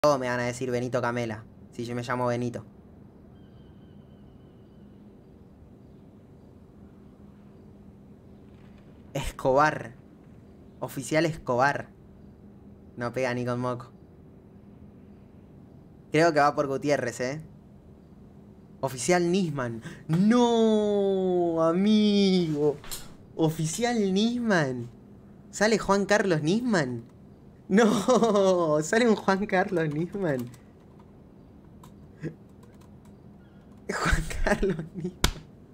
Todos me van a decir Benito Camela, si yo me llamo Benito. Escobar. Oficial Escobar. No pega ni con moco. Creo que va por Gutiérrez, ¿eh? Oficial Nisman. No, amigo. Oficial Nisman. ¿Sale Juan Carlos Nisman? No, sale un Juan Carlos Nisman. Juan Carlos Nisman.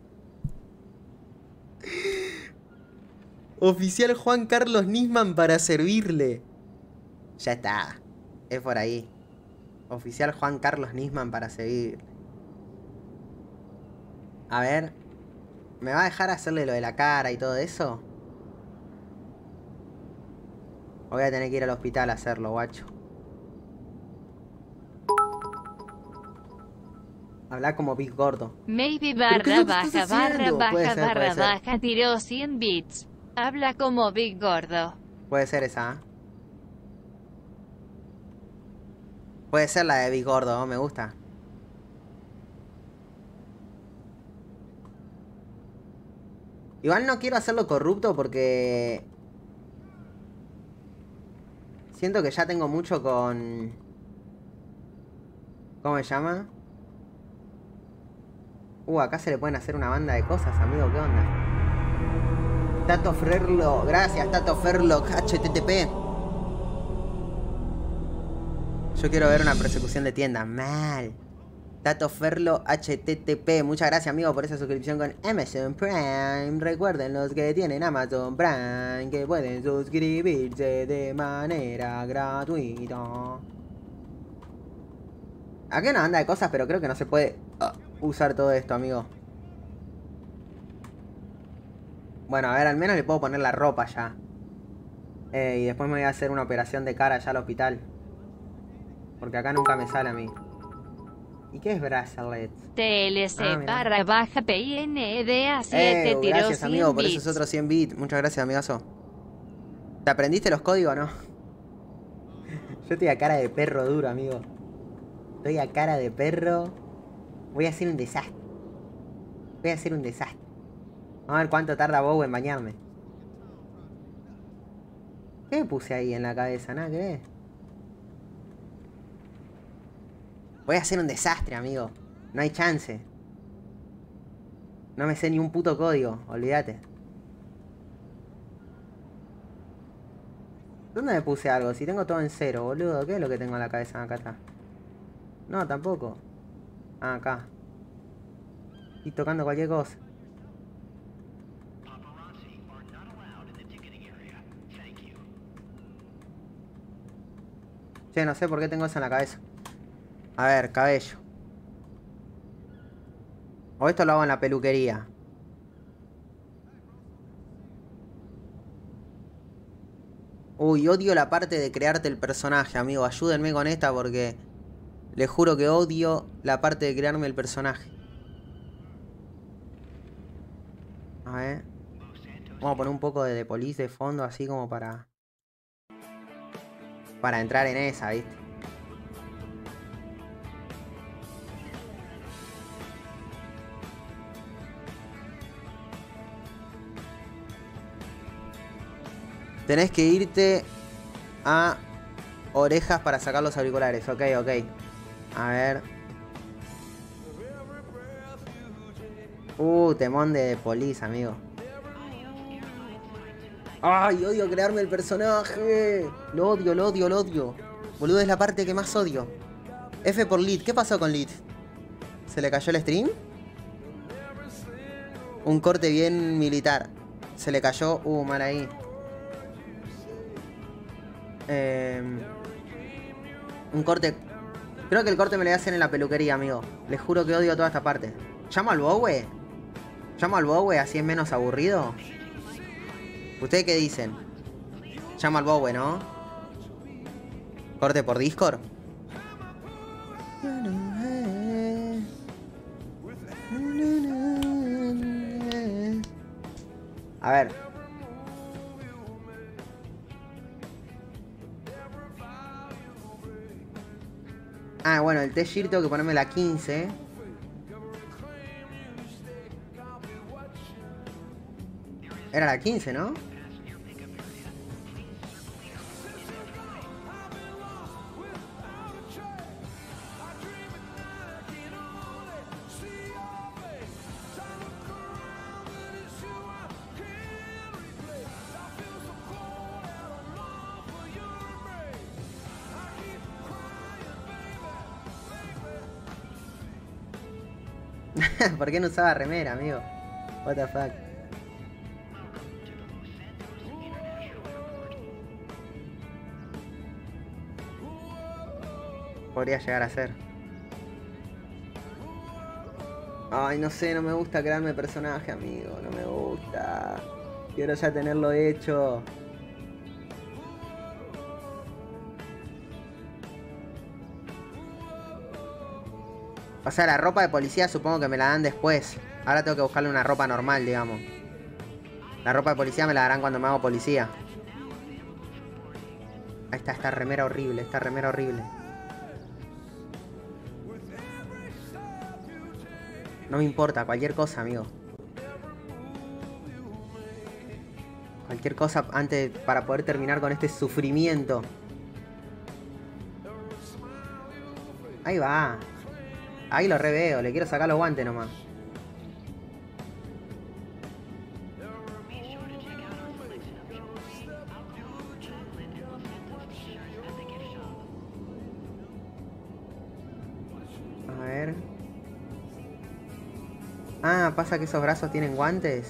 Oficial Juan Carlos Nisman para servirle. Ya está. Es por ahí. Oficial Juan Carlos Nisman para servirle. A ver. ¿Me va a dejar hacerle lo de la cara y todo eso? O voy a tener que ir al hospital a hacerlo, guacho. Habla como Big Gordo. Maybe ¿Pero qué es barra lo que estás baja haciendo? barra Puede baja ser, barra puede ser. baja tiró 100 bits. Habla como Big Gordo. Puede ser esa, ¿eh? Puede ser la de Big Gordo, ¿no? Me gusta. Igual no quiero hacerlo corrupto porque... siento que ya tengo mucho con... ¿Cómo se llama? Acá se le pueden hacer una banda de cosas, amigo. ¿Qué onda? Tato Ferlo. Gracias, Tato Ferlo. HTTP. Yo quiero ver una persecución de tienda. Mal. Tato Ferlo HTTP. Muchas gracias, amigo, por esa suscripción con Amazon Prime. Recuerden los que tienen Amazon Prime que pueden suscribirse de manera gratuita. Aquí hay una banda de cosas, pero creo que no se puede usar todo esto, amigo. Bueno, a ver, al menos le puedo poner la ropa ya. Y después me voy a hacer una operación de cara ya al hospital. Porque acá nunca me sale a mí. ¿Y qué es bracelet? TLC barra baja PINDA 7 tiró gracias, 100 amigo, por bits. esos otros 100 bits. Muchas gracias, amigazo. ¿Te aprendiste los códigos o no? Yo estoy a cara de perro duro, amigo. Estoy a cara de perro. Voy a hacer un desastre. Voy a hacer un desastre. Vamos a ver cuánto tarda Bow en bañarme. ¿Qué me puse ahí en la cabeza? Nada que ver. Voy a hacer un desastre, amigo. No hay chance. No me sé ni un puto código. Olvídate. ¿Dónde me puse algo? Si tengo todo en cero, boludo. ¿Qué es lo que tengo en la cabeza acá atrás? No, tampoco. Ah, acá. Estoy tocando cualquier cosa. Che, no sé por qué tengo eso en la cabeza. A ver, cabello. O esto lo hago en la peluquería. Uy, odio la parte de crearte el personaje, amigo. Ayúdenme con esta porque... les juro que odio la parte de crearme el personaje. A ver. Vamos a poner un poco de The Police de fondo, así como para... para entrar en esa, ¿viste? Tenés que irte a orejas para sacar los auriculares. Ok, ok. A ver. Temón de The Police, amigo. ¡Ay, odio crearme el personaje! Lo odio, lo odio, lo odio. Boludo, es la parte que más odio. F por Lit. ¿Qué pasó con Lit? ¿Se le cayó el stream? Un corte bien militar. Se le cayó... mal ahí. Un corte... creo que el corte me lo voy a hacer en la peluquería, amigo. Les juro que odio toda esta parte. ¿Llamo al Bowe? ¿Llamo al Bowe así es menos aburrido? ¿Ustedes qué dicen? Llamo al Bowe, ¿no? ¿Corte por Discord? A ver. Ah, bueno, el T-Shirt tengo que ponerme la 15. Era la 15, ¿no? ¿Por qué no usaba remera, amigo? What the fuck. Podría llegar a ser. Ay, no sé, no me gusta crearme personaje, amigo. No me gusta. Quiero ya tenerlo hecho. O sea, la ropa de policía supongo que me la dan después. Ahora tengo que buscarle una ropa normal, digamos. La ropa de policía me la darán cuando me hago policía. Ahí está, esta remera horrible, esta remera horrible. No me importa, cualquier cosa, amigo. Cualquier cosa antes para poder terminar con este sufrimiento. Ahí va. Ahí lo reveo, le quiero sacar los guantes nomás. A ver. Ah, pasa que esos brazos tienen guantes.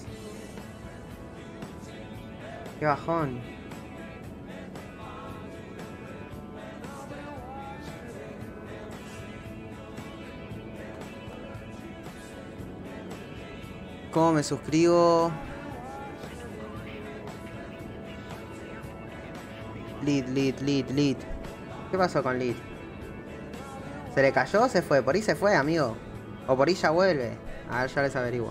Qué bajón. ¿Cómo me suscribo? Lead. ¿Qué pasó con Lead? ¿Se le cayó o se fue? Por ahí se fue, amigo. O por ahí ya vuelve. A ver, ya les averiguo.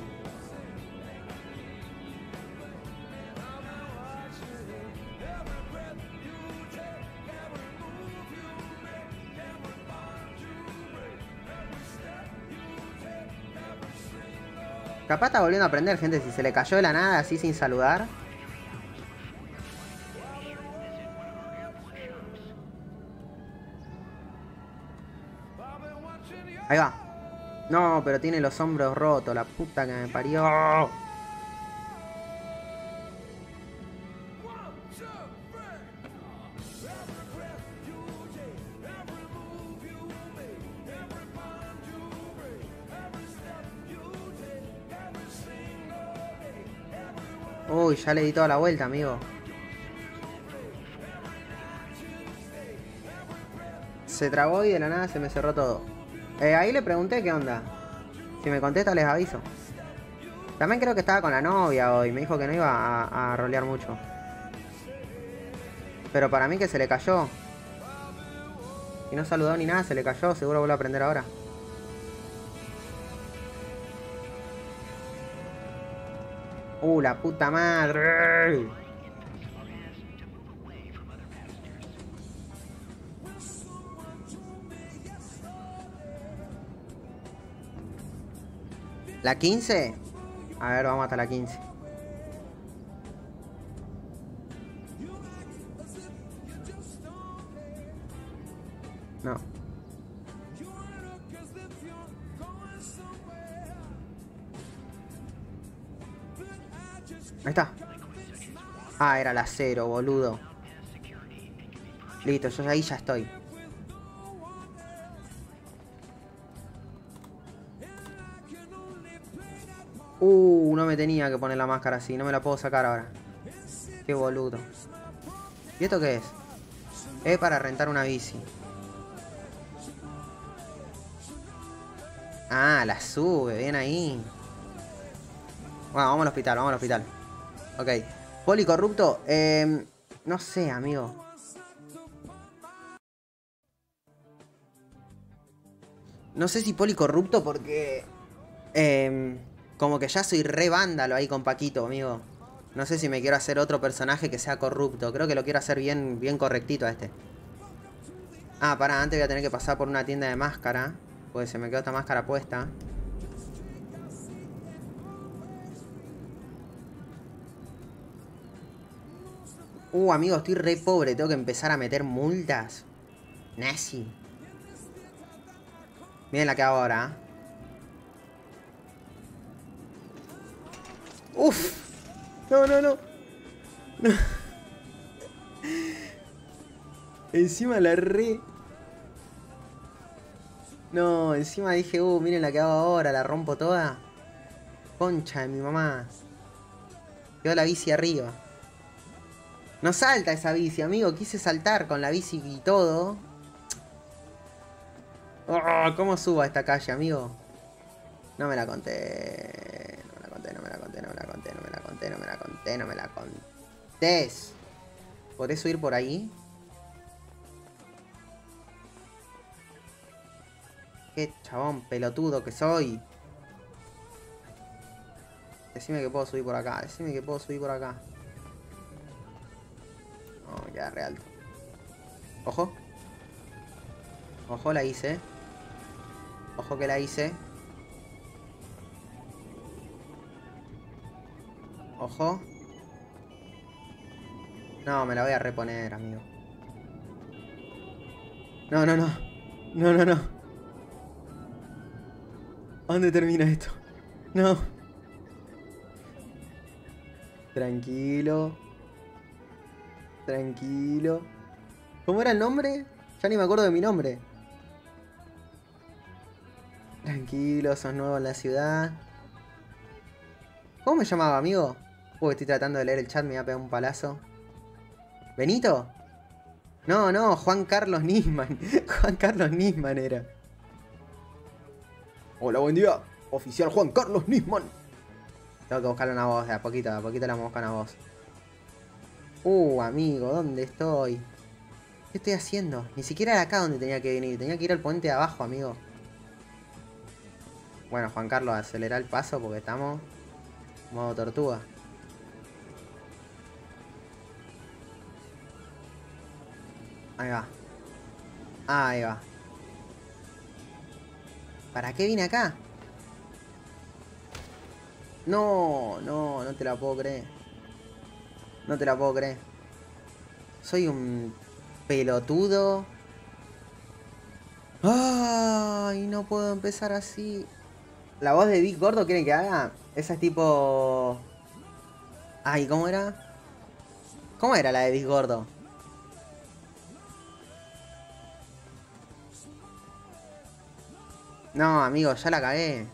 Capaz está volviendo a aprender, gente. Si se le cayó de la nada así sin saludar. Ahí va. No, pero tiene los hombros rotos. La puta que me parió. Uy, ya le di toda la vuelta, amigo. Se trabó y de la nada se me cerró todo. Ahí le pregunté qué onda. Si me contesta les aviso. También creo que estaba con la novia hoy. Me dijo que no iba a rolear mucho. Pero para mí que se le cayó. Y no saludó ni nada, se le cayó. Seguro vuelve a aprender ahora. La puta madre. ¿La 15? A ver, vamos hasta la 15. No. Ahí está. Ah, era la 0, boludo. Listo, yo ahí ya estoy. No me tenía que poner la máscara así. No me la puedo sacar ahora. Qué boludo. ¿Y esto qué es? Es para rentar una bici. Ah, la sube. Bien ahí. Bueno, vamos al hospital, vamos al hospital. Ok. Policorrupto. No sé, amigo. No sé si policorrupto porque... como que ya soy re vándalo ahí con Paquito, amigo. No sé si me quiero hacer otro personaje que sea corrupto. Creo que lo quiero hacer bien correctito a este. Ah, pará, antes voy a tener que pasar por una tienda de máscara. Porque se me quedó esta máscara puesta. Amigo, estoy re pobre. Tengo que empezar a meter multas. Nazi. Miren la que hago ahora. Uf. No, no, no. No. Encima la re... No, encima dije, miren la que hago ahora, la rompo toda. Concha de mi mamá. Quedó la bici arriba. No salta esa bici, amigo. Quise saltar con la bici y todo. Oh, ¿cómo subo a esta calle, amigo? No me la conté. No me la conté, no me la conté, no me la conté, no me la conté, no me la conté, no me la contés. ¿Podré subir por ahí? Qué chabón pelotudo que soy. Decime que puedo subir por acá. Decime que puedo subir por acá. No, queda re alto. Ojo. Ojo, la hice. Ojo que la hice. Ojo. No, me la voy a reponer, amigo. No, no, no. No, no, no. ¿A dónde termina esto? No. Tranquilo. Tranquilo. ¿Cómo era el nombre? Ya ni me acuerdo de mi nombre. Tranquilo, sos nuevo en la ciudad. ¿Cómo me llamaba, amigo? Estoy tratando de leer el chat, me voy a pegar un palazo. ¿Benito? No, no, Juan Carlos Nisman. Juan Carlos Nisman era. Hola, buen día. Oficial Juan Carlos Nisman. Tengo que buscarle una voz, de a poquito la vamos a buscar una voz. Amigo, ¿dónde estoy? ¿Qué estoy haciendo? Ni siquiera era acá donde tenía que venir. Tenía que ir al puente de abajo, amigo. Bueno, Juan Carlos, acelera el paso porque estamos... modo tortuga. Ahí va. Ahí va. ¿Para qué vine acá? No, no, no te la puedo creer. No te la puedo creer. Soy un pelotudo. Ay, no puedo empezar así. La voz de Big Gordo quieren que haga. Esa es tipo... Ay, ¿cómo era? ¿Cómo era la de Big Gordo? No, amigo, ya la cagué.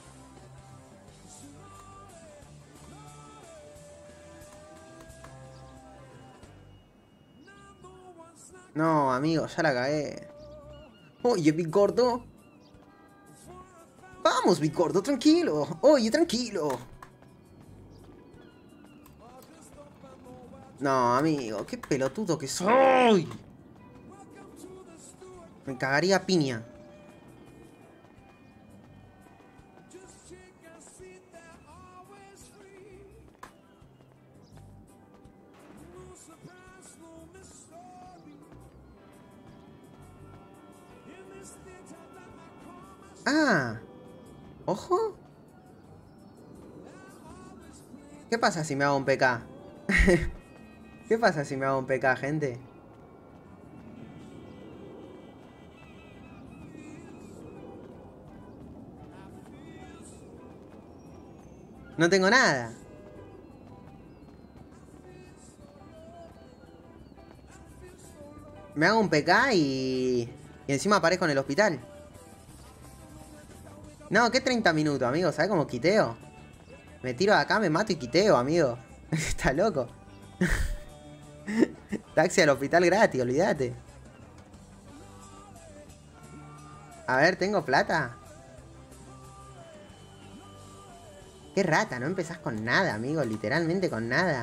No, amigo, ya la cagué. Oye, Big Gordo. Vamos, Big Gordo, tranquilo. Oye, tranquilo. No, amigo, qué pelotudo que soy. Me cagaría a piña. Ah, ojo. ¿Qué pasa si me hago un PK? ¿Qué pasa si me hago un PK, gente? No tengo nada. Me hago un PK y encima aparezco en el hospital. No, ¿qué 30 minutos, amigo? ¿Sabes cómo quiteo? Me tiro de acá, me mato y quiteo, amigo. Está loco. Taxi al hospital gratis, olvídate. A ver, ¿tengo plata? Qué rata, no empezás con nada, amigo. Literalmente con nada.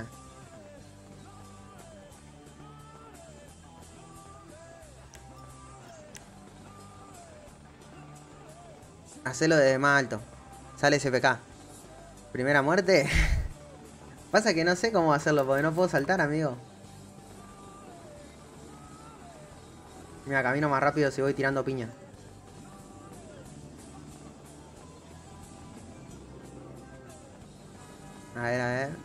Hacelo desde más alto. Sale SPK. Primera muerte. Pasa que no sé cómo hacerlo porque no puedo saltar, amigo. Mira, camino más rápido si voy tirando piña. A ver, a ver.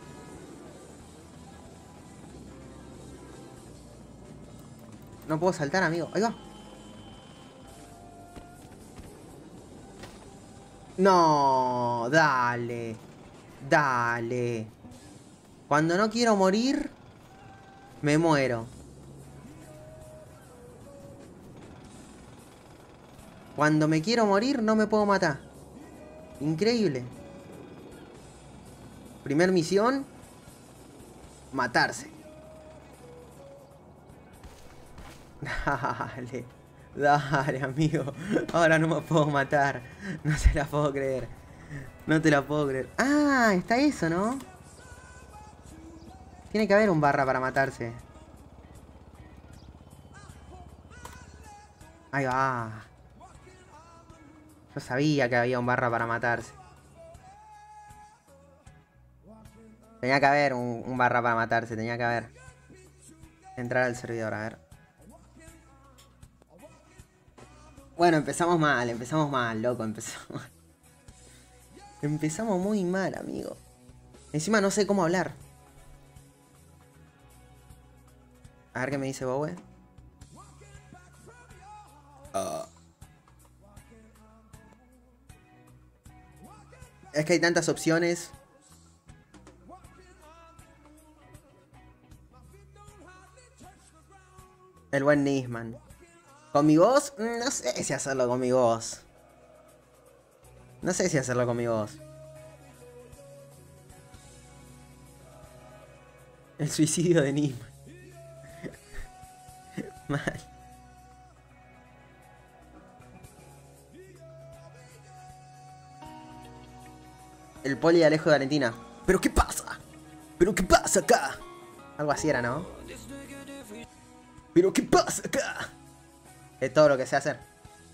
No puedo saltar, amigo. Ahí va. No, dale. Dale. Cuando no quiero morir, me muero. Cuando me quiero morir, no me puedo matar. Increíble. Primer misión. Matarse. Dale. Dale, amigo. Ahora no me puedo matar. No se la puedo creer. No te la puedo creer. Ah, está eso, ¿no? Tiene que haber un barra para matarse. Ahí va. Yo sabía que había un barra para matarse. Tenía que haber un barra para matarse. Tenía que haber. Entrar al servidor, a ver. Bueno, empezamos mal, loco, empezamos mal. Empezamos muy mal, amigo. Encima no sé cómo hablar. A ver qué me dice Bowe. Es que hay tantas opciones. El buen Nisman. ¿Con mi voz? No sé si hacerlo con mi voz. No sé si hacerlo con mi voz. El suicidio de Nisman. Mal. El poli de Alejo de Valentina. ¿Pero qué pasa? ¿Pero qué pasa acá? Algo así era, ¿no? ¿Pero qué pasa acá? Es todo lo que sé hacer.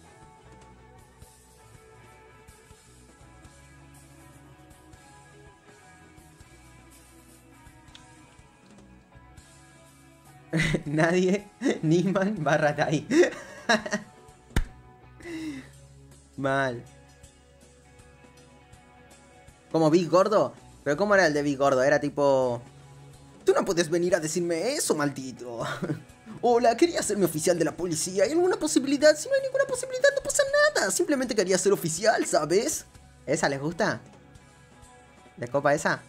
Nadie. Nisman barra Tai. Mal. ¿Como Big Gordo? ¿Pero cómo era el de Big Gordo? Era tipo... Tú no puedes venir a decirme eso, maldito. Hola, quería hacerme oficial de la policía. ¿Hay alguna posibilidad? Si no hay ninguna posibilidad, no pasa nada. Simplemente quería ser oficial, ¿sabes? ¿Esa les gusta? ¿Les copa esa?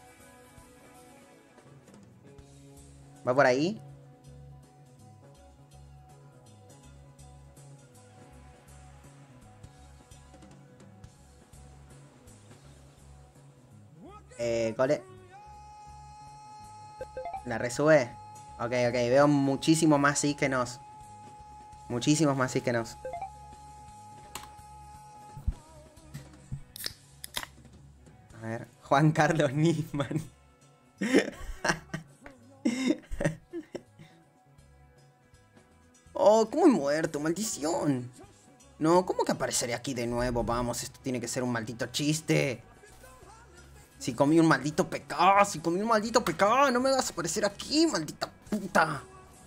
¿Va por ahí? Cole. La resube. Ok, ok. Veo muchísimos más sí que nos. Muchísimos más sí que nos. A ver. Juan Carlos Nisman. Oh, ¿cómo he muerto? ¡Maldición! No, ¿cómo que apareceré aquí de nuevo? Vamos, esto tiene que ser un maldito chiste. Si comí un maldito pecado, si comí un maldito pecado, no me vas a aparecer aquí, maldita puta.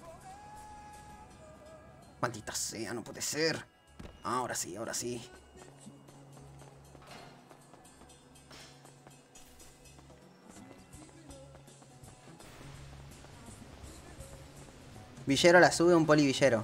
Maldita sea, no puede ser. Ahora sí, ahora sí. Villero la sube un poli villero.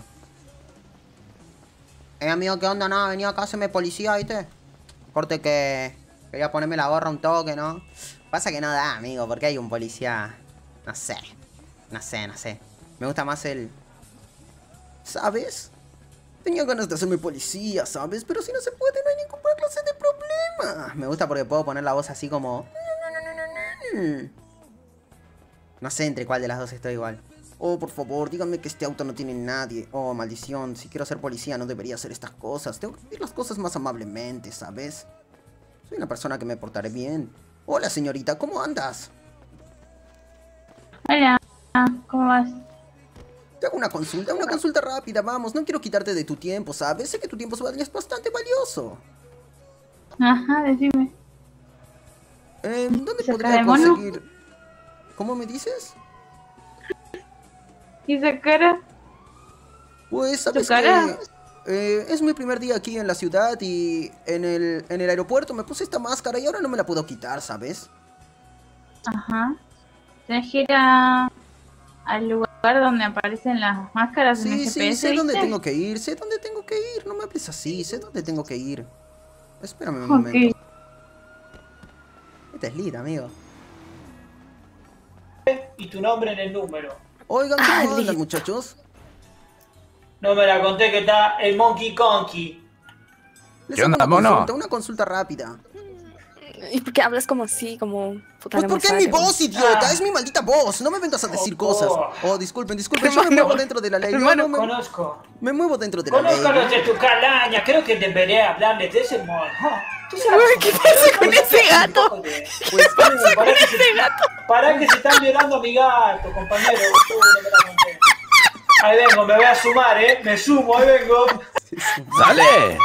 Amigo, ¿qué onda? Nada, venía acá a hacerme policía, ¿viste? Corte que... Quería ponerme la gorra un toque, ¿no? Pasa que no da, amigo, porque hay un policía... No sé. No sé, no sé. Me gusta más el... ¿Sabes? Tenía ganas de hacerme policía, ¿sabes? Pero si no se puede, no hay ninguna clase de problema. Me gusta porque puedo poner la voz así como... No sé entre cuál de las dos estoy igual. Oh, por favor, díganme que este auto no tiene nadie. Oh, maldición, si quiero ser policía no debería hacer estas cosas. Tengo que decir las cosas más amablemente, ¿sabes? Soy una persona que me portaré bien. Hola, señorita, ¿cómo andas? Hola, ¿cómo vas? Te hago una consulta rápida, vamos. No quiero quitarte de tu tiempo, ¿sabes? Sé que tu tiempo es bastante valioso. Ajá, decime. ¿Dónde ¿Se podría cae mono? conseguir...? ¿Cómo me dices? ¿Y esa cara? Pues, ¿sabes cara? qué? Es mi primer día aquí en la ciudad y en el aeropuerto me puse esta máscara y ahora no me la puedo quitar, ¿sabes? Ajá. Tenés que ir al lugar donde aparecen las máscaras en el Sí, GPS, sé dónde ¿viste? tengo que ir, sé dónde tengo que ir. No me hables así, sé dónde tengo que ir. Espérame un Ok. momento. Esta es Lira, amigo. Y tu nombre en el número. Oigan, ¿cómo andan, muchachos? No me la conté que está el Monkey Conky. Les ¿Qué hago onda, mono? una consulta rápida. ¿Y por qué hablas como así, como puta Pues porque es mi Rosario? voz, idiota, Ah. es mi maldita voz. No me vengas a decir cosas. Oh, disculpen, yo me Hermano, muevo dentro de la ley. Yo no Conozco. me muevo dentro de la ley. Conozco a los de tu calaña. Creo que deberé hablarles de ese modo. ¿Tú ¿Qué pasa con ese gato? Pues, para que se, para que se están violando a mi gato, compañero. No me la conté. Ahí vengo, me voy a sumar, me sumo, ahí vengo. ¡Sale!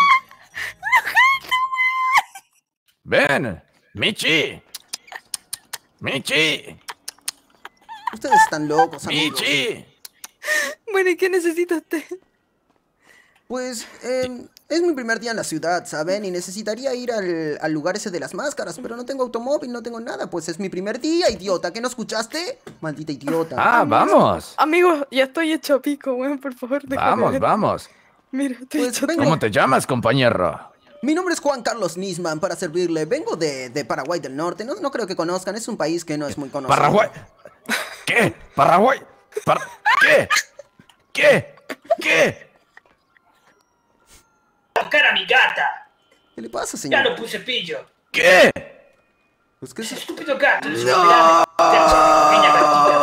¡Ven! ¡Michi! ¡Michi! Ustedes están locos, amigos. ¡Michi! Bueno, ¿y qué necesita usted? Pues, es mi primer día en la ciudad, ¿saben? Y necesitaría ir al lugar ese de las máscaras, pero no tengo automóvil, no tengo nada. Pues es mi primer día, idiota. ¿Qué no escuchaste? Maldita idiota. ¡Ah, vamos! Amigo, ya estoy hecho pico, weón, por favor, déjame Vamos, ver. vamos. Mira, estoy Pues hecho vengo- ¿Cómo te llamas, compañero? Mi nombre es Juan Carlos Nisman, para servirle. Vengo de Paraguay del Norte. No creo que conozcan, es un país que no es muy conocido. Paraguay. ¿Qué? ¿Paraguay? ¿Qué? ¿Qué? ¿Qué? Buscar a mi gata. ¿Qué le pasa, Ya señor? lo puse pillo. ¿Qué? Pues que Ese es... estúpido gato. Es una pequeña gatita.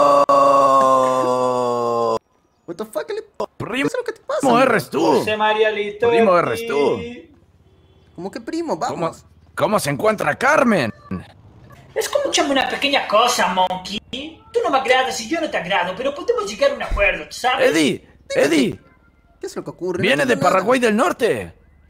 What the fuck, ¿qué Primo, es lo que te pasa? ¿cómo amigo? eres tú? José María Listo. Primo, eres tú. ¿Cómo que primo? ¿Cómo, Vamos. cómo se encuentra Carmen? Escúchame una pequeña cosa, Monkey. Tú no me agradas y yo no te agrado, pero podemos llegar a un acuerdo, ¿sabes? Eddie, ¿Qué es lo que ocurre? No viene de entiendo nada. Paraguay del Norte.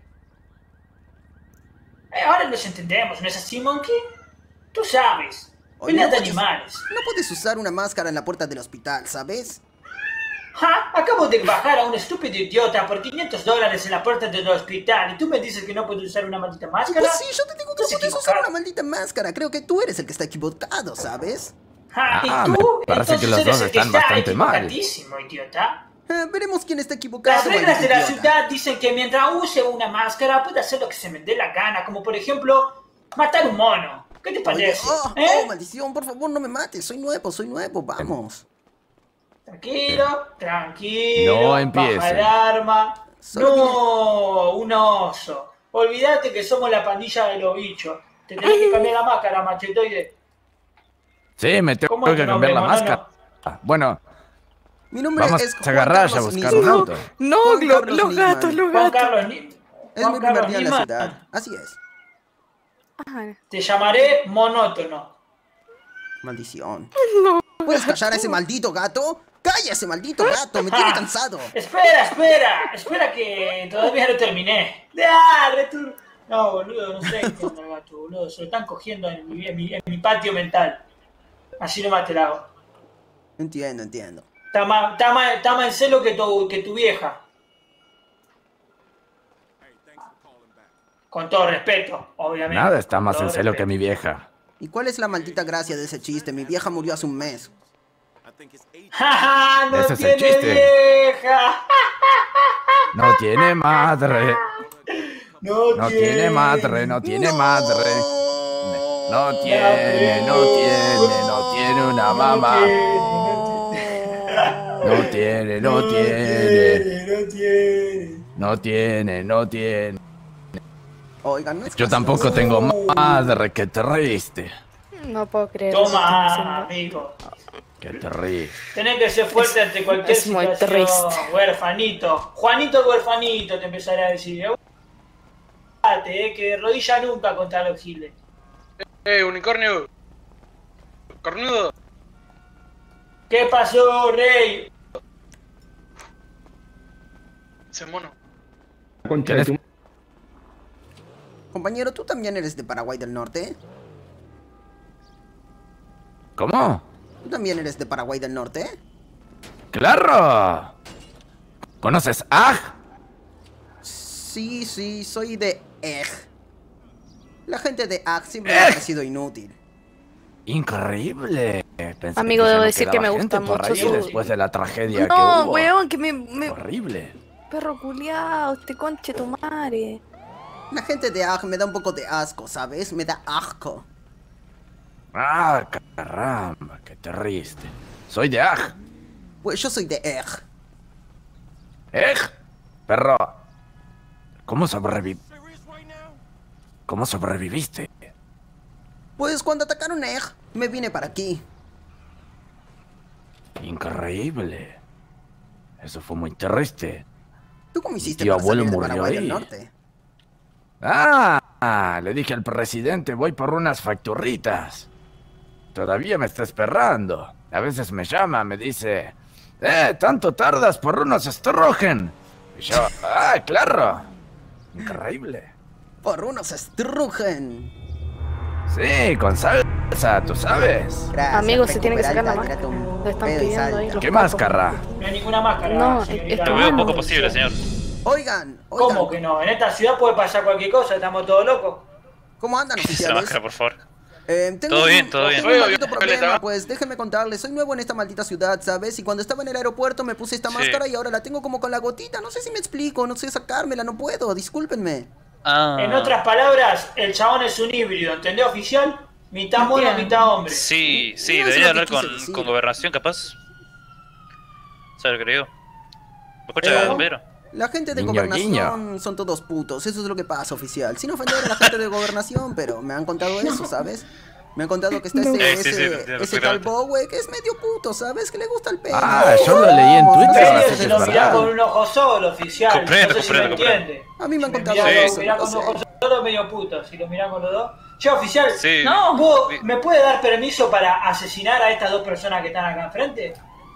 Ahora nos entendemos, ¿no es así, Monkey? Tú sabes. Oye, Peleas de puedes- animales. No puedes usar una máscara en la puerta del hospital, ¿sabes? Ja, acabo de bajar a un estúpido idiota por $500 en la puerta del hospital y tú me dices que no puedo usar una maldita máscara. Pues sí, yo te digo que no Estás puedes usar equivocado. una maldita máscara. Creo que tú eres el que está equivocado, ¿sabes? Ja, Ah, ¿y me tú? parece que Entonces los eres dos el que están está bastante mal. equivocadísimo, idiota. Veremos quién está equivocado. Las reglas de maldito la idiota. ciudad dicen que mientras use una máscara puede hacer lo que se me dé la gana, como por ejemplo matar un mono. ¿Qué te Oye, parece? oh, maldición, por favor, no me mates. Soy nuevo, vamos. Tranquilo, tranquilo. No empiece. Baja el arma. Solo No, un oso. Olvídate que somos la pandilla de los bichos. Te tenés que cambiar la máscara, machetoide. Sí, me tengo ¿Cómo es que tu nombre, cambiar la mono? máscara. Bueno, Mi nombre vamos es a Juan agarrar a Carlos buscar Nisman. un auto. No, Juan Carlos los Nisman. gatos, los Juan gatos. Carlos, Es Juan mi primer Carlos día en la Nisman. ciudad. Así es. Ah, Te llamaré monótono. Maldición. ¿Puedes callar a ese maldito gato? ¡Calla a ese maldito gato! ¡Me tiene cansado! Espera que todavía no terminé. ¡Ah, No, boludo, no sé qué onda el gato, boludo. Se lo están cogiendo en mi patio mental. Así nomás te la hago. Entiendo. Está más en celo que tu vieja. Con todo respeto, obviamente. Nada está Con más todo en celo que respeto. mi vieja. ¿Y cuál es la maldita gracia de ese chiste? Mi vieja murió hace un mes. ¡Ja, ja! ¡No Ese es el tiene chiste. vieja! No tiene madre. No No tiene madre, no tiene madre. No tiene una mamá. No tiene. No tiene. Oigan, no es Yo gracioso. tampoco tengo madre, qué triste. no puedo creer. lo que están Toma, haciendo. amigo. Qué terrible. Tenés que ser fuerte ante cualquier es muy situación. triste. Huerfanito. Juanito el huerfanito, te empezaré a decir. Que de rodilla nunca contra los giles. Unicornio. Cornudo. ¿Qué pasó, rey? Ese mono. ¿Tienes- Compañero, ¿tú también eres de Paraguay del Norte? ¿Cómo? ¿Tú también eres de Paraguay del Norte? ¡Claro! ¿Conoces Aj? Sí, soy de Ej. La gente de Aj siempre me ha parecido inútil. Increíble. Pensé Amigo, ya debo no decir que me quedaba gusta gente por mucho ahí su... después de la tragedia que No, hubo. weón, que me... Horrible. Perro culiao, este conche tu madre. La gente de Aj me da un poco de asco, ¿sabes? Me da asco. Ah, caramba, qué triste. Soy de Aj. Pues yo soy de Ej. ¿Eh? Perro. ¿Cómo sobreviviste? Pues cuando atacaron Ej, me vine para aquí. Increíble. Eso fue muy triste. ¿Tú cómo hiciste tío para abuelo salir de murió Paraguay del ahí. Norte? Le dije al presidente, voy por unas facturitas. Todavía me está esperando. A veces me llama, me dice, tanto tardas por unos estrógen. Y yo, claro. Increíble. Por unos Strugen. Sí, con salsa, tú sabes. Gracias, Amigo, se tiene que sacar la Peralta, máscara. tírate un Lo están pedo y pidiendo ahí. salta. los ¿Qué capos. máscara? No hay ninguna máscara. No, señorita. es Lo veo poco posible, señor. Oigan, ¿Cómo que no? En esta ciudad puede pasar cualquier cosa, estamos todos locos. ¿Cómo andan, Quítese la oficiales? máscara, por favor. Tengo Todo un- bien, todo bien. Tengo un Oiga, maldito bien, problema, Violeta. pues déjenme contarles. Soy nuevo en esta maldita ciudad, ¿sabes? Y cuando estaba en el aeropuerto me puse esta Sí. máscara y ahora la tengo como con la gotita. No sé si me explico, no sé sacármela, no puedo, discúlpenme. Ah. En otras palabras, el chabón es un híbrido, ¿entendés, oficial? Mitad mono, Entiendo. mitad hombre. Sí, No, sí, eso debería es lo hablar que con, quise decir. con gobernación, capaz. ¿Sabes lo que digo? ¿Me escucha, ¿Cómo? don Pedro? La gente de Guiño, gobernación son todos putos, eso es lo que pasa, oficial. Sin ofender a la gente de gobernación, pero me han contado eso, ¿sabes? Me han contado que está Sí, sí, ese sí, entiendo ese tal perfectamente. Bowe que es medio puto, ¿sabes? Que le gusta el pelo. Yo lo leí en No sé Twitter, si Serio, así eso se es lo es mirá verdad. con un ojo solo, oficial. Comprendo, no sé si me comprendo, comprendo. entiende. A mí me han Si contado mirá, eso, mirá no con sé. un ojo solo, medio puto. Si lo miramos los dos. Che, oficial, Sí. No. ¿me puede dar permiso para asesinar a estas dos personas que están acá enfrente?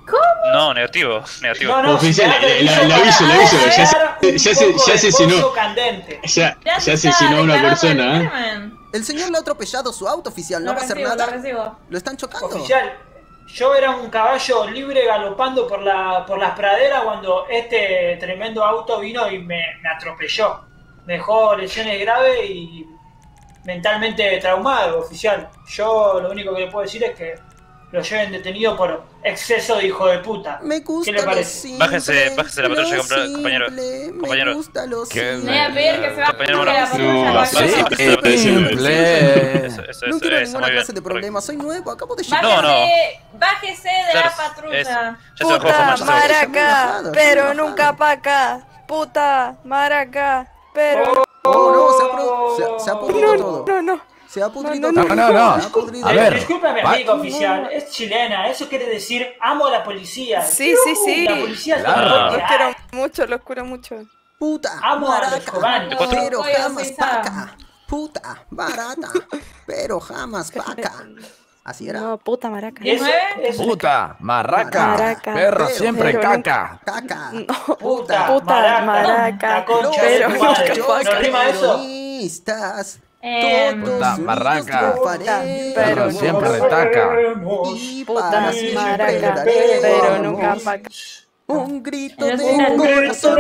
No, negativo, negativo. No, Oficial, si me da permiso le aviso, para le aviso, ya dar un poco ya de asesinó. pollo candente. Ya se asesinó a una está persona, declarando ¿eh? el crimen. El señor le ha atropellado su auto, oficial, no Lo va a hacer recibo, nada. lo recibo. Lo están chocando. Oficial, yo era un caballo libre galopando por las praderas cuando este tremendo auto vino y me atropelló. Me dejó lesiones graves y mentalmente traumado, oficial. Yo lo único que le puedo decir es que lo lleven detenido por exceso de hijo de puta. Me gusta ¿Qué le lo parece? simple, Bájese la patrulla, lo compañero. simple, Compañero. Me gusta lo Qué Le voy a pedir que se baje Compañero, de la no, patrulla. no, para sí, que- sí. Simple. Eso, No quiero eso, ninguna muy clase bien, de problema, soy nuevo, acabo de Bájese, llegar. No, no. bájese de Claro, la patrulla. Ya se bajó Puta Fama, ya se bajó. maraca, Estoy pero enojado. nunca pa' acá. Puta maraca, pero... Oh, no, se ha pudrido todo. No. Se ha pudrido No, todo. no. Se ha pudrido A todo. ver. Discúlpeme, Va- amigo oficial, es chilena, eso quiere decir amo a la policía. Sí, sí, sí. La policía es Claro. lo mejor que Los hay. quiero mucho, los quiero mucho. Puta, Amo a los maraca, cubanos. pero Voy a jamás suiza. paca. Puta, barata, pero jamás paca. Así era. No, puta maraca. Y eso es Puta, marraca, Maraca. perro Pero- siempre pero caca. Caca. No. puta, Puta, maraca, maraca, la concha pero de tu madre. nunca ¿No paca. rima eso? Terroristas. Puta, marraca. Triunfaremos. Pero Perro siempre retaca. Y Puta, para siempre maraca, daremos pero nunca paca. un grito Pero de sí, corazón.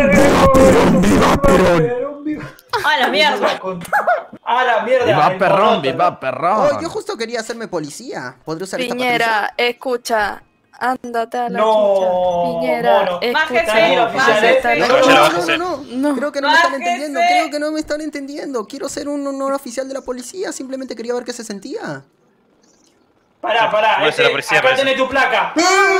¡A la mierda! A la mierda. Viva el perrón, coroto. viva Oh, perrón. yo justo quería hacerme policía. ¿Podría usar esta Piñera, escucha. Ándate a la No, chucha. Piñera, mono. escucha. Bájese, Ándate a la patrulla? Bájese, No, chucha. bájese. no. No. Creo que no me están Bájese. entendiendo. Creo que no me están entendiendo. Quiero ser un oficial de la policía. Simplemente quería ver qué se sentía. Pará, Voy a ser la policía, acá parece. tenés tu placa.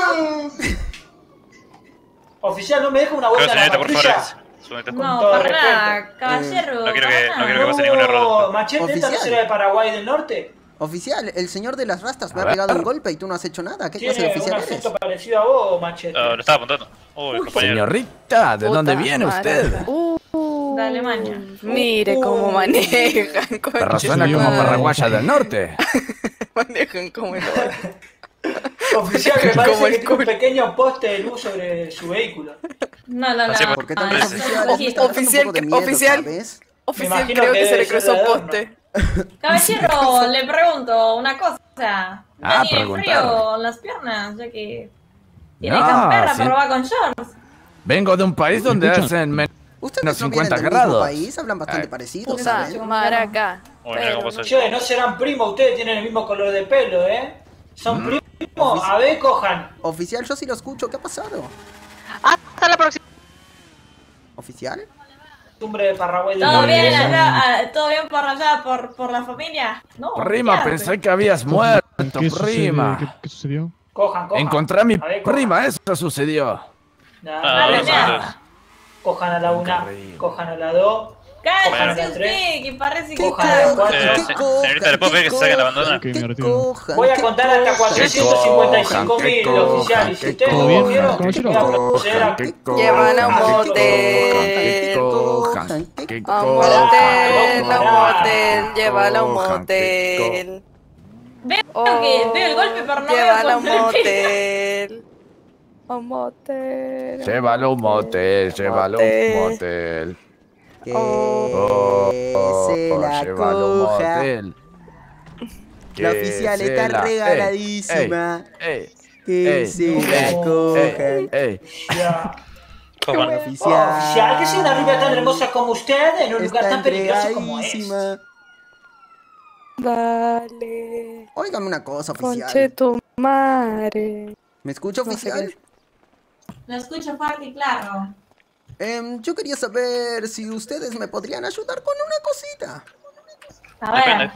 Oficial, ¿no me deja una Pero vuelta en la señorita, por patrulla? favor, súbete. No, todo para respeto. nada, caballero. No quiero para que nada. pase ningún error. Machete, ¿esta no Oficial. será de Paraguay del Norte? Oficial, el señor de las rastas me A ha ver. pegado un golpe y tú no has hecho nada. ¿Qué clase de ¿Tiene un oficial eres? acento parecido a vos, Machete? Lo estaba apuntando. Uy, compañero. Señorita, ¿de Puta dónde viene usted? maraca. De Alemania. Mire cómo manejan. Perro suena como paraguaya del norte. Manejan como el oro. Oficial, me Como parece el que tiene un culo. pequeño poste de luz sobre su vehículo. No, no, no. Así, ¿Por qué tan Ah, oficiales? Me está dando un Oficial, poco de miedo, oficial. ¿sabes? Oficial, imagino creo que que se debe le ser cruzó de un adorno. poste. Caballero, le pregunto una cosa. Ah, ¿Tiene preguntar. frío en las piernas? Ya que tiene No, camperra, sí. pero va con shorts. Vengo de un país donde hacen menos Ustedes no vienen 50 del grados. mismo país, hablan bastante parecido, Puta, ¿saben? maraca. Che, no serán primos, ustedes tienen el mismo color de pelo, ¿eh? ¿Son primos? A ver, cojan. Oficial, yo sí lo escucho, ¿qué ha pasado? Hasta la próxima. ¿Oficial? Costumbre de Paraguay de ¿Todo bien Bolivia. allá? ¿Todo bien por allá, por la familia? No. Prima, ¿qué hace? pensé que habías muerto, prima. ¿Qué sucedió? Cojan. Encontré a mi ver, cojan. prima, eso sucedió. Cojan a la una, cojan a la dos. Cállate usted, que parece que Cojan a la cuatro. Señorita, ¿le puedo pedir que se saquen la bandana? Voy a contar hasta 455.000, oficial. Y si ustedes no cogieron, voy a proceder a... Llevan a un motel. A un motel, llévala a un motel. Veo el golpe, pero no veo Llévala a un cuánto le motel. A un motel. Llévalo a un motel, llévalo a un motel. Que se la coja. La oficial está regaladísima. Que se la coja. Oficial, que sea una rubia tan hermosa como usted en un lugar tan peligroso como es. Dale. Óigame una cosa, oficial. Conche tu madre. ¿Me escucha, oficial? Lo escucho fuerte y claro. Yo quería saber si ustedes me podrían ayudar con una cosita. A ver.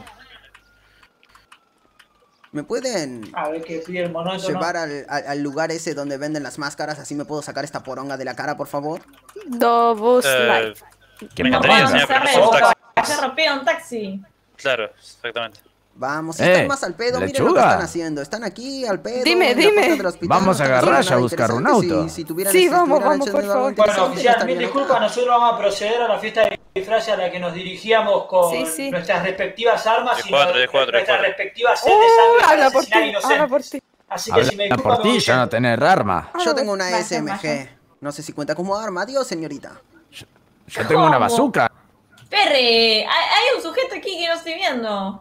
¿Me pueden A ver qué pide el monótono. llevar al lugar ese donde venden las máscaras? Así me puedo sacar esta poronga de la cara, por favor. Dobus Life. Que me encantaría, señor, pero no somos taxi. Se rompió un taxi. Claro, exactamente. Vamos, si están más al pedo, miren lo que están haciendo. Están aquí al pedo. Dime, en la dime. puerta del hospital, Vamos a no están agarrar haciendo a nada buscar un interesante. auto. Si tuvieran, Sí, si vamos, estuvieran por haciendo algo favor. interesante, Bueno, oficial, estarían mil acá. disculpas, nosotros vamos a proceder a la fiesta de disfraces a la que nos dirigíamos con Sí. nuestras respectivas armas y D4, nuestras respectivas sed de sangre para Habla por ti, asesinar habla por inocentes. ti. Así que si me Habla disculpa, por me ti, voy ya no yendo. tener arma. Yo tengo una Vaya, SMG. vaya. No sé si cuenta como arma. Adiós, señorita. Yo tengo una bazooka. Perre, hay un sujeto aquí que no estoy viendo.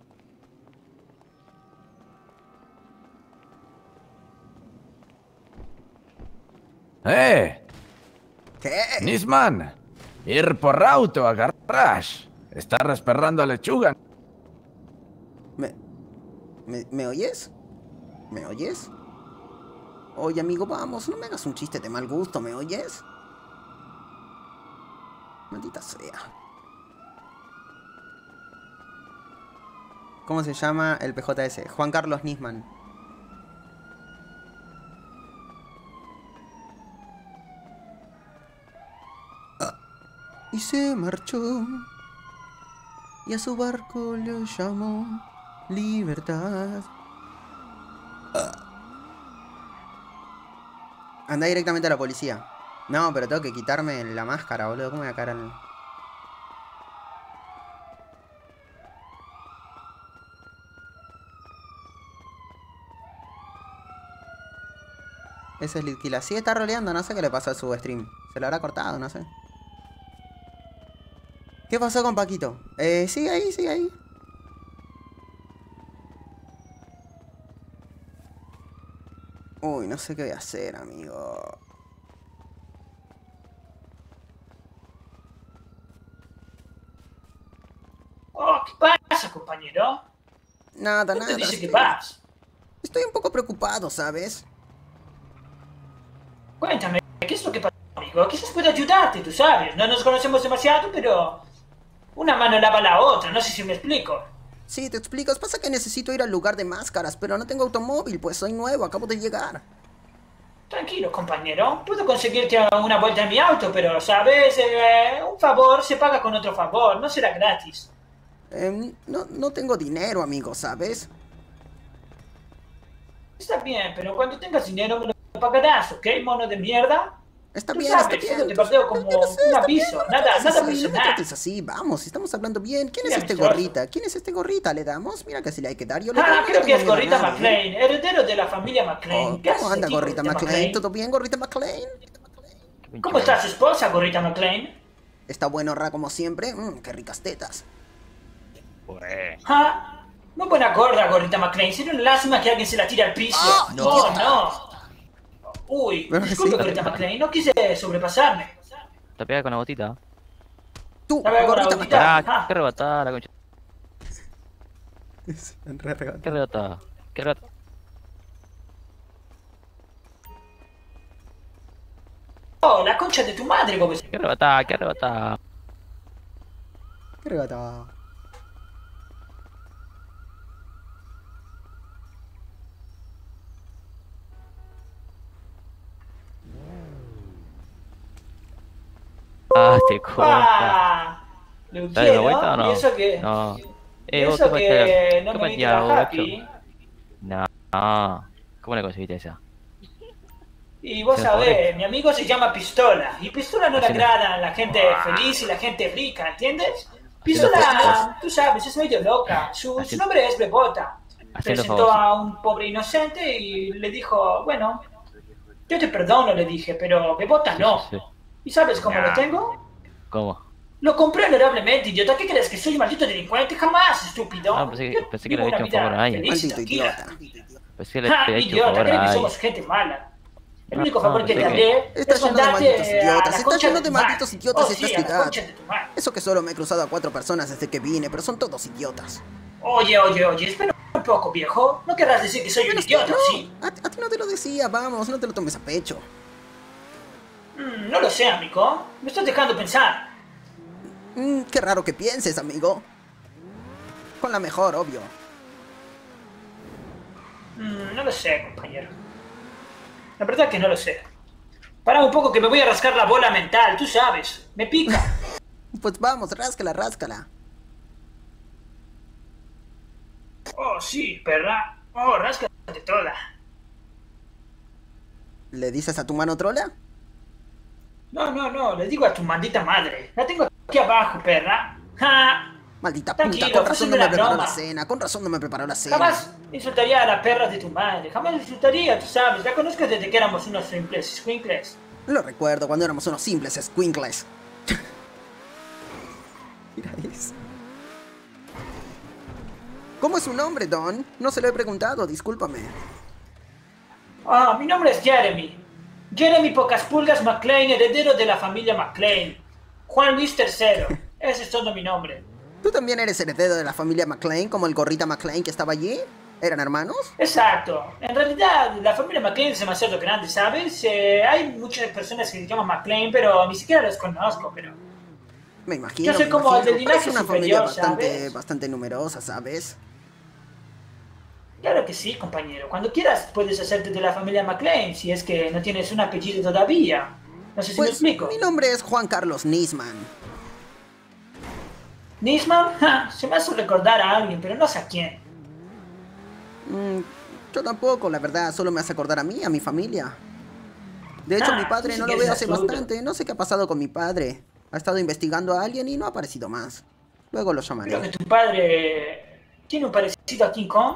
¿Qué? Nisman, ir por auto a garage. Está esperando a lechuga. ¿Me oyes? ¿Me oyes? Oye, amigo, vamos, no me hagas un chiste de mal gusto, ¿me oyes? Maldita sea. ¿Cómo se llama el PJS? Juan Carlos Nisman. Y se marchó. Y a su barco lo llamó Libertad. Anda directamente a la policía. No, pero tengo que quitarme la máscara, boludo. ¿Cómo voy a caer en...? Ese es Litquila. Sí, está roleando, no sé qué le pasó a su stream. Se lo habrá cortado, no sé. ¿Qué pasó con Paquito? Sigue ahí, sigue ahí. Uy, no sé qué voy a hacer, amigo. Oh, ¿qué pasa, compañero? Nada, ¿Qué nada. te dice que estoy- pasa? Estoy un poco preocupado, ¿sabes? Cuéntame, ¿qué es lo que pasa, amigo? Quizás pueda ayudarte, tú sabes. No nos conocemos demasiado, pero una mano lava la otra, no sé si me explico. Sí, te explico. Pasa que necesito ir al lugar de máscaras, pero no tengo automóvil, pues soy nuevo, acabo de llegar. Tranquilo, compañero. Puedo conseguirte una vuelta en mi auto, pero, ¿sabes? Un favor se paga con otro favor, no será gratis. No tengo dinero, amigo, ¿sabes? Está bien, pero cuando tengas dinero me lo pagarás, ¿ok, mono de mierda? Está Tú bien, sabes, está bien. solo te pateo como Yo lo sé, un está aviso, bien, nada No me personal. trates así, vamos, estamos hablando bien. ¿Quién es Mira, este amistoso. gorrita? ¿Quién es este gorrita? ¿Le damos? Mira que si le hay que dar, yo le doy. Ah, no creo le que es tengo miedo Gorrita a nadie. McLean, heredero de la familia McLean. Oh, ¿Qué ¿cómo haces anda aquí, Gorrita McLean? ¿Todo bien, Gorrita McLean? ¿Cómo está su esposa, Gorrita McLean? Está bueno, Ra, como siempre. Qué ricas tetas. Ah, muy buena gorda, Gorrita McLean. Sería una lástima que alguien se la tire al piso. Oh, no, idiota. no. Uy, Pero disculpe, sí. gorrita McLean, no quise sobrepasarme. Te pega con la botita. Tú, La veo con la gorrita botita. McLean. Ah, qué arrebatada la concha. Re arrebatado. Qué arrebatada. Qué arrebatada. Oh, la concha de tu madre, como Qué arrebatada, qué arrebatada. Qué arrebatado. Ah, te corta. ¡Ah! ¿Le ¿Estás de la quiero? vuelta o no? ¿Y eso que, No. y Vos, eso ¿qué que no ¿qué me viste metía, la borracho? happy? No. ¿Cómo le conseguiste esa? Y vos Se sabés, jode. mi amigo se llama Pistola. Y Pistola no le Haciendo- agrada a la gente feliz y la gente rica, ¿entiendes? Haciendo Pistola, tú sabes, es medio loca. Su Haciendo- nombre es Bebota. Haciendo Presentó favor. a un pobre inocente y le dijo, bueno, yo te perdono, le dije, pero Bebota no. Sí. ¿Y sabes cómo lo tengo? ¿Cómo? Lo compré honorablemente, idiota. ¿Qué crees? ¿Que soy un maldito delincuente? Jamás, estúpido. Ah, pensé que Vivo le había una hecho un favor vida a alguien. feliz y Maldito tranquila. idiota. Pensé que le Ja, había hecho un idiota, favor cree a que alguien. somos gente mala. El No, único favor no, que te pensé haré Está es lleno de mandarte malditos a idiotas. la Está concha lleno de de tu madre. malditos idiotas Oh, esta sí, a la ciudad. concha de tu madre. Eso que solo me he cruzado a 4 personas desde que vine, pero son todos idiotas. Oye, espera un poco, viejo. ¿No querrás decir que soy un idiota, sí? A ti no te lo decía, vamos, no te lo tomes a pecho. No lo sé, amigo. Me estás dejando pensar. Qué raro que pienses, amigo. Con la mejor, obvio. No lo sé, compañero. La verdad que no lo sé. Para un poco que me voy a rascar la bola mental, tú sabes. Me pica. Pues vamos, ráscala, ráscala. Oh, sí, perra. Oh, ráscate toda. ¿Le dices a tu mano trola? No, le digo a tu maldita madre. La tengo aquí abajo, perra. ¡Ja! Maldita Tranquilo, puta, con fue razón solo no me una preparó broma. la cena, con razón no me preparó la cena. Jamás insultaría a la perra de tu madre. Jamás insultaría, tú sabes. La conozco desde que éramos unos simples squinkles. Lo recuerdo cuando éramos unos simples squinkles. Mira eso. ¿Cómo es su nombre, Don? No se lo he preguntado, discúlpame. Ah, mi nombre es Jeremy. Jeremy Pocas Pulgas McLean, heredero de la familia McLean. Juan Luis III. Ese es todo mi nombre. ¿Tú también eres heredero de la familia McLean, como el gorrita McLean que estaba allí? ¿Eran hermanos? Exacto. En realidad, la familia McLean es demasiado grande, ¿sabes? Hay muchas personas que se llaman McLean, pero ni siquiera los conozco, pero... Me imagino. Yo soy me como el imagino. del linaje Parece una superior, familia ¿sabes? bastante numerosa, ¿sabes? Claro que sí, compañero. Cuando quieras puedes hacerte de la familia McLean, si es que no tienes un apellido todavía. No sé si me Pues explico. mi nombre es Juan Carlos Nisman. ¿Nisman? Ja, se me hace recordar a alguien, pero no sé a quién. Yo tampoco, la verdad, solo me hace acordar a mí, a mi familia. De hecho, mi padre tú sí no que lo eres veo hace astuto. bastante. No sé qué ha pasado con mi padre. Ha estado investigando a alguien y no ha aparecido más. Luego lo llamaré. Creo que tu padre tiene un parecido a King Kong.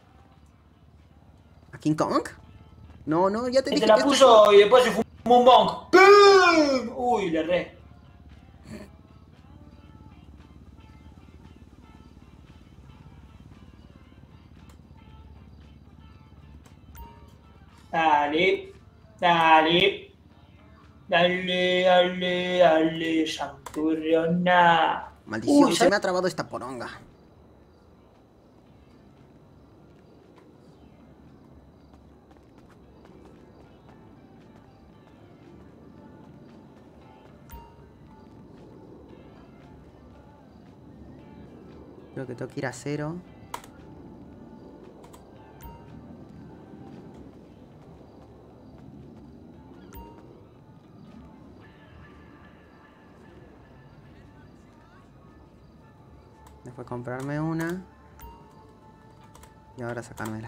¿A King Kong? No, ya te Y dije te la que esto puso y después se fumó un bong. ¡Pum! Uy, le erré. Dale, dale, dale, Santurriona. Maldición, Uy, se me ha trabado esta poronga. Creo que tengo que ir a 0. Después comprarme una. Y ahora sacármela.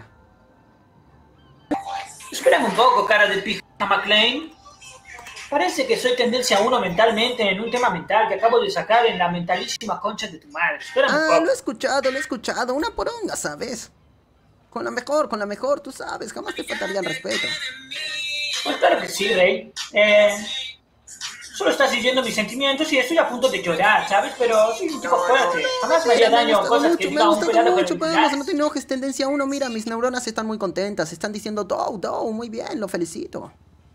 Espérame un poco, cara de pija McLean. Parece que soy tendencia 1 mentalmente en un tema mental que acabo de sacar en la mentalísima concha de tu madre. Espérame un poco. Lo he escuchado. Una poronga, ¿sabes? Con la mejor, tú sabes. Jamás te faltaría el respeto. Pues claro que sí, Rey. Solo estás diciendo mis sentimientos y estoy a punto de llorar, ¿sabes? Pero soy un tipo fuerte. Jamás me haría daño a cosas que Me diga ha un gustado pelado mucho, con vamos, no te enojes, tendencia 1, mira, mis neuronas están muy contentas, están diciendo, muy bien, lo felicito.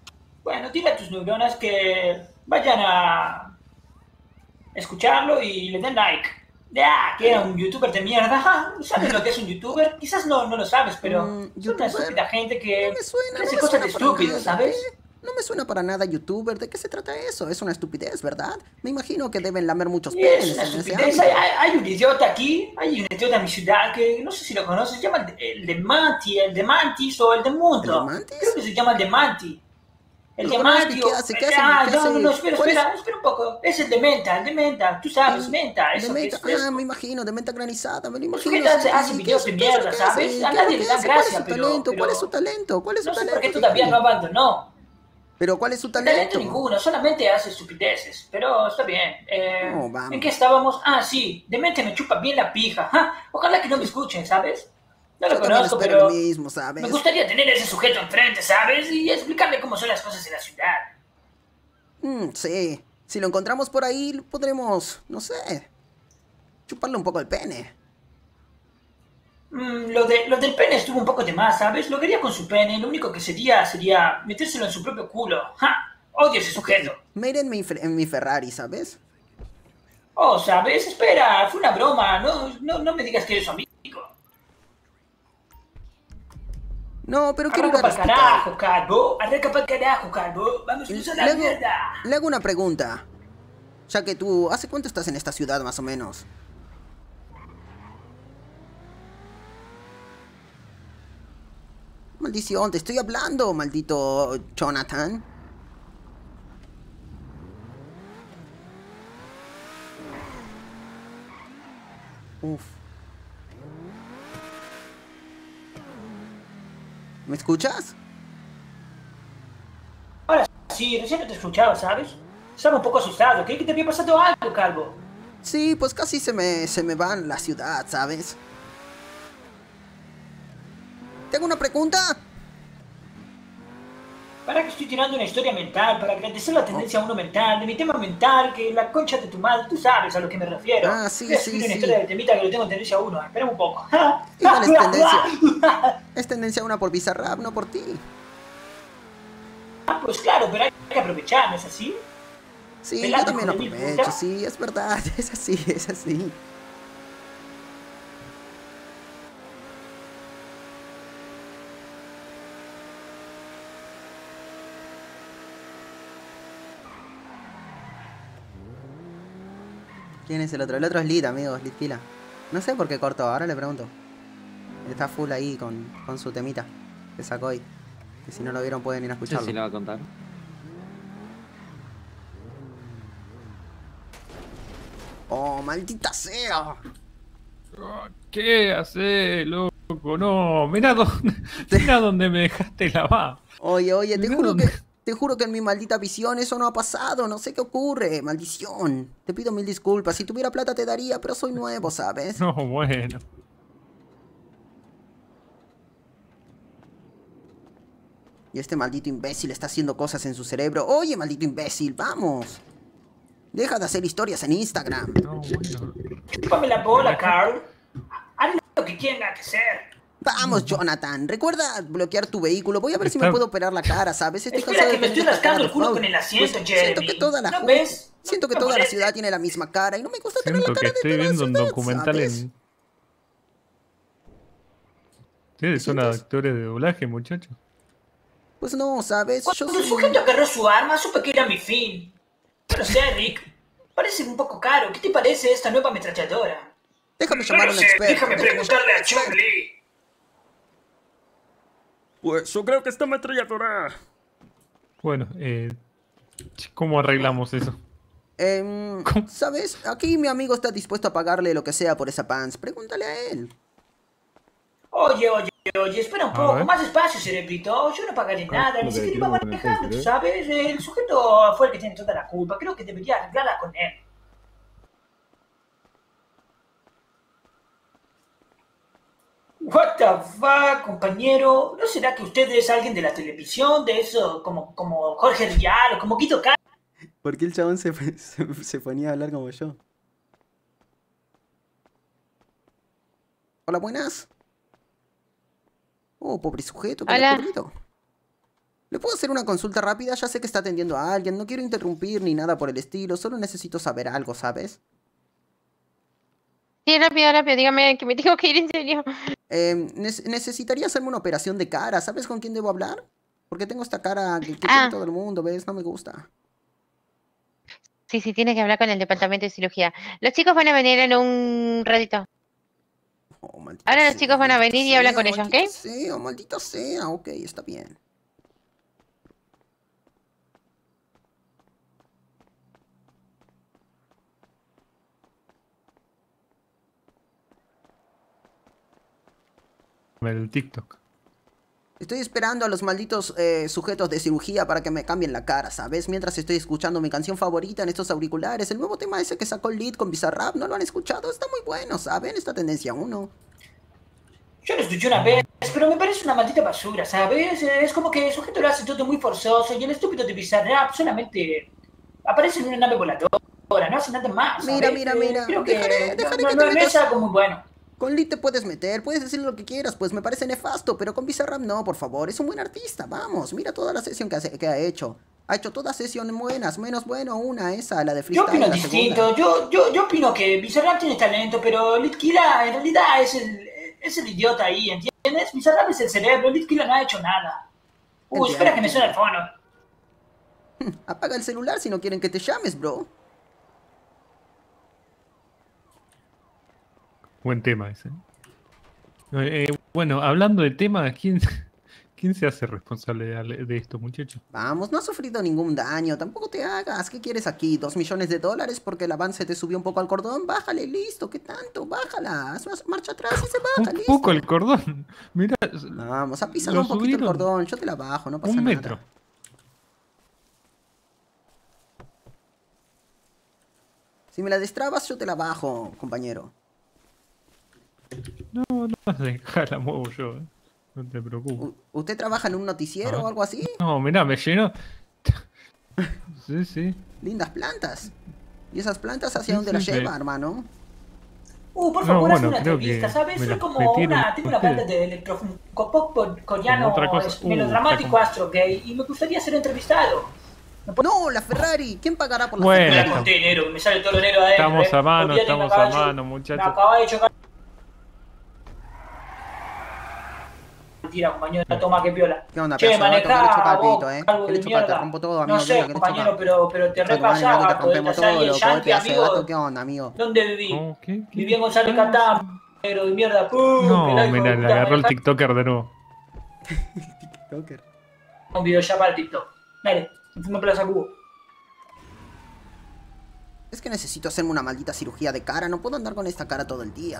Bueno, dile a tus neuronas que vayan a escucharlo y le den like. Ya, que era un youtuber de mierda. Ja, ¿sabes lo que es un youtuber? Quizás no lo sabes, pero son una estúpida gente que hace cosas de estúpidos, ¿sabes? No me suena para nada youtuber. ¿De qué se trata eso? Es una estupidez, ¿verdad? Me imagino que deben lamer muchos Y es penes una en ese estupidez. ámbito. Hay un idiota aquí, hay un idiota en mi ciudad que no sé si lo conoces, se llama el de Manti, el de Mantis o el de Mundo. ¿El de Mantis? Creo que se llama el de Manti. El ¿Lo de conozco? Manti. ¿Qué hace? ¿Qué hace? ¿Qué No, hace? espera un poco. Es el de Menta, tú sabes, Menta, De eso que menta, es fresco. me imagino, de menta granizada, me lo El imagino. sujeto hace sí. videos de ¿Qué es lo mierda, que ¿sabes? hace? A ¿Qué es lo nadie que le da hace? ¿Cuál es gracia, su talento? ¿Cuál es su talento? ¿Cuál es su no sé talento? por qué todavía no abandonó. ¿Pero cuál es su Talento talento? ninguno, solamente hace estupideces, pero está bien. No, vamos. ¿En qué estábamos? Ah, sí, Demente me chupa bien la pija. ¡Ja! Ojalá que no me escuchen, ¿sabes? No lo Yo también conozco, espero pero lo mismo, ¿sabes? me gustaría tener a ese sujeto enfrente, ¿sabes? Y explicarle cómo son las cosas en la ciudad. Sí. Si lo encontramos por ahí, podremos, no sé, chuparle un poco el pene. Lo del pene estuvo un poco de más, ¿sabes? Lo quería con su pene, lo único que sería metérselo en su propio culo. ¡Ja! Odio ese sujeto. Me iré en mi Ferrari, ¿sabes? Oh, ¿sabes? Espera, fue una broma. No me digas que eres su amigo. No, pero quiero ir Arranca al para el hospital. carajo, calvo. Arranca para el carajo, calvo. Vamos a usar la mierda. Le hago una pregunta. Ya que tú, ¿hace cuánto estás en esta ciudad, más o menos? Maldición, te estoy hablando, maldito Jonathan. Uf. ¿Me escuchas? Ahora sí, recién no te escuchaba, ¿sabes? Estaba un poco asustado. Creí que te había pasado algo, calvo. Sí, pues casi se me va la ciudad, ¿sabes? ¿Tengo una pregunta? Para que estoy tirando una historia mental, para agradecer la tendencia a uno mental, de mi tema mental, que la concha de tu madre, tú sabes a lo que me refiero. Ah, sí, Voy a escribir una historia de temita que lo tengo tendencia a uno. Espera un poco. Igual es tendencia. Es tendencia una por Bizarrap, no por ti. Pues claro, pero hay que aprovechar, ¿no es así? Sí, Pelado, yo también lo hijo de mil aprovecho, puta. sí, es verdad, es así, es así. ¿Quién es el otro? El otro es Lid, amigos, Lid Kila. No sé por qué cortó, ahora le pregunto. Está full ahí con su temita que sacó hoy. Que si no lo vieron pueden ir a escucharlo. Sí, sí, le va a contar. ¡Oh, maldita sea! ¿Qué haces, loco? No, mirá dónde me dejaste la va. Oye, te juro que en mi maldita visión eso no ha pasado. No sé qué ocurre, maldición. Te pido mil disculpas. Si tuviera plata te daría, pero soy nuevo, ¿sabes? No, bueno. Y este maldito imbécil está haciendo cosas en su cerebro. Oye, maldito imbécil, vamos. Deja de hacer historias en Instagram. No, bueno. Chúpame la bola, Carl. Haz lo que tenga que hacer. Vamos, Jonathan. Recuerda bloquear tu vehículo. Voy a ver si me puedo operar la cara, ¿sabes? Estoy Espera, cansado que de me tener estoy esta cara rascando de el culo fraude. con el asiento, Pues, Jeremy. Siento que toda la, ¿No ves? siento que No toda la molestes. ciudad tiene la misma cara y no me gusta tener Siento la que cara de estoy toda la viendo un ciudad, documental ¿sabes? en... ¿Ustedes son actores de doblaje, muchachos? Pues no, ¿sabes? Yo Cuando el soy... sujeto agarró su arma, supe que era mi fin. Yo no sé, Rick. Parece un poco caro. ¿Qué te parece esta nueva ametralladora? Déjame llamar a un No sé, experto. déjame preguntarle a Chun-Li. Pues yo creo que esta ametralladora... Bueno, ¿cómo arreglamos eso? ¿Sabes? Aquí mi amigo está dispuesto a pagarle lo que sea por esa pants. Pregúntale a él. Oye, espera un A poco. ver. Más despacio, cerebrito. Yo no pagaré nada. Ni lo siquiera que iba quiero con el manejando, jefe, ¿tú ¿eh? sabes? El sujeto fue el que tiene toda la culpa. Creo que debería arreglarla con él. What the fuck, compañero. ¿No será que usted es alguien de la televisión? De eso, como Jorge Rial o como Guido Cal? ¿Por qué el chabón se ponía a hablar como yo? Hola, buenas. Oh, pobre sujeto, ¿qué le ha Hola. ocurrido? ¿Le puedo hacer una consulta rápida? Ya sé que está atendiendo a alguien, no quiero interrumpir ni nada por el estilo, solo necesito saber algo, ¿sabes? Sí, rápido, rápido, dígame que me tengo que ir en serio. Necesitaría hacerme una operación de cara, ¿sabes con quién debo hablar? Porque tengo esta cara que tiene todo el mundo, ¿ves? No me gusta. Sí, sí, tiene que hablar con el departamento de cirugía. Los chicos van a venir en un ratito. Ahora los chicos van a venir y hablan con ellos, ¿ok? Maldita sea, ok, está bien. El TikTok. Estoy esperando a los malditos sujetos de cirugía para que me cambien la cara, ¿sabes? Mientras estoy escuchando mi canción favorita en estos auriculares, el nuevo tema ese que sacó Lead con Bizarrap, ¿no lo han escuchado? Está muy bueno, ¿saben? Esta tendencia 1. Yo lo escuché una vez, pero me parece una maldita basura, ¿sabes? Es como que el sujeto lo hace todo muy forzoso y el estúpido de Bizarrap solamente aparece en una nave voladora, no hace nada más, ¿sabes? Mira. Creo que Dejaré que te no metas. es algo muy bueno. Con Lead te puedes meter, puedes decir lo que quieras, pues me parece nefasto, pero con Bizarrap no, por favor, es un buen artista, vamos, mira toda la sesión que ha hecho. Ha hecho todas sesiones buenas, menos bueno una, esa, la de freestyle. Yo opino la distinto, segunda. yo opino que Bizarrap tiene talento, pero Litquila en realidad es el idiota ahí, ¿entiendes? Bizarrap es el cerebro, Litquila no ha hecho nada. Espera que me suene el fono. Apaga el celular si no quieren que te llames, bro. Buen tema ese. Bueno, hablando de temas, ¿quién se hace responsable de esto, muchachos? Vamos, no has sufrido ningún daño, tampoco te hagas. ¿Qué quieres aquí? ¿2 millones de dólares porque el avance te subió un poco al cordón? Bájale, listo, ¿qué tanto? Bájala, haz marcha atrás y se baja, Un listo. poco el cordón. Mira. Vamos, a pisar un poquito el cordón, yo te la bajo, no pasa un nada. metro. Si me la destrabas, yo te la bajo, compañero. No, la muevo yo, no te preocupes. ¿Usted trabaja en un noticiero o algo así? No, mirá, me llenó. Sí. Lindas plantas. ¿Y esas plantas hacia dónde las lleva, hermano? Por favor, hazme una entrevista, ¿sabes? Soy como tengo una banda de electropop coreano, melodramático, astro gay, y me gustaría ser entrevistado. No, la Ferrari. ¿Quién pagará por la Ferrari? Ferrari? Me conté enero, me sale todo el enero adentro. Estamos a mano, muchachos. Me acaba de chocar. Mentira, compañero, toma que piola. ¿Qué onda, che, manejá vos, algo ¿Qué de le choca? Te mierda. rompo todo, amigo. No sé, compañero, pero te repasaba. Te rompemos todo, el loco. Yankee, amigo. ¿Qué onda, amigo? ¿Dónde viví? Viví en González Catán, negro de mierda. No, mira, le agarró el TikToker de nuevo. TikToker. Un video ya para el TikTok. Dale, me fumo en Plaza Cubo. Es que necesito hacerme una maldita cirugía de cara. No puedo andar con esta cara todo el día.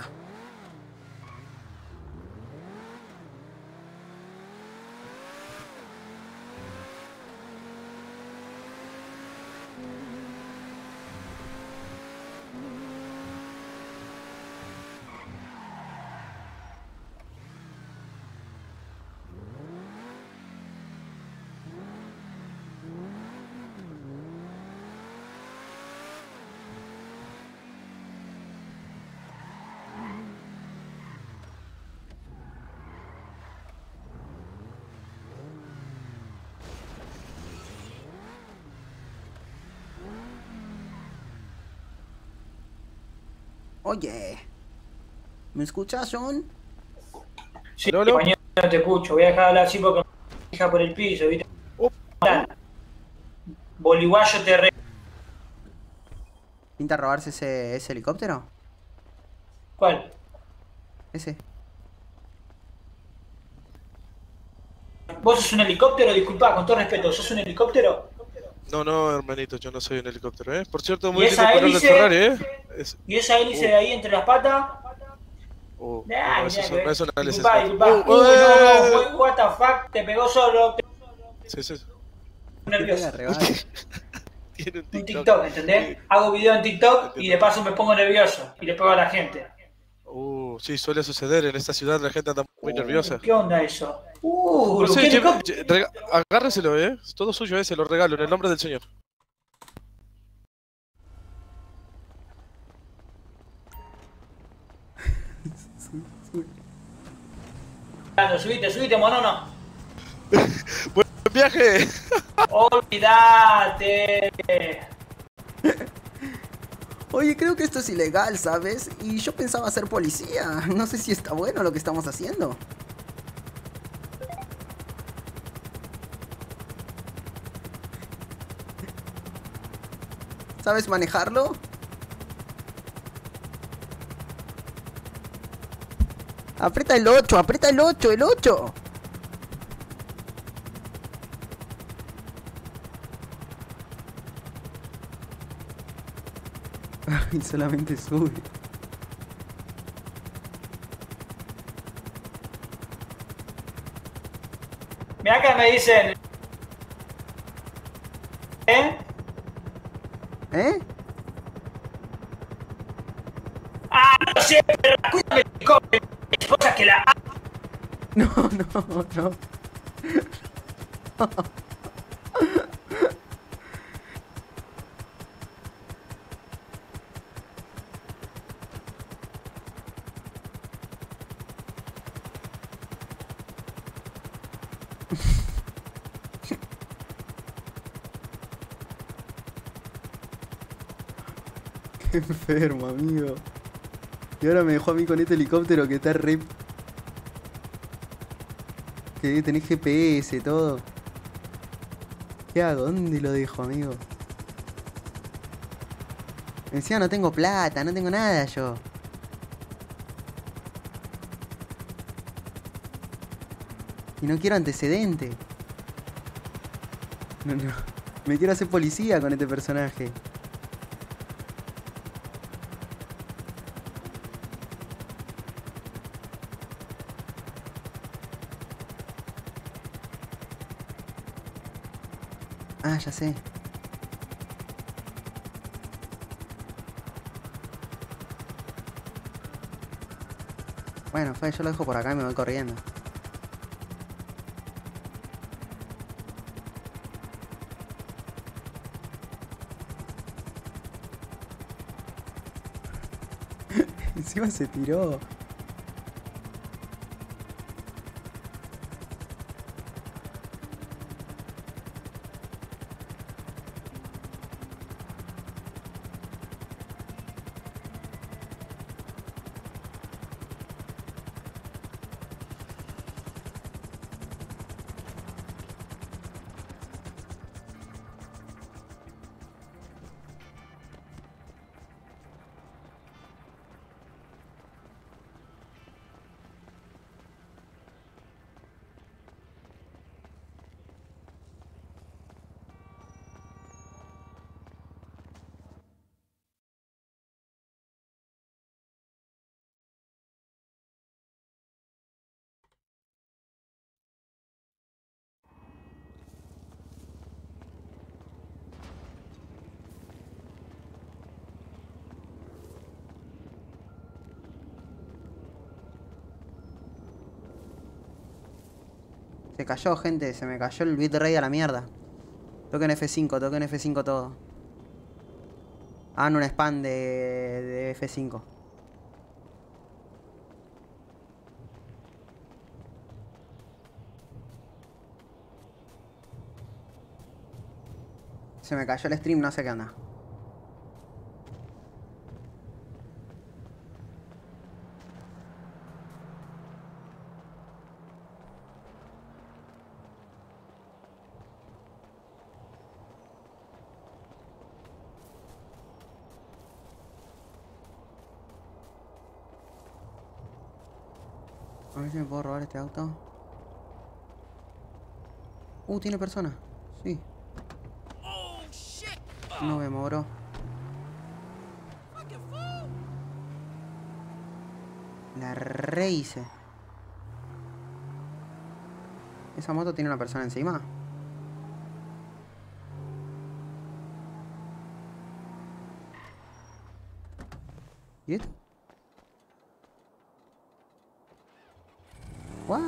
Oye, ¿me escuchas, John? Sí, compañero, no te escucho. Voy a dejar de hablar así porque me fija por el piso, ¿viste? Boliguayo te ¿Pinta robarse ese helicóptero? ¿Cuál? Ese. ¿Vos sos un helicóptero? Disculpa, con todo respeto, ¿sos un helicóptero? No, hermanito, yo no soy un helicóptero, ¿eh? Por cierto, muy ¿Y lindo esa color del hélice? Ferrari, ¿eh? ¿Y esa hélice de ahí entre las patas? No, no eso no es una hélice. Disculpa. No, what the fuck, te pegó solo. Sí. Nervioso. Tiene un TikTok, ¿entendés? Hago video en TikTok y de paso me pongo nervioso y le pego a la gente. Sí, suele suceder. En esta ciudad la gente anda muy nerviosa. ¿Qué onda eso? No sé, agárreselo, ¿eh? Es todo suyo, se lo regalo en el nombre del señor. Subite, monono. Bueno, viaje. Olvídate. Oye, creo que esto es ilegal, ¿sabes? Y yo pensaba ser policía. No sé si está bueno lo que estamos haciendo. ¿Sabes manejarlo? Aprieta el 8, aprieta el 8, el 8. Ay, solamente sube. Mira que me dicen. ¿Eh? ¿Eh? Ah, no sé, pero cuídame, mi esposa que la. No, no, no. Qué enfermo, amigo. Y ahora me dejó a mí con este helicóptero que está re... Que tenés GPS, todo. ¿Qué hago? ¿Dónde lo dejo, amigo? Encima no tengo plata, no tengo nada yo. Y no quiero antecedente. No, no. Me quiero hacer policía con este personaje. Ah, ya sé. Bueno, yo lo dejo por acá y me voy corriendo. Encima se tiró. Se cayó, gente, se me cayó el bitrate a la mierda. Toquen F5, toquen F5 todo. Hagan un spam de F5. Se me cayó el stream, no sé qué onda. A ver si me puedo robar este auto. Tiene persona. Sí. No me moro. La re hice. ¿Esa moto tiene una persona encima? ¿Y esto? ¿What?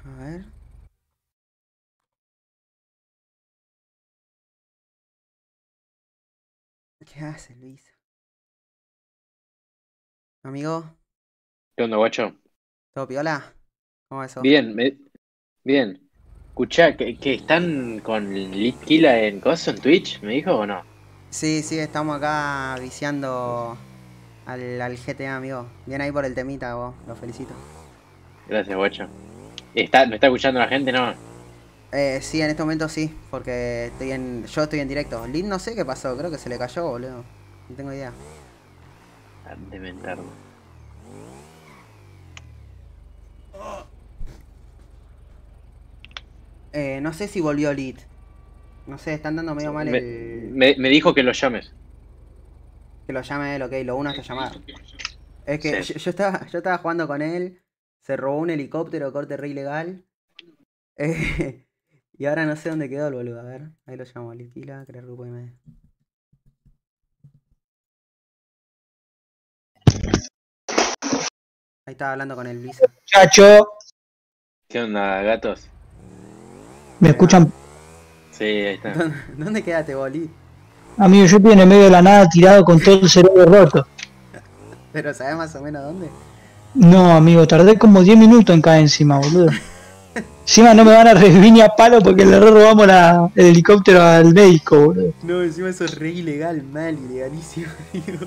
A ver. ¿Qué hace, Luis? Amigo, ¿Qué onda, guacho? ¿todo piola? ¿Cómo va eso? Bien, bien. Escuchá, ¿que están con Litquila en coso, en Twitch? ¿Me dijo o no? Sí, sí, estamos acá viciando al GTA, amigo. Bien ahí por el temita, vos. Lo felicito. Gracias, guacho. ¿Me está escuchando la gente, no? Sí, en este momento sí, porque yo estoy en directo. Lin no sé qué pasó, creo que se le cayó, boludo. No tengo idea. De mentarlo. No sé si volvió Lit. No sé, están dando medio mal el... Me dijo que lo llames. Que lo llame él, ok, lo uno hasta llamar. Es que Sí. yo estaba jugando con él, se robó un helicóptero, corte re ilegal. Y ahora no sé dónde quedó el boludo, a ver. Ahí lo llamo, Litquila, crear grupo MD. Ahí estaba hablando con el Luisa. Muchacho, ¿Qué onda, gatos? ¿me escuchan? Sí, ahí está. ¿Dónde quedaste, boli? Amigo, yo estoy en el medio de la nada tirado con todo el cerebro roto. Pero ¿sabes más o menos dónde? No, amigo, tardé como 10 minutos en caer encima, boludo. Encima no me van a revivir ni a palo porque le robamos el helicóptero al médico, boludo. No, encima eso es re ilegal, mal, ilegalísimo, amigo.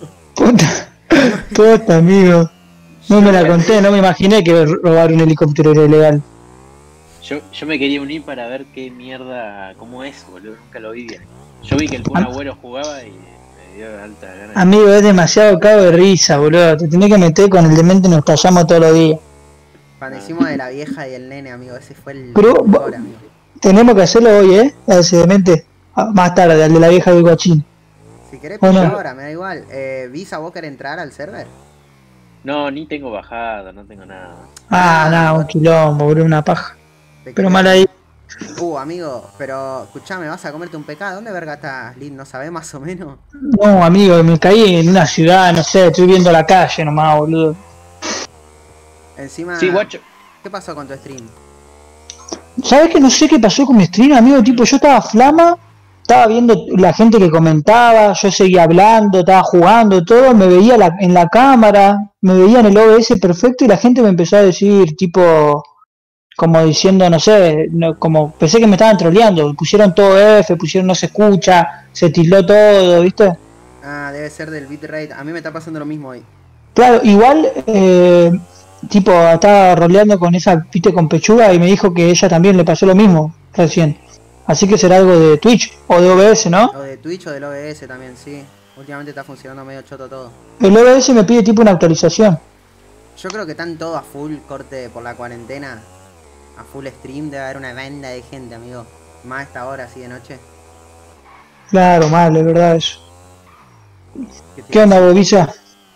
Posta, amigo. No me la conté, no me imaginé que robar un helicóptero era ilegal. Yo me quería unir para ver qué mierda, cómo es, boludo. Nunca lo vi bien. Yo vi que el Kun Agüero jugaba y me dio alta gana. Amigo, es demasiado cago de risa, boludo. Te tenés que meter con el demente y nos callamos todos los días. Cuando hicimos de la vieja y el nene, amigo, ese fue el Pero mejor, amigo. tenemos que hacerlo hoy, a ese demente. Más tarde, al de la vieja del guachín. Si querés ¿O no? pillar ahora, me da igual. ¿Visa vos querés entrar al server? No, ni tengo bajada, no tengo nada. Nada, un quilombo, boludo, una paja. Pero mal ahí. Amigo, pero escuchame, vas a comerte un pecado. ¿Dónde verga estás, Lin? ¿No sabés más o menos? No, amigo, me caí en una ciudad, no sé, estoy viendo la calle nomás, boludo. Encima... Sí, guacho. ¿Qué pasó con tu stream? ¿Sabes que no sé qué pasó con mi stream, amigo? Tipo, yo estaba flama, estaba viendo la gente que comentaba, yo seguía hablando, estaba jugando, todo, me veía en la cámara, me veía en el OBS perfecto y la gente me empezó a decir, tipo, como diciendo, no sé, como pensé que me estaban troleando, pusieron todo F, pusieron no se escucha, se tildó todo, ¿viste? Ah, debe ser del bitrate. A mí me está pasando lo mismo hoy. Claro, igual, tipo, estaba roleando con esa pite con pechuga y me dijo que ella también le pasó lo mismo recién. Así que será algo de Twitch o de OBS, ¿no? O de Twitch o del OBS también, sí. Últimamente está funcionando medio choto todo. El OBS me pide tipo una actualización. Yo creo que están todos a full corte por la cuarentena. A full stream, debe haber una banda de gente, amigo. Más a esta hora, así de noche. Claro, mal, es verdad eso. ¿Qué onda, Bobilla?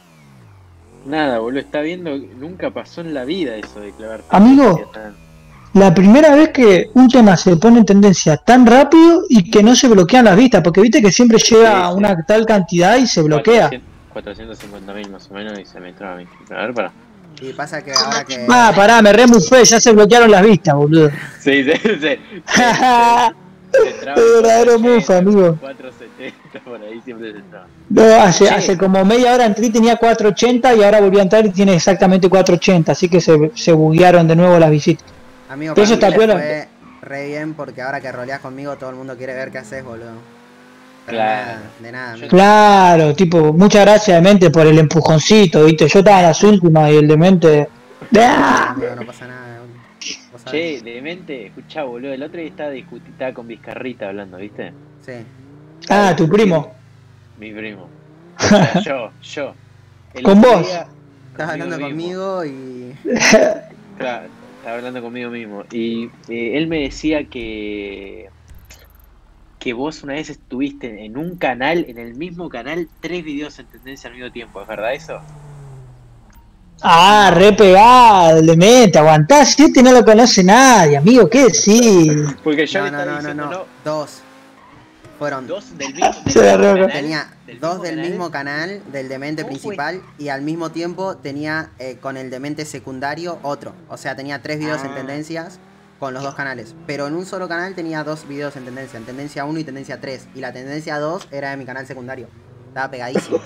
Nada, boludo, está viendo, nunca pasó en la vida eso de clavar. Amigo, la primera vez que un tema se pone en tendencia tan rápido y que no se bloquean las vistas, porque viste que siempre llega a una tal cantidad y se bloquea. 450.000 más o menos y se me entró a mí. A ver, para. Y pasa que ahora que... Pará, me remufé, ya se bloquearon las vistas, boludo. Sí. Es verdadero mufa, amigo. 470 por ahí siempre se entraba. No, hace como media hora entré y tenía 480 y ahora volví a entrar y tiene exactamente 480, así que se buguearon de nuevo las visitas. Amigo, Pero eso para está mí le piola. fue re bien porque ahora que roleás conmigo todo el mundo quiere ver qué haces, boludo. Pero Claro. de nada, amigo. Claro, tipo, muchas gracias demente por el empujoncito, viste, yo estaba en las últimas y el demente... ¡Ah! Amigo, no pasa nada, boludo. Vos Che, sabés. demente, escuchá, boludo, el otro día estaba con Vizcarrita hablando, ¿viste? Sí. Ah, tu primo. Mi primo. O sea, yo. El Con otro vos. día, Estás hablando mismo. conmigo y... Claro, estaba hablando conmigo mismo. Y él me decía que vos una vez estuviste en un canal, en el mismo canal, 3 videos en tendencia al mismo tiempo, ¿es verdad eso? Ah, re pegado, demente, aguantá, si este no lo conoce nadie, amigo, ¿qué decís? Porque yo le No, estaba no, diciendo, no, Dos. Fueron... dos del mismo, Se la roca. canal, Tenía dos del canal. mismo canal, del demente principal, y al mismo tiempo tenía con el demente secundario otro. O sea, tenía 3 videos en tendencias con los dos canales. Pero en un solo canal tenía 2 videos en tendencia 1 y tendencia 3. Y la tendencia 2 era de mi canal secundario. Estaba pegadísimo.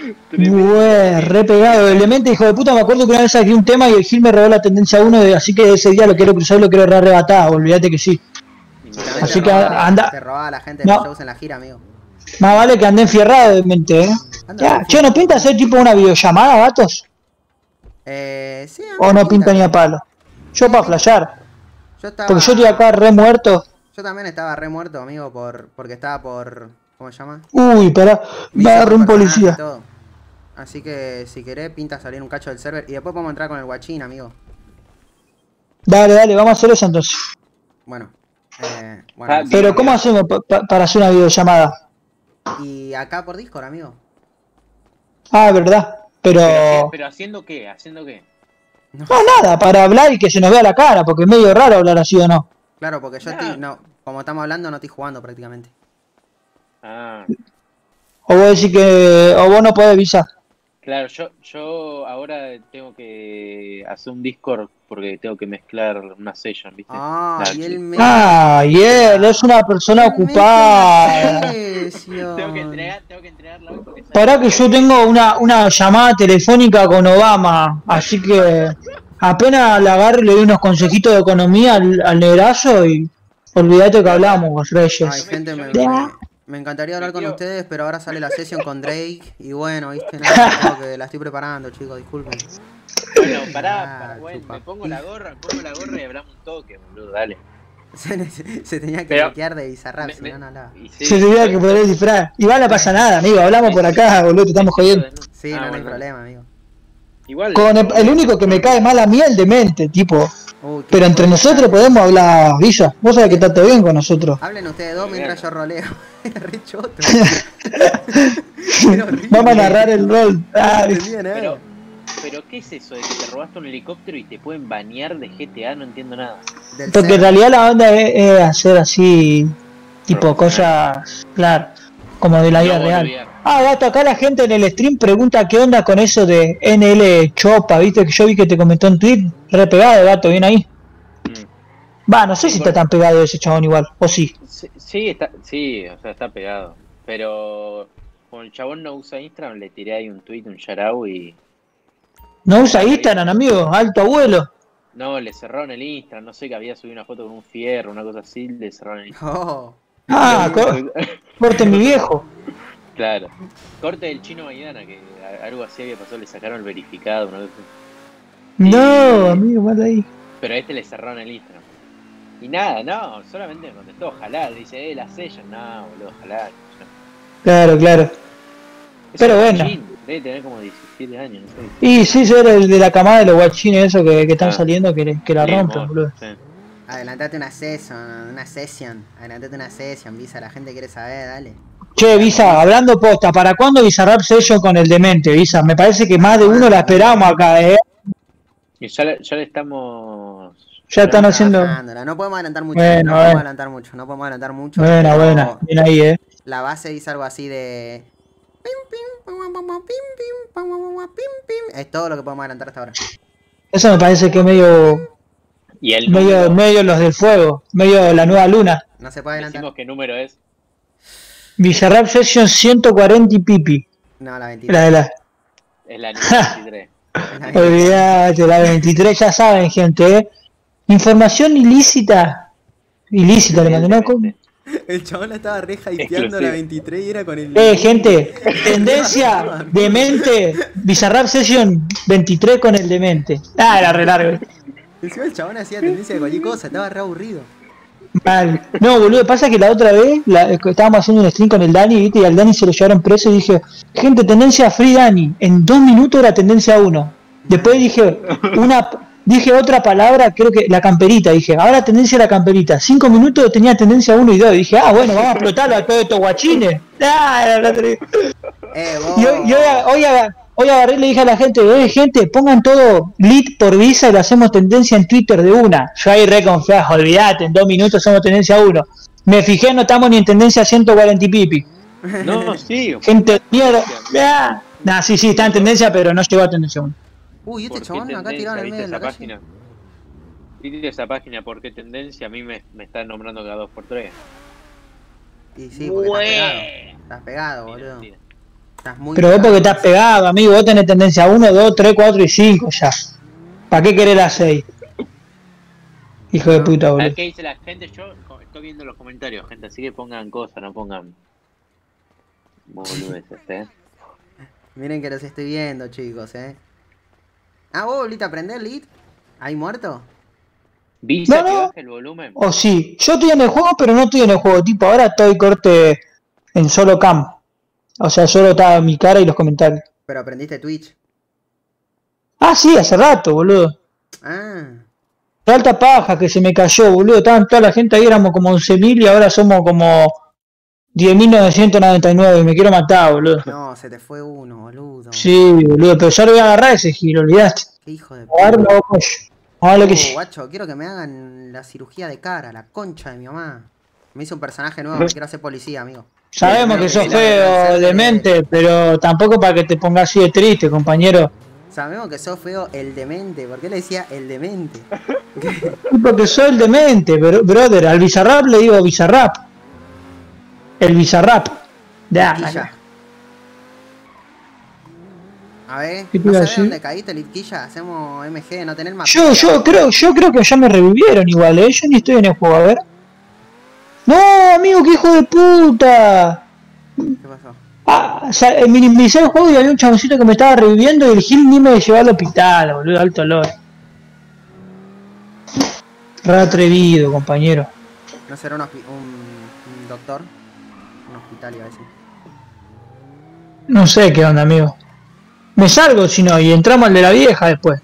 Re pegado. El demente, hijo de puta, me acuerdo que una vez saqué un tema y el Gil me robó la tendencia 1, así que ese día lo quiero cruzar y lo quiero arrebatar, olvídate que sí. Así que anda. Te robaba a la gente de los shows en la gira, amigo. Más vale que andé enfierrado de mente, Ya, che, ¿no pinta hacer tipo una videollamada, gatos? Sí. ¿O no pinta ni a palo? Yo para flashear. Porque yo estoy acá re muerto. Yo también estaba re muerto, amigo, porque estaba por... ¿Cómo se llama? Uy, pará, me agarró un policía. Así que si querés, pinta salir un cacho del server y después podemos entrar con el guachín, amigo. Dale, vamos a hacer eso entonces. Bueno. Pero ¿cómo hacemos para hacer una videollamada? Y acá por Discord, amigo. Ah, verdad. Pero ¿haciendo qué? ¿Haciendo qué? No, nada, para hablar y que se nos vea la cara, porque es medio raro hablar así o no. Claro, porque yo estoy, como estamos hablando, no estoy jugando prácticamente. Ah. O vos decís que... o vos no podés avisar. Claro, yo ahora tengo que hacer un Discord porque tengo que mezclar una session, ¿viste? Y él es una persona ocupada. Tengo que entregarla hoy porque... Pará que yo tengo una llamada telefónica con Obama, así que apenas le agarre y le doy unos consejitos de economía al negrazo y olvídate que hablamos, Reyes. Ay, gente, me encantaría hablar con ustedes, pero ahora sale la sesión con Drake y bueno, viste, nada, que la estoy preparando, chicos, disculpen. Bueno, pará, bueno, me pongo la gorra y hablamos un toque, boludo, dale. Se tenía que bloquear de Bizarrap, si no, no hablaba. Se tenía que poder descifrar. Igual no pasa nada, amigo, hablamos por acá, boludo, te estamos jodiendo. Sí, no hay problema, amigo. Igual. Con el único que me cae mal a mí es el demente, tipo. Pero entre nosotros podemos hablar, Villa. Vos sabés que está todo bien con nosotros. Hablen ustedes dos mientras yo roleo. Re choto. Vamos a narrar el rol. Pero ¿qué es eso de que te robaste un helicóptero y te pueden banear de GTA? No entiendo nada. Porque en realidad la onda es hacer así, tipo cosas, claro, como de la vida real. Gato, acá la gente en el stream pregunta qué onda con eso de NL Chopa, viste que yo vi que te comentó en tweet, re pegado, Gato, bien ahí. No sé si está tan pegado ese chabón igual, o sí. Sí, o sea, está pegado. Pero como el chabón no usa Instagram, le tiré ahí un tweet, un shoutout y... ¿No usa Instagram, amigo? Alto abuelo. No, le cerraron el Instagram, no sé, que había subido una foto con un fierro, una cosa así, le cerraron el Instagram. Corte mi viejo. Claro. Corte del Chino Maidana, que algo así había pasado, le sacaron el verificado, una cosa así. No, amigo, mal ahí. Pero a este le cerraron el Instagram. Y nada, solamente me contestó, ojalá, le dice, la sella, no, boludo, ojalá. Claro. Pero bueno. Debe tener como 17 años, no sé. Y sí, yo era el de la camada de los guachines esos que están saliendo que la rompen, boludo. Sí. Adelantate una sesión, Visa, la gente quiere saber, dale. Che, Visa, hablando posta, ¿para cuándo Bizarrap Session con el demente, Visa? Me parece que más de uno la esperamos acá, Y ya le estamos... Ya están haciendo... No podemos adelantar mucho, Bueno, no podemos adelantar mucho. Buena, bien ahí, La base dice algo así de... Es todo lo que podemos adelantar hasta ahora. Eso me parece que es medio... ¿Y el medio los del fuego, medio la nueva luna. No se puede adelantar. Decimos qué número es. Bizarrap Session 140 y pipi. No, la 23. Es la 23. Olvídate, la 23, ya saben, gente, Información ilícita. Ilícita, le mandé, ¿no? El chabón la estaba re hypeando la 23 y era con el... gente, tendencia, demente, Bizarrap Session 23 con el demente. Era re largo. Encima el chabón hacía tendencia de cualquier cosa, estaba re aburrido. Mal. No, boludo, pasa que la otra vez estábamos haciendo un stream con el Dani, ¿viste? Y al Dani se lo llevaron preso y dije, gente, tendencia free Dani. En 2 minutos era tendencia 1. Después dije otra palabra, creo que la camperita, dije, ahora tendencia a la camperita. 5 minutos tenía tendencia 1 y 2. Dije, bueno, vamos a explotarlo a todos estos guachines. Hoy agarré y le dije a la gente, gente, pongan todo lit por Visa y lo hacemos tendencia en Twitter de una. Yo ahí re confiado, olvidate, en 2 minutos somos tendencia 1. Me fijé, no estamos ni en tendencia 140 y pipi. No, sí. Gente de mierda. Sí, está en tendencia, pero no llegó a tendencia 1. Uy, este chabón acá tirado en el medio de la calle. ¿Viste esa página por qué tendencia? A mí me están nombrando cada 2x3. Y sí, porque estás pegado, boludo. Estás muy Pero vos pegado. porque estás pegado, amigo. Vos tenés tendencia 1, 2, 3, 4 y 5 ya. ¿Para qué querés la 6? Hijo de puta, boludo. ¿Qué dice la gente? Yo estoy viendo los comentarios, gente, así que pongan cosas, no pongan boludeces, Miren que los estoy viendo, chicos, Ah, vos volviste a aprender, Lit. ¿Ahí muerto? ¿Viste No, que no. baje el volumen? O sí, yo estoy en el juego, pero no estoy en el juego. Tipo, ahora estoy corte en solo cam. O sea, solo está mi cara y los comentarios. Pero aprendiste Twitch. Ah, sí, hace rato, boludo. Ah. Alta paja que se me cayó, boludo. Estaban toda la gente ahí, éramos como 11.000 y ahora somos como 10.999. Me quiero matar, boludo. No, se te fue uno, boludo. Sí, boludo, pero ya lo voy a agarrar ese giro, olvidaste. Qué hijo de A ver, puta. a ver lo que sí. Guacho, quiero que me hagan la cirugía de cara, la concha de mi mamá. Me hice un personaje nuevo, quiero ser policía, amigo. Sabemos que sos feo, demente, pero tampoco para que te pongas así de triste, compañero. Sabemos que sos feo el demente. ¿Por qué le decía el demente? Porque soy el demente, brother. Al Bizarrap le digo Bizarrap. El Bizarrap. Litquilla. A ver, ¿Qué te ¿no iba a sabés decir? dónde caíste, Litquilla? Hacemos MG, no tenés el mapa. Yo creo que ya me revivieron igual, yo ni estoy en el juego, a ver. No, amigo, qué hijo de puta. ¿Qué pasó? Ah, o sea, minimicé el juego y había un chaboncito que me estaba reviviendo y el Gil ni me llevó al hospital, boludo, alto olor. Re atrevido, compañero. ¿No será un doctor? Un hospital, iba a decir. No sé qué onda, amigo. Me salgo si no, y entramos al de la vieja después.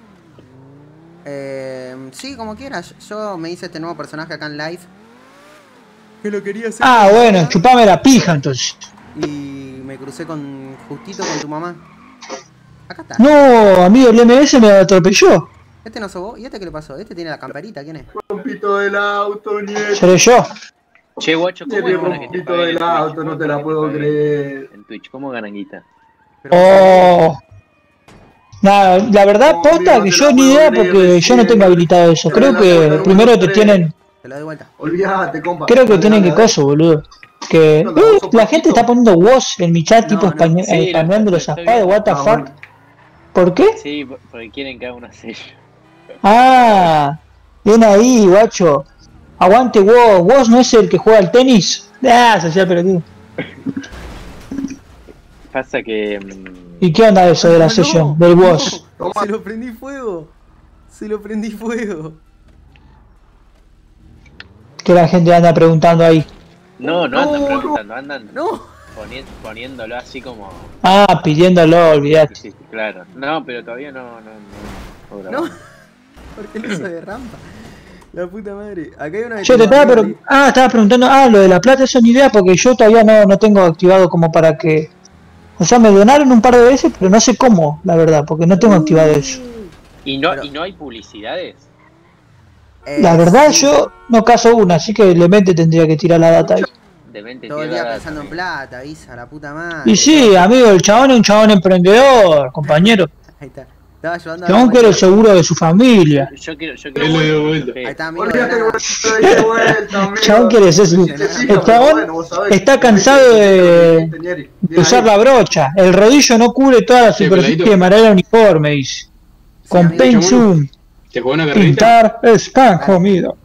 Sí, como quieras. Yo me hice este nuevo personaje acá en live. Que lo quería hacer. Ah, bueno, chupame la pija entonces. Y me crucé justito con tu mamá. Acá está. No, amigo, el MS me atropelló. Este no sos vos. ¿Y este qué le pasó? Este tiene la camperita, ¿quién es? Rompito del auto, nieto. Seré yo. Che, guacho, ¿cómo Tiene ganan que te rompito paguen del en auto, Twitch? no te la puedo creer. En Twitch, ¿cómo ganan guita? Oh. Nada, la verdad, posta, que yo ni idea porque yo no tengo habilitado eso. Creo que primero te tienen. Te lo doy vuelta. Olvídate, compa. Creo que tienen que coso, boludo. Que la gente está poniendo woz en mi chat, tipo Sí, spameando los estoy zapados, what the viendo. fuck. ¿Por qué? Sí, porque quieren que haga una sello. Ah, bien ahí, guacho. Aguante Woz. ¿Woz no es el que juega al tenis? Ah, se hacía pelotudo. Pasa que... ¿Y qué onda eso de la sesión? Del Woz. Se lo prendí fuego. Se lo prendí fuego. Que la gente anda preguntando ahí. No andan preguntando, andan No. poniéndolo así como... Ah, pidiéndolo, olvidate. Sí, claro. No, pero todavía no. No. ¿Por qué lo hizo de rampa? La puta madre. Acá hay una de Yo te estaba estaba preguntando, lo de la plata, eso ni idea, porque yo todavía no tengo activado como para que... O sea, me donaron un par de veces, pero no sé cómo, la verdad, porque no tengo activado eso. ¿Y no hay publicidades? La verdad, yo no caso una, así que Lemente tendría que tirar la data ahí. Todo el día pensando en plata, Isa, la puta madre. Y sí, amigo, el chabón es un chabón emprendedor, compañero. Ahí está. Estaba ayudando El chabón quiere el seguro de su familia. Yo quiero Ahí está, amigo. El chabón quiere ser su... El chabón está cansado de usar la brocha. El rodillo no cubre toda la superficie de manera uniforme, dice. Con Paint Zoom. ¿Te juega una carrerita? Pintar es pan comido.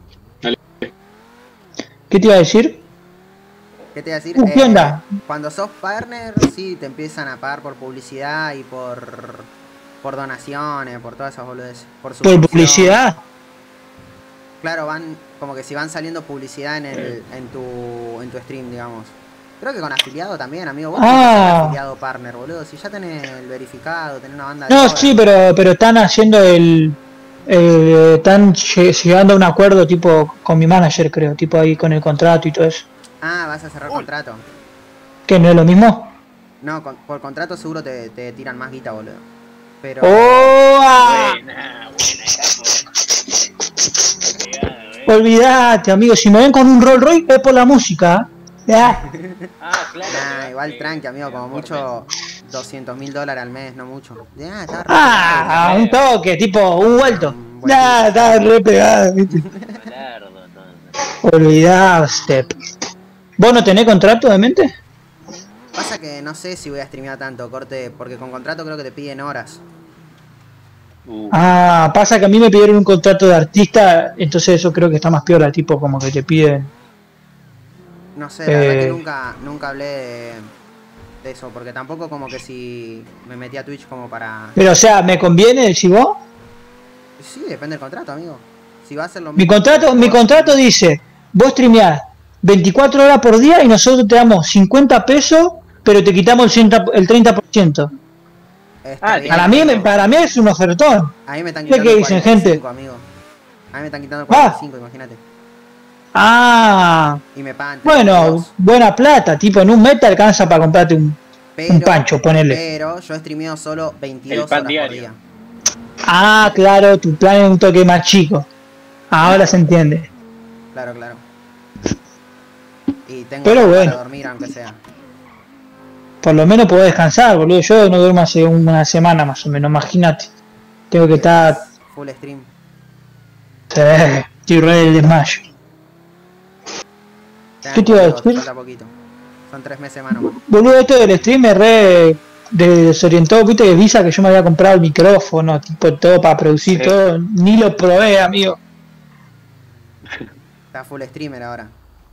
¿Qué te iba a decir? ¿Qué te iba a decir? ¿Qué onda? Cuando sos partner, sí, te empiezan a pagar por publicidad y por donaciones, por todas esas boludeces. Por Publicidad? Claro, van como que si van saliendo publicidad en tu stream, digamos. Creo que con afiliado también, amigo. Vos tenés afiliado partner, boludo. Si ya tenés el verificado, tenés una banda de... No, sí, pero están haciendo están llegando a un acuerdo tipo con mi manager, creo. Tipo ahí con el contrato y todo eso. Ah, vas a cerrar contrato. ¿Qué, no es lo mismo? No, por contrato seguro te tiran más guita, boludo. Pero... Olvídate, amigo, si me ven con un Rolls Royce es por la música. Igual tranqui, amigo, como mucho $200.000 al mes, no mucho. Un toque, tipo un vuelto. Nah, estaba re pegado, viste. Olvidaste. ¿Vos no tenés contrato de mente? Pasa que no sé si voy a streamear tanto, corte, porque con contrato creo que te piden horas. Ah, pasa que a mí me pidieron un contrato de artista, entonces eso creo que está más piola, tipo como que te piden. No sé, la verdad que nunca hablé de eso, porque tampoco como que si me metí a Twitch como para... Pero o sea, ¿me conviene, decís vos? Sí, depende del contrato, amigo. Si va a ser lo mismo... Mi contrato dice, vos streameás 24 horas por día y nosotros te damos 50 pesos, pero te quitamos el 30%. Para mí es un ofertón. A mí me están quitando ¿Qué el dicen, 45, gente? amigo. A mí me están quitando el 45, imagínate. Ah, Y me pagan bueno, 32. buena plata, tipo en un mes te alcanza para comprarte un pancho, ponele. Pero yo streameo solo 22 El pan horas diario. por día. Ah, claro, tu plan es un toque más chico. Ahora se entiende. Claro. Y tengo Pero para bueno. dormir aunque sea. Por lo menos podés descansar, boludo. Yo no duermo hace una semana más o menos, imagínate. Tengo que estar... Full stream. Estoy re del desmayo. ¿Qué te iba a decir? Falta poquito. Son 3 meses más nomás. Boludo, esto del stream me re desorientó. Viste que Visa que yo me había comprado el micrófono, tipo todo para producir todo. Ni lo probé, amigo. Está full streamer ahora.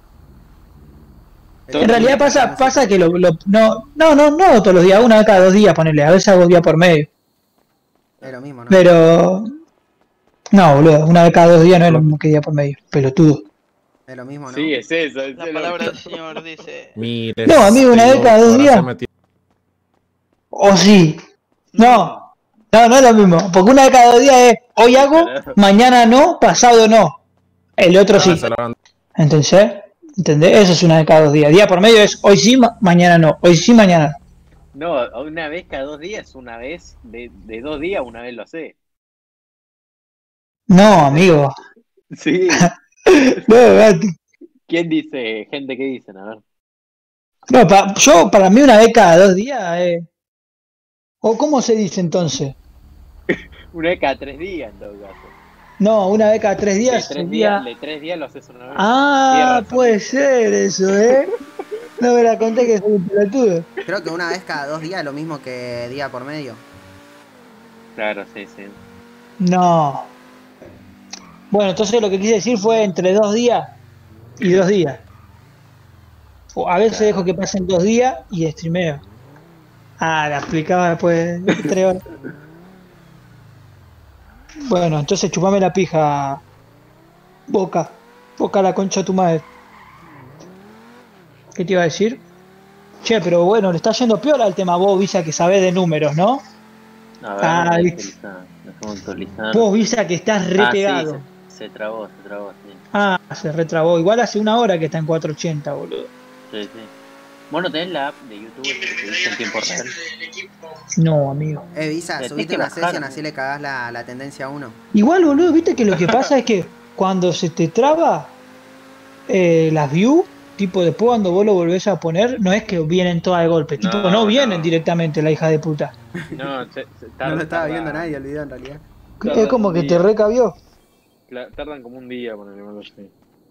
En realidad pasa que no todos los días, una vez cada 2 días, ponele, a veces hago día por medio. Es lo mismo, ¿no? Pero... No, boludo, una vez cada 2 días no es lo mismo que día por medio, pelotudo. Es lo mismo, ¿no? Sí, es eso. La palabra del señor dice... Mire, No, amigo, una vez cada 2 días. ahora se metió. O sí. No es lo mismo, porque una vez cada 2 días es hoy hago, mañana no, pasado no. El otro sí. ¿Entendés? Eso es una vez cada 2 días. Día por medio es hoy sí, mañana no. Hoy sí, mañana no. No, una vez cada 2 días, una vez de 2 días, una vez lo hace. No, amigo. Sí. No, gato. ¿Quién dice? Gente, ¿qué dicen? A ver. No, para mí una vez cada 2 días ¿O cómo se dice entonces? Una vez cada 3 días, en todo caso. No, una vez cada 3 días. De 3 días lo haces una vez. Ah, puede ser eso, No me la conté que soy un pelotudo. Creo que una vez cada 2 días es lo mismo que día por medio. Claro, sí. No. Bueno, entonces lo que quise decir fue entre 2 días y 2 días. O a veces dejo que pasen 2 días y streameo. Ah, la explicaba después de 3 horas. Bueno, entonces chupame la pija, Boca la concha de tu madre. ¿Qué te iba a decir? Che, pero bueno, le está yendo piola al tema vos, Visa, que sabés de números, ¿no? A ver, Vos, Visa, que estás re pegado. Sí, se trabó, sí. Ah, se retrabó. Igual hace 1 hora que está en 480, boludo. Sí. ¿Vos no tenés la app de YouTube que te dice en tiempo real? No, amigo. Visa, subiste una sesión, así le cagás la tendencia a uno. Igual, boludo, viste que lo que pasa es que cuando se te traba las views, tipo después cuando vos lo volvés a poner, no es que vienen todas de golpe, tipo no vienen directamente la hija de puta. No, no lo estaba viendo nadie el video en realidad. Es como que te recabió. Tardan como un día ponerle algo así.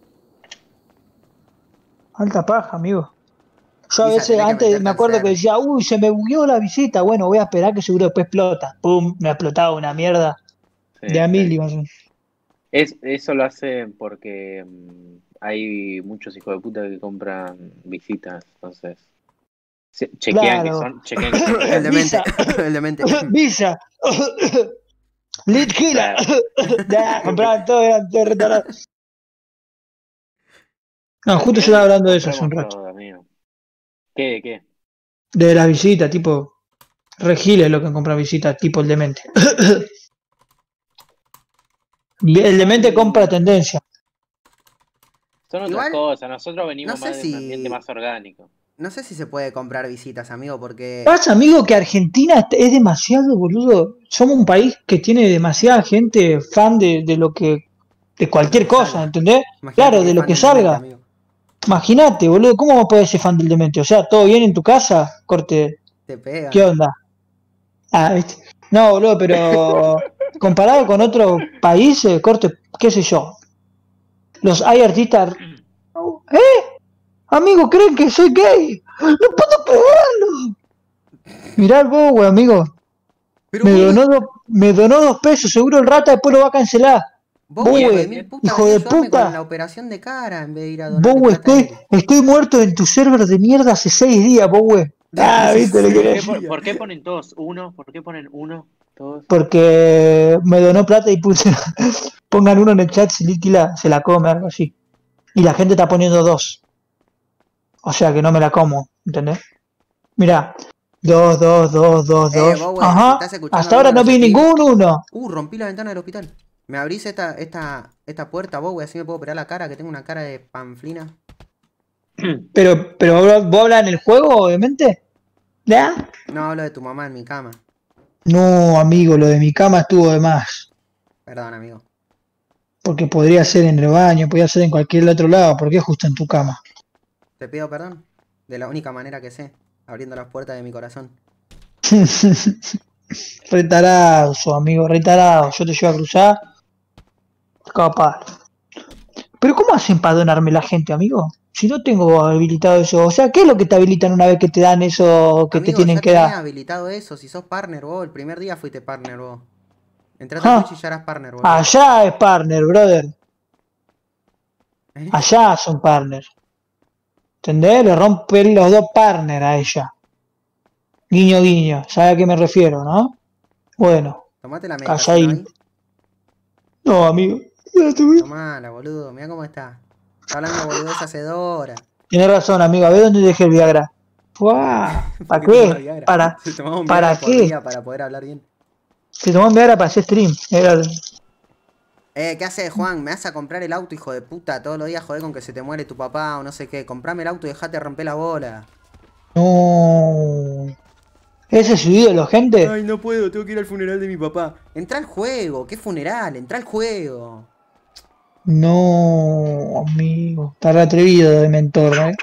Alta paja, amigo. Yo a veces antes me acuerdo que decía, uy, se me bugueó la visita. Bueno, voy a esperar que seguro después explota. Pum, me ha explotado una mierda de a mil. Eso lo hacen porque hay muchos hijos de puta que compran visitas, entonces chequean que son. El demente. Visa. Lead killer. Compraban todo, eran todos retardados. No, justo yo estaba hablando de eso hace un rato. ¿Qué? De las visitas, tipo. Regiles lo que compra visitas, tipo el demente. El demente compra tendencia. Son otras cosas, nosotros venimos no sé más de un ambiente más orgánico. No sé si se puede comprar visitas, amigo, porque... Pasa, amigo, que Argentina es demasiado, boludo. Somos un país que tiene demasiada gente fan de lo que... De cualquier cosa, ¿entendés? Claro, de lo que salga. Imagínate, boludo, ¿cómo vos podés ser fan del demente? O sea, ¿todo bien en tu casa? Corte. Te pega. ¿Qué onda? Ah, ¿viste? No, boludo, pero... comparado con otros países, corte, qué sé yo. Hay artistas. Amigo, ¿creen que soy gay? ¡No puedo creerlo! Mirá el Bowie, amigo. Me donó 2 pesos, seguro el rata después lo va a cancelar. Bowie, hijo de puta. Con la operación de cara en vez de ir a donar. Bowie, estoy muerto en tu server de mierda hace 6 días, Bowie. Viste lo que ¿Por qué ponen todos uno? ¿Por qué ponen uno? Todos. Porque me donó plata y puse. Pongan uno en el chat si Liquila se la come, algo así. Y la gente está poniendo 2. O sea que no me la como, ¿entendés? Mirá. 2. Bowie, Ajá. Hasta ahora no vi ningún 1. Rompí la ventana del hospital. ¿Me abrís esta puerta, Bowie? Así me puedo operar la cara, que tengo una cara de panflina. Pero vos hablas en el juego, obviamente. ¿Ya? No, hablo de tu mamá en mi cama. No, amigo, lo de mi cama estuvo de más. Perdón, amigo. Porque podría ser en el baño, podría ser en cualquier otro lado. ¿Por qué justo en tu cama? Te pido perdón. De la única manera que sé. Abriendo las puertas de mi corazón. Retarado, amigo, retarado. Yo te llevo a cruzar. Capaz. Pero ¿cómo hacen para donarme la gente, amigo? Si no tengo habilitado eso. O sea, ¿qué es lo que te habilitan una vez que te dan eso que amigo, te tienen que dar? Habilitado eso. Si sos partner vos, el primer día fuiste partner vos. Entraste a Twitch y ya eras partner vos. Allá es partner, brother. Allá son partners. ¿Entendés? Le rompen los 2 partners a ella. Guiño, guiño. ¿Sabes a qué me refiero, no? Bueno. Tomate la medicación ahí. No, amigo. Tomala, boludo. Mira cómo está. Está hablando boludez hace 2 horas. Tienes razón, amigo. A ver dónde dejé el Viagra. ¿Para qué? ¿Para qué? Para poder hablar bien. Se tomó un Viagra para hacer stream. ¿Qué haces, Juan? Me vas a comprar el auto, hijo de puta. Todos los días joder con que se te muere tu papá o no sé qué. Comprame el auto y dejate romper la bola. No. ¿Ese es su ídolo, gente? Ay, no puedo. Tengo que ir al funeral de mi papá. Entra al juego. ¿Qué funeral? Entra al juego. No, amigo. Está re atrevido de mentor, ¿eh?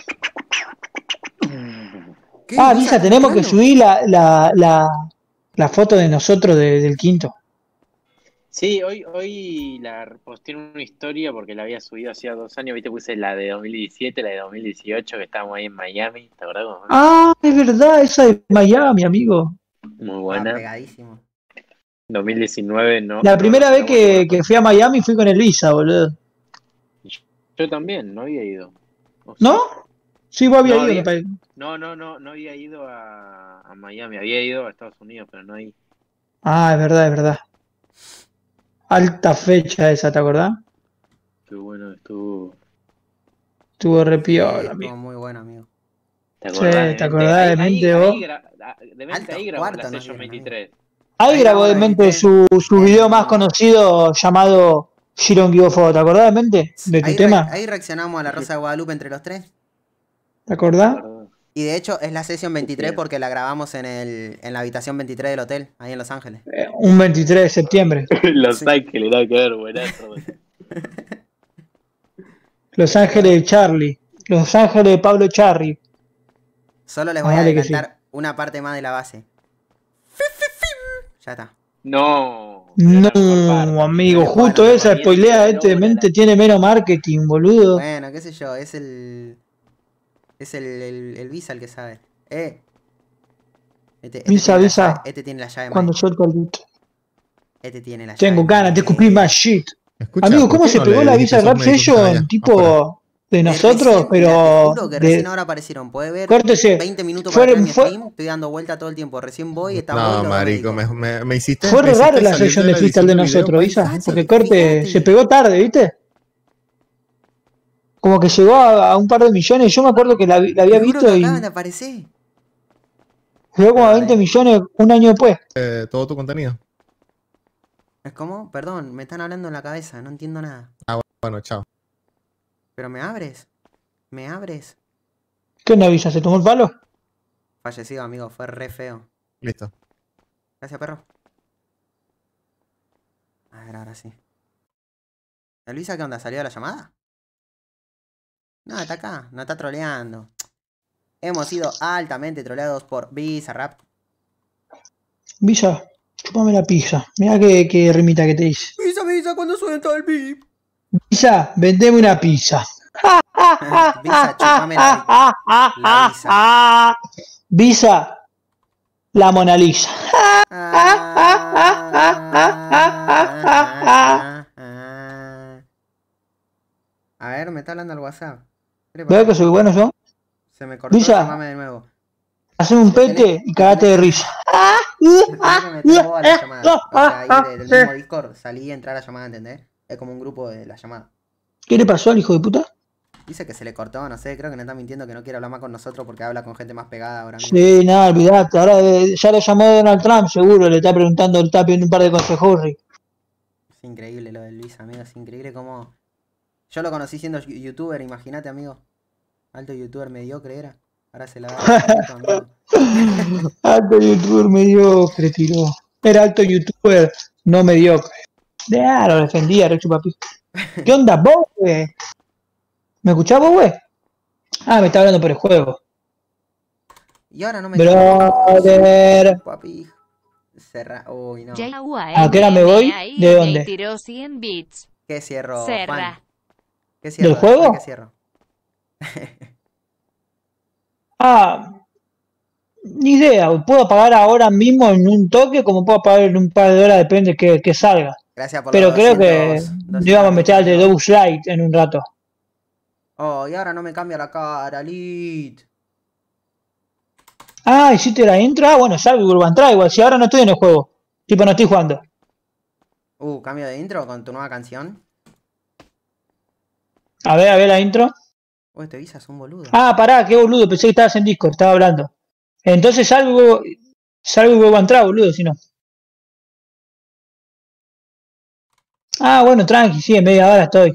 Visa, tenemos que subir la foto de nosotros del quinto. Sí, hoy la posté en una historia porque la había subido hacía 2 años, viste, puse la de 2017, la de 2018, que estábamos ahí en Miami, ¿te acordás? Es verdad, esa de Miami, amigo. Muy buena. Pegadísimo. 2019 no. La primera vez que fui a Miami fui con el Visa, boludo. Yo también, no había ido. ¿No? Sí, vos habías ido, me parece. No había ido a Miami, había ido a Estados Unidos, pero no ahí. Es verdad, es verdad. Alta fecha esa, ¿te acordás? Qué bueno, estuvo re piola, amigo. Estuvo muy bueno, amigo. ¿Te acordás? ¿Te acordás de mente vos? Ahí grabó la Session 23. Ahí grabó de mente su video más conocido llamado Shiron Gyofo, ¿te acordás de mente? De tu tema. Ahí reaccionamos a la Rosa de Guadalupe entre los 3. ¿Te acordás? Y de hecho es la Session 23 porque la grabamos en la habitación 23 del hotel, ahí en Los Ángeles. Un 23 de septiembre. Los Ángeles, nada que ver, buenazo. Los Ángeles de Charlie. Los Ángeles de Pablo Charri. Solo les voy a adelantar una parte más de la base. Ya está. No, amigo, justo esa spoilea de mente tiene menos marketing, boludo. Bueno, qué sé yo, es el Visa el que sabe. Visa. Este tiene la llave. Cuando suelto el beat. Este tiene la llave. Tengo ganas de escupir más shit. Escucha, amigo, ¿cómo se pegó la Visa Rap Session? Tipo de nosotros, pero. Te juro que recién ahora aparecieron. Puede ver. Córtese. 20 minutos para mi stream. Estoy dando vuelta todo el tiempo. Recién voy y está No, marico, me hiciste. Fue re raro la sesión de freestyle de nosotros, Visa. Porque Corte se pegó tarde, ¿viste? Como que llegó a un par de millones. Yo me acuerdo que la había visto y. Acaban de aparecer. Llegó como a 20 millones un año después. Todo tu contenido. ¿Es como? Perdón, me están hablando en la cabeza. No entiendo nada. Bueno, chao. ¿Pero me abres? ¿Me abres? ¿Qué onda, Visa? ¿Se tomó el palo? Fallecido, amigo. Fue re feo. Listo. Gracias, perro. A ver, ahora sí. ¿El Visa qué onda? ¿Salió la llamada? No, está acá. No está troleando. Hemos sido altamente troleados por Visa Rap. Visa, Chupame la pizza. Mirá qué rimita que te dice. Pizza, cuando suelta el bip. Pizza, vendeme una pizza. Pizza, chupame la visa. Visa, la Mona Lisa. A ver, me está hablando al WhatsApp. ¿Ves que soy bueno yo? Se me cortó, Visa, llamame de nuevo. haceme un pete y cagate de risa. Me trabó a la llamada. O sea, ahí del mismo Discord salí y entré a la llamada, ¿entendés? Es como un grupo de la llamada. ¿Qué le pasó al hijo de puta? Dice que se le cortó, no sé, creo que no está mintiendo, que no quiere hablar más con nosotros porque habla con gente más pegada ahora mismo. Sí, nada, olvidate. Ahora ya lo llamó Donald Trump, seguro. Le está preguntando, le está pidiendo un par de consejos, Rick. Es increíble lo de Luis, amigo, es increíble cómo... Yo lo conocí siendo youtuber, imagínate, amigo. Alto youtuber mediocre era. Ahora se la da. Alto youtuber mediocre, tiró. Era alto youtuber, no mediocre. Lo defendía, Rechu Papi. ¿Qué onda, vos, güey? ¿Me escuchás vos, güey? Ah, me está hablando por el juego. Y ahora no me... Brother. Papi. Uy, no. ¿A qué hora me voy? ¿De dónde? Tiró 100 bits. ¿Qué cierro, Cerra. Juan? ¿Qué cierro? ¿Del juego? ¿Qué cierro? Ni idea. Puedo pagar ahora mismo en un toque, como puedo pagar en un par de horas, depende que salga. Gracias por Pero los creo 200, que íbamos a meter al de Double Slide en un rato. Oh, y ahora no me cambia la cara, Lit. Ah, hiciste la intro. Bueno, salgo y vuelvo a entrar igual. Si ahora no estoy en el juego. Tipo, no estoy jugando. Cambio de intro con tu nueva canción. A ver la intro. Este Visa es un boludo. Ah, pará, qué boludo. Pensé que estabas en Discord, estaba hablando. Entonces salgo y vuelvo a entrar, boludo, si no. Ah, bueno, tranqui, sí, en media hora estoy.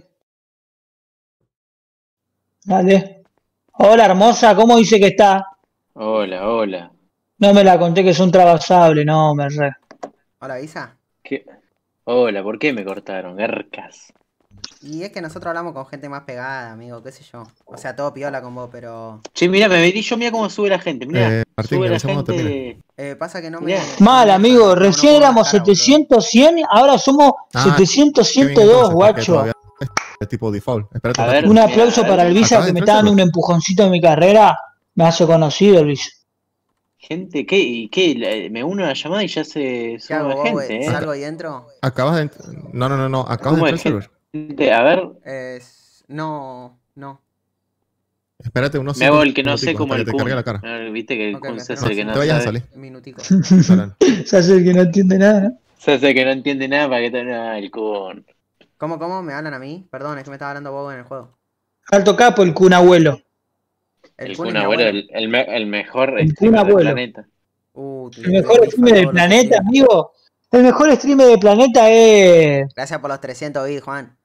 Dale. Hola, hermosa, ¿cómo dice que está? Hola, hola. No me la conté que es un trabajable, no, me re. Hola, Visa. ¿Qué? Hola, ¿por qué me cortaron? Garcas. Y es que nosotros hablamos con gente más pegada, amigo, qué sé yo. O sea, todo piola con vos, pero... Che, mirá, me vení yo, mirá cómo sube la gente, mirá. Martín, sube la avisame cuando gente. Pasa que no me... Mal, amigo, recién éramos 700, 100, ahora somos 700, 102, guacho. Es tipo default. Espérate A ver, Un aplauso para el Visa Acaba que de me entrar está dando el un empujoncito en mi carrera. Me hace conocido, Luis. Gente, ¿qué? Me uno a la llamada y ya se ¿Qué hago, sube vos, gente, güey? ¿Salgo y entro? Acabas de... No. Acabas de entrar ¿Cómo el es server. gente? A ver, No. Espérate unos me hago el que no minuticos sé como hasta el que te cargue la Kun. cara. Viste que el Ok, Kun me se espero hace que No no te vayas a sabe. salir. Minutico. Se hace el que no entiende nada, ¿no? Se hace que no entiende nada para que te el Kun. ¿Cómo? ¿Me hablan a mí? Perdón, es que me estaba hablando vos en el juego. Alto capo, el Kun abuelo. El Kun Kun es mi abuelo, abuelo. el mejor El Kun streamer del abuelo. planeta. El mejor streamer del planeta, amigo. El mejor streamer del planeta es. Gracias por los 300 bits, Juan.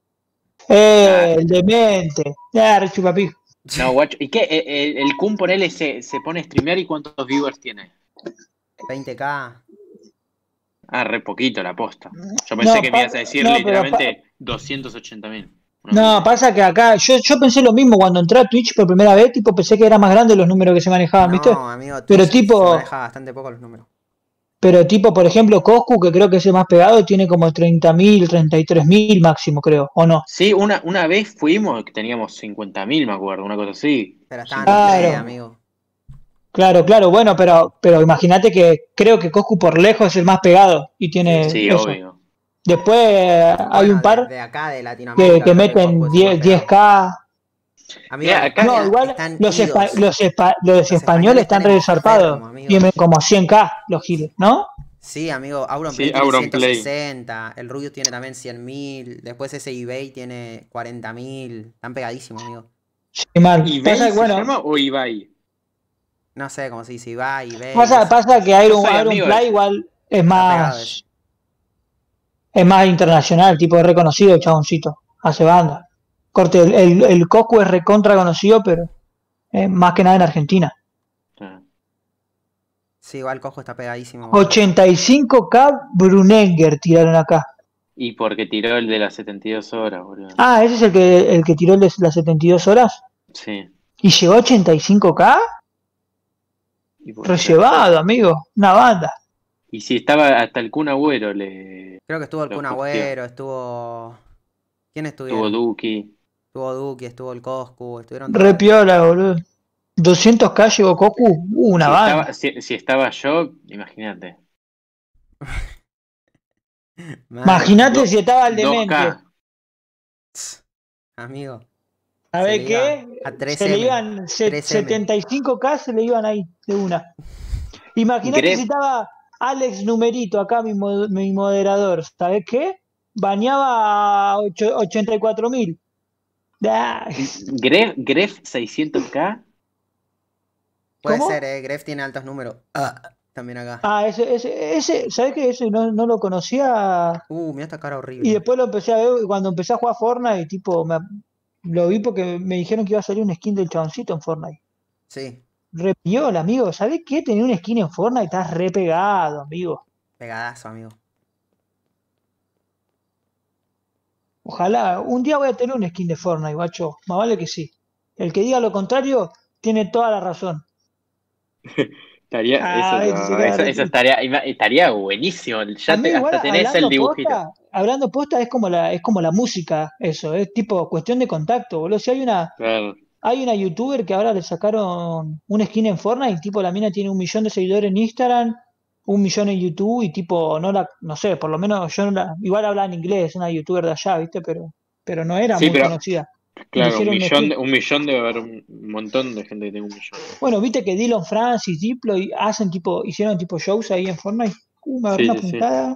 El demente. Ya, Rechupapi. No, guacho. ¿Y qué? El Kun ponele se pone a streamear y ¿cuántos viewers tiene? 20k. Ah, re poquito la posta. Yo pensé No, que me ibas a decir no, literalmente 280.000. No, pasa que acá, yo pensé lo mismo cuando entré a Twitch por primera vez, tipo pensé que eran más grandes los números que se manejaban, ¿viste? No, amigo, Pero Twitch tipo, se maneja bastante poco los números. pero tipo, por ejemplo, Coscu, que creo que es el más pegado, tiene como 30.000, 33.000 máximo, creo, ¿o no? Sí, una vez fuimos que teníamos 50.000, me acuerdo, una cosa así. Pero estaban Claro. en amigo. Claro, bueno, pero imagínate que creo que Coscu por lejos es el más pegado y tiene Sí, eso. obvio. Después hay un par De acá, de Latinoamérica. que creo meten Coscu es el más 10k. Amigo, Mira, acá No, igual están los idos. españoles están están re zarpados. enfermos, amigo. Tienen como 100k los giles, ¿no? Sí, amigo, Sí, Auronplay tiene Auronplay. 160, el Rubius tiene también 100.000, después ese eBay tiene 40.000, están pegadísimos, amigo. Sí, mal. ¿Ibai Pasa que, se bueno, llama o Ibai? No sé cómo se dice, eBay, pasa que Yo soy amigo Ironplay de- igual es pegado más internacional, tipo de reconocido el chaboncito, hace banda. Corte, el Coscu es recontra conocido, pero más que nada en Argentina. Sí, igual Cojo está pegadísimo. boludo. 85k Brunenger tiraron acá. Y porque tiró el de las 72 horas, boludo. Ah, ese es el que tiró el de las 72 horas. Sí. ¿Y llegó a 85k? Y porque- Rellevado, amigo. Una banda. Y si estaba hasta el Kun Agüero le... Creo que estuvo el lo Kun posteó. Agüero, estuvo... ¿Quién estuvieron? Tuvo Duki. Estuvo Duki, estuvo el Coscu, estuvieron todos. Re piola, boludo. 200k llegó Goku. Una Si banda. estaba, si estaba yo, imagínate. Imagínate si estaba el demente. 2K. Amigo. ¿Sabés Se le qué? iba a 3M, Se le iban 3M. 75k, se le iban ahí de una. Imagínate Gref- si estaba Alex Numerito acá, mi moderador. ¿Sabés qué? Bañaba a 84.000. Gref 600k. Puede ¿Cómo? ser, Gref tiene altos números. También acá. Ah, ese, ¿sabés qué? Ese no lo conocía. Mira esta cara horrible. Y después lo empecé a ver cuando empecé a jugar Fortnite, tipo, lo vi porque me dijeron que iba a salir un skin del chaboncito en Fortnite. Sí, Re piola, amigo. ¿Sabés qué? Tener un skin en Fortnite estás re pegado, amigo. pegadazo, amigo. Ojalá, un día voy a tener un skin de Fortnite, guacho. Más vale que sí. El que diga lo contrario tiene toda la razón. Estaría, Ah, eso estaría buenísimo. Ya Amigo, igual, hasta tenés el dibujito. hablando posta es como la música, eso, es tipo cuestión de contacto, boludo. Si Claro. hay una youtuber que ahora le sacaron un skin en Fortnite, tipo la mina tiene 1 millón de seguidores en Instagram, 1 millón en YouTube y tipo, no sé, por lo menos yo igual hablaba en inglés, una youtuber de allá, ¿viste? Pero no era Sí, muy pero conocida. claro, Le hicieron un millón debe haber un montón de gente que tenga 1 millón. Bueno, viste que Dylan Francis, Diplo hicieron tipo shows ahí en Fortnite. Me agarró Sí, una sí, sí. puntada.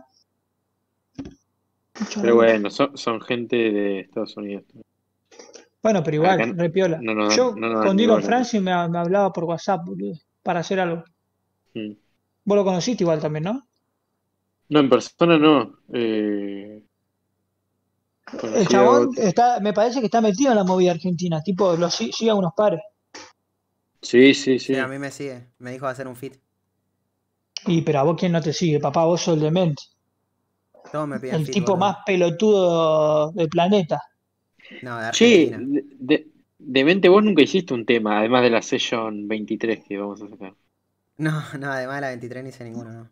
Pero bueno, son gente de Estados Unidos. Bueno, pero igual, Acá re piola. no nos dan- Yo no nos dan con ni Dylan bola. Francis me hablaba por WhatsApp, boludo, para hacer algo. Mm. Vos lo conociste igual también, ¿no? No, en persona no. El Conocí a chabón otro. me parece que está metido en la movida argentina, tipo, sigue a unos pares. Sí. Sí, a mí me sigue. Me dijo de hacer un fit. Pero a vos quién no te sigue, papá, vos sos el demente. Todos me piden El fit, tipo boludo. más pelotudo del planeta. No, de Che, Argentina. Demente, vos nunca hiciste un tema, además de la Session 23 que vamos a sacar. No, además de la 23 ni hice ninguno, no.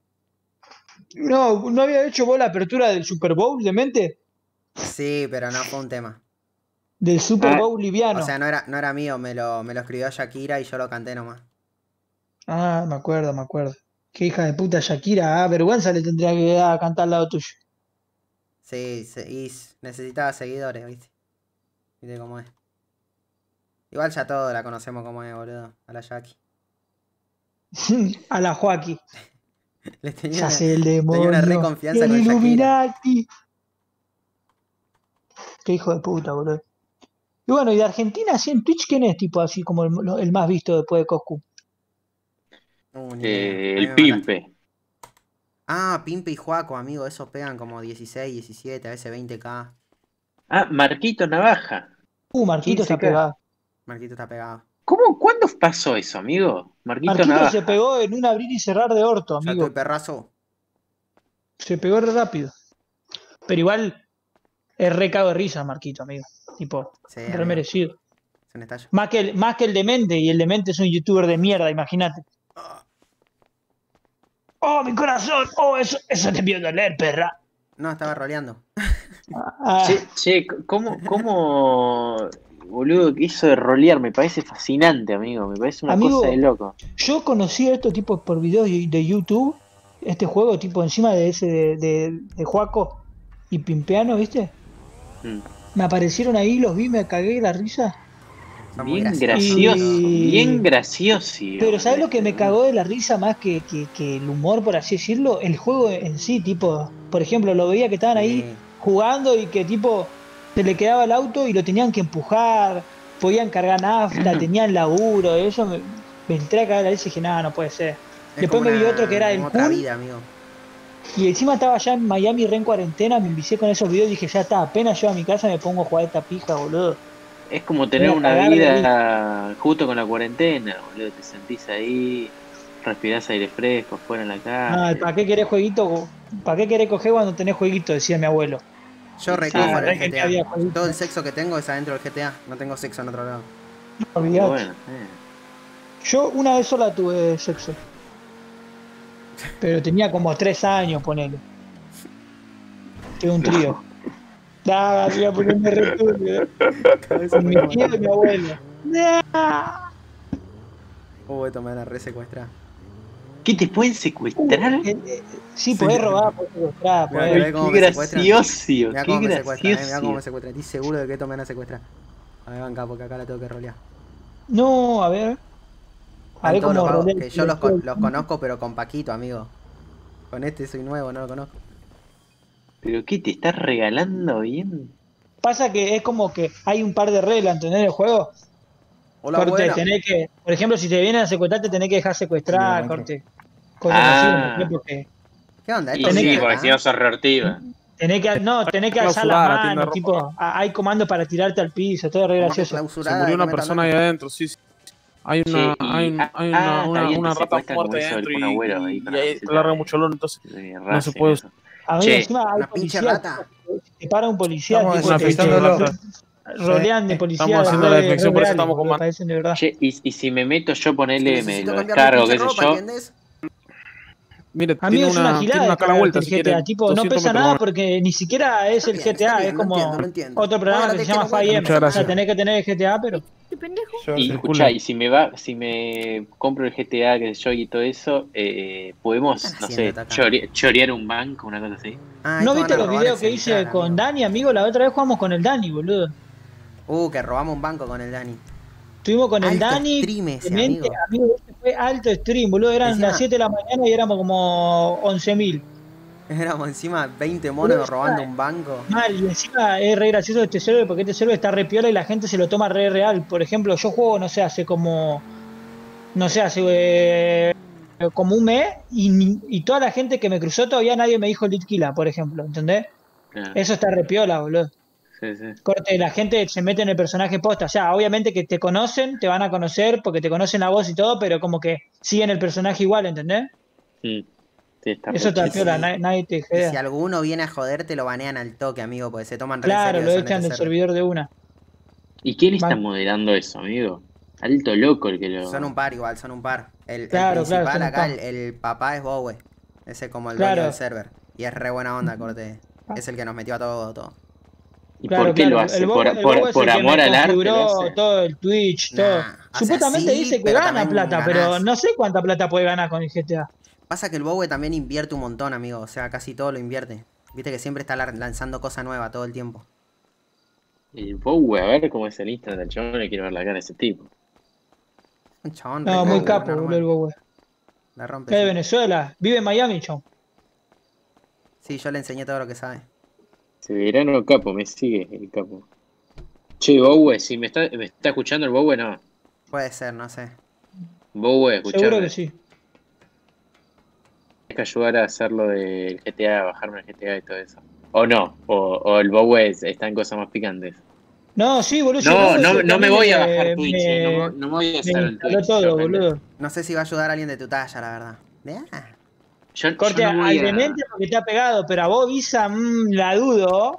No había hecho vos la apertura del Super Bowl, demente. Sí, pero no fue un tema. Del Super Bowl liviano. O sea, no era mío, me lo escribió Shakira y yo lo canté nomás. Ah, me acuerdo. Qué hija de puta Shakira, vergüenza le tendría que dar a cantar al lado tuyo. Sí, y necesitaba seguidores, ¿viste? ¿Viste cómo es? Igual ya todos la conocemos como es, boludo. A la Jackie. A la Joaquín. Les tenía Se hace el demonio. tenía una re confianza el con Shakira. Illuminati. Qué hijo de puta, boludo. Y bueno, y de Argentina, así en Twitch, ¿quién es tipo así como el más visto después de Coscu? Ni idea. Ahí El me Pimpe. Ah, Pimpe y Juaco, amigo, esos pegan como 16, 17, a veces 20k. Ah, Marquito Navaja. Marquito está 15K. pegado. Marquito está pegado. ¿Cuándo pasó eso, amigo? Marquito Navaja. Se pegó en un abrir y cerrar de orto, Ya amigo. estoy perrazo. Se pegó re rápido. Pero igual es re cago de risa, Marquito, amigo. Tipo, Sí, re amigo. merecido. Se me estalla. Más que el demente, y el demente es un youtuber de mierda, imagínate. ¡Oh, mi corazón! ¡Oh, eso te vio doler, perra! No, estaba roleando. Che, ¿cómo, boludo, eso de rolear me parece fascinante, amigo? Me parece una Amigo, cosa de loco. Yo conocí a esto tipo por videos de YouTube, este juego tipo encima de ese de Juaco y Pimpeano, ¿viste? Mm. Me aparecieron ahí, los vi, me cagué de la risa. Bien gracioso, bien gracioso. Pero ¿sabes lo que me cagó de la risa más que el humor, por así decirlo? El juego en sí, tipo, por ejemplo, lo veía que estaban ahí jugando y que tipo se le quedaba el auto y lo tenían que empujar, podían cargar nafta, tenían laburo, eso me entré a cagar la risa y dije, nada, no puede ser. Es Después como me vi otro que era el otra Kun, vida, amigo. y encima estaba allá en Miami re en cuarentena, me envicié con esos videos y dije, ya está, apenas llego a mi casa me pongo a jugar esta pija, boludo. Es como tener Voy a una cagar de vida justo con la cuarentena, boludo. Te sentís ahí, respirás aire fresco, fuera en la calle. ¿Para qué querés jueguito? ¿Para qué querés coger cuando tenés jueguito? Decía mi abuelo. Yo recojo en el que había GTA. jueguito. Todo el sexo que tengo es adentro del GTA. No tengo sexo en otro lado. Olvidate. Bueno, Yo una vez sola tuve sexo. Pero tenía como 3 años, ponele. Tengo un trío. Nah, voy a ponerme re turbio, con mi tío y mi abuelo. Nah. Esto me van a resecuestrar. ¿Qué te pueden secuestrar? Sí, podés robar, podés secuestrar. Mirá cómo Qué me secuestran. gracioso, Mirá cómo qué me secuestran, mirá cómo me gracioso. secuestran. Estoy seguro de que esto me van a secuestrar. A ver, banca, porque acá la tengo que rolear. No, a ver. A ver Todos cómo los vagos, rolea. que yo los conozco, pero con Paquito, amigo. Con este soy nuevo, no lo conozco. ¿Pero qué te estás regalando bien? Pasa que es como que hay un par de reglas, ¿entendés? El juego. Hola, Corte, buena. tenés que, por ejemplo, si te vienen a secuestrar, te tenés que dejar secuestrar, corte. Cosas así, ¿entendés? Porque ¿Qué onda? Y Esto sí, viene porque acá. si no sos reortiva. tenés que, no, tenés que alzar clausurada las la tienda de manos, tipo, hay comandos para tirarte al piso, todo re gracioso. Se murió una persona ahí adentro, sí. Hay una, Che, y- hay un- hay ah, una, está bien, una te rata secuestran como muerta ahí eso del adentro Kun Agüero ahí y para ahí te hacerte larga mucho olor, entonces no se Racing, puede. eso. A mí Che, encima hay una pinche policía, rata. si te para un policía, Estamos tipo, desinfectándolo. rolean de policía Estamos haciendo re- la re defección, por eso reales, estamos boludo, con parecen de verdad. Che, y si me meto yo, ponele, me Necesito lo cambiar de descargo, pinche qué sé ropa, yo. ¿entiendes? Mire, Amigo, es una tiene gilada una de cara vuelta, el si GTA, quiere. tipo, no 200 pesa metros nada nomás. porque ni siquiera es el GTA, es como lo entiendo. otro programa Ahora que te se llama quiero vuelta, 5M. muchas O sea, gracias. tenés que tener el GTA, pero Y escuchá, y si me compro el GTA, qué sé yo, y todo eso, podemos, no sé, haciendo acá? chorear un banco, una cosa así. Ah, ¿no estos van viste a los robar videos el que hice central, con amigo. Dani, amigo? La otra vez jugamos con el Dani, boludo. Que robamos un banco con el Dani. Estuvimos con el Alto Dani, stream ese, Clemente, amigo. ese fue alto stream, boludo. Eran Encima- las 7 de la mañana y éramos como 11.000. Éramos encima 20 monos robando un banco. Mal, y encima es re gracioso este server porque este server está re piola y la gente se lo toma re real. Por ejemplo, yo juego, no sé, hace como como un mes y toda la gente que me cruzó todavía nadie me dijo Litkila, por ejemplo, ¿entendés? Ah, Eso está re piola, boludo. sí, sí. Corte, la gente se mete en el personaje posta. O sea, obviamente que te conocen, te van a conocer porque te conocen la voz y todo, pero como que siguen el personaje igual, ¿entendés? Sí, está Eso está re chido. piola, nadie te Y si jodea. alguno viene a joderte, lo banean al toque, amigo, porque se toman re Claro, serio lo eso en echan este del server. servidor de una. ¿Y quién está Van- moderando eso, amigo? Alto loco el que lo... Son un par igual, son un par. El Claro, principal claro, son un acá, par. el papá es Bowe. Ese es como el Claro. dueño del server. Y es re buena onda, corte. Es el que nos metió a todo. ¿Y Claro, por qué claro. lo hace? El Bobo es ¿Por el que amor me al arte lo configuró hace? todo el Twitch, todo. Nah, o sea, Supuestamente sí, dice que pero gana también plata, pero ganás. no sé cuánta plata puede ganar con el GTA. Pasa que el Bowe también invierte un montón, amigo. O sea, casi todo lo invierte. Viste que siempre está lanzando cosa nueva todo el tiempo. El Bowie, a ver cómo es el Instagram del chabón, le quiero ver la cara de ese tipo. Un chabón No, re muy cool, capo, normal. boludo, el Bobo. La rompe. Es de Sí. Venezuela, vive en Miami, chon. Sí, yo le enseñé todo lo que sabe. Ese verano capo, me sigue el capo. Che, Bowie, si me está escuchando el Bowie, no. Puede ser, no sé. Bowie, escuchame. Seguro que sí. Tienes que ayudar a hacer lo del GTA, bajarme el GTA y todo eso. O no, o el Bowie está en cosas más picantes. No, sí, boludo. yo No, Bobo es no, el que no a me mí voy a bajar Twitch, no me voy a me hacer el instaló Twitch. todo, yo, gente. boludo. No sé si va a ayudar a alguien de tu talla, la verdad. Yo Corte no voy al a... demente porque te ha pegado, pero a vos, Visa, la dudo.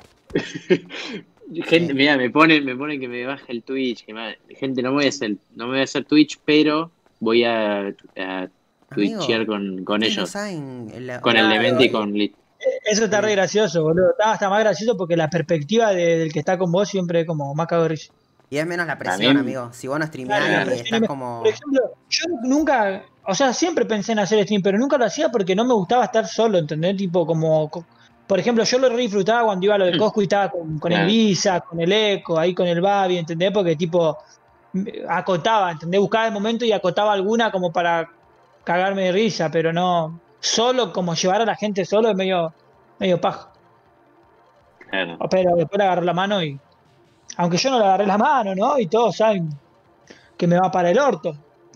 Gente, mirá, me pone que me baje el Twitch. Gente, no me voy a hacer Twitch, pero voy a twitchear con ustedes no ellos. saben Con el Demente y con Lit. Eso está re gracioso, boludo. Está más gracioso porque la perspectiva del que está con vos siempre es como más cago de risa. Y es menos la presión, También- amigo. Si vos no streameás Claro, y estás como... Por ejemplo, yo nunca, o sea, siempre pensé en hacer stream, pero nunca lo hacía porque no me gustaba estar solo, ¿entendés? Tipo, como, por ejemplo, yo lo re disfrutaba cuando iba a lo de Coscu y estaba con el Claro. Visa, con el Eco, ahí con el Babi, ¿entendés? Porque, tipo, acotaba, ¿entendés? Buscaba el momento y acotaba alguna como para cagarme de risa, pero no, solo como llevar a la gente solo es medio paja. Claro. Pero después le agarré la mano y, aunque yo no le agarré la mano, ¿no? Y todos saben que me va para el orto.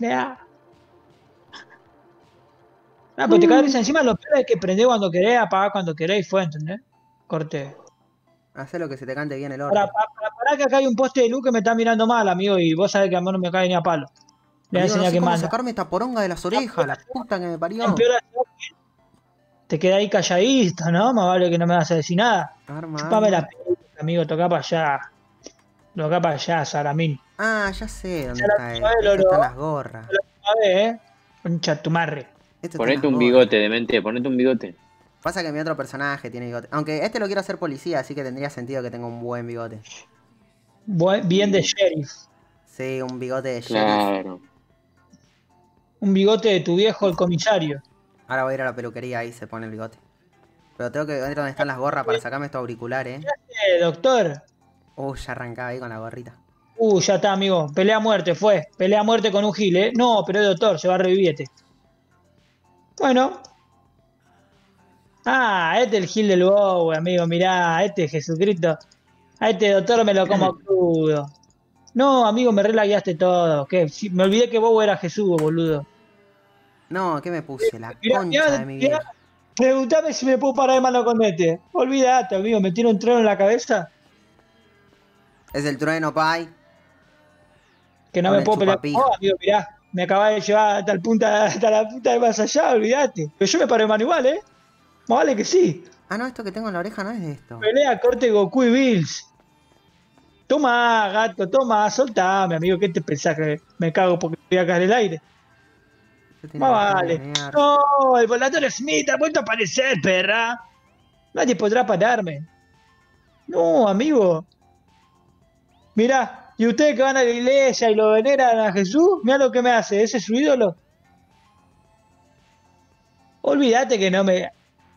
Pues te cae risa encima, lo peor es que prendés cuando querés, apagás cuando querés y fue, ¿entendés? Corte. Hacé lo que se te cante bien el orto. Pará que acá hay un poste de luz que me está mirando mal, amigo, y vos sabés que a mí no me cae ni a palo. Le voy a Amigo, no enseñar sé que cómo manda. sacarme esta poronga de las orejas, la puta que me parió. Empeora, te quedás ahí calladito, ¿no? Más vale que no me vas a decir nada. Arma, Chupame arma. la pelota, amigo, toca para allá. Toca para allá, Saramín. Ah, ya sé dónde Ya la está él. sabés, ¿Dónde Loro. están las gorras? A ver, concha tu madre. Este Ponete tiene un las gorras. bigote, demente, ponete un bigote. Pasa que mi otro personaje tiene bigote. Aunque este lo quiero hacer policía, así que tendría sentido que tenga un buen bigote. Bien de sheriff. Sí, un bigote de sheriff. Claro. Un bigote de tu viejo, el comisario. Ahora voy a ir a la peluquería y se pone el bigote. Pero tengo que ver dónde están las gorras para sacarme estos auriculares. Doctor. Ya arrancaba ahí con la gorrita. Ya está, amigo. Pelea a muerte, fue. Pelea a muerte con un gil, ¿eh? No, pero es doctor, se va a revivir este. Bueno. Este es el gil del Bowie, amigo. Mirá, este es Jesucristo. A este doctor me lo como crudo. No, amigo, me relagueaste todo. ¿Qué? Me olvidé que Bowie era Jesús, boludo. No, ¿qué me puse? La concha de mi vida. Preguntame si me puedo parar de mano con este. Olvídate, amigo, me tiro un trono en la cabeza. Es el trueno, pai. Que no Con me el puedo pelear. chupapija. No, amigo, mirá. Me acabas de llevar hasta la punta de más allá, olvídate. Pero yo me paro de mano igual, ¿eh? Más vale que sí. No, esto que tengo en la oreja no es de esto. Pelea corte Goku y Bills. Toma, gato, toma, soltame, amigo. ¿Qué te pensás que me cago porque voy a caer el aire? Más vale. No, el volador Smith ha vuelto a aparecer, perra. Nadie podrá pararme. No, amigo. Mirá, y ustedes que van a la iglesia y lo veneran a Jesús, mirá lo que me hace. ¿Ese es su ídolo? Olvídate que no me...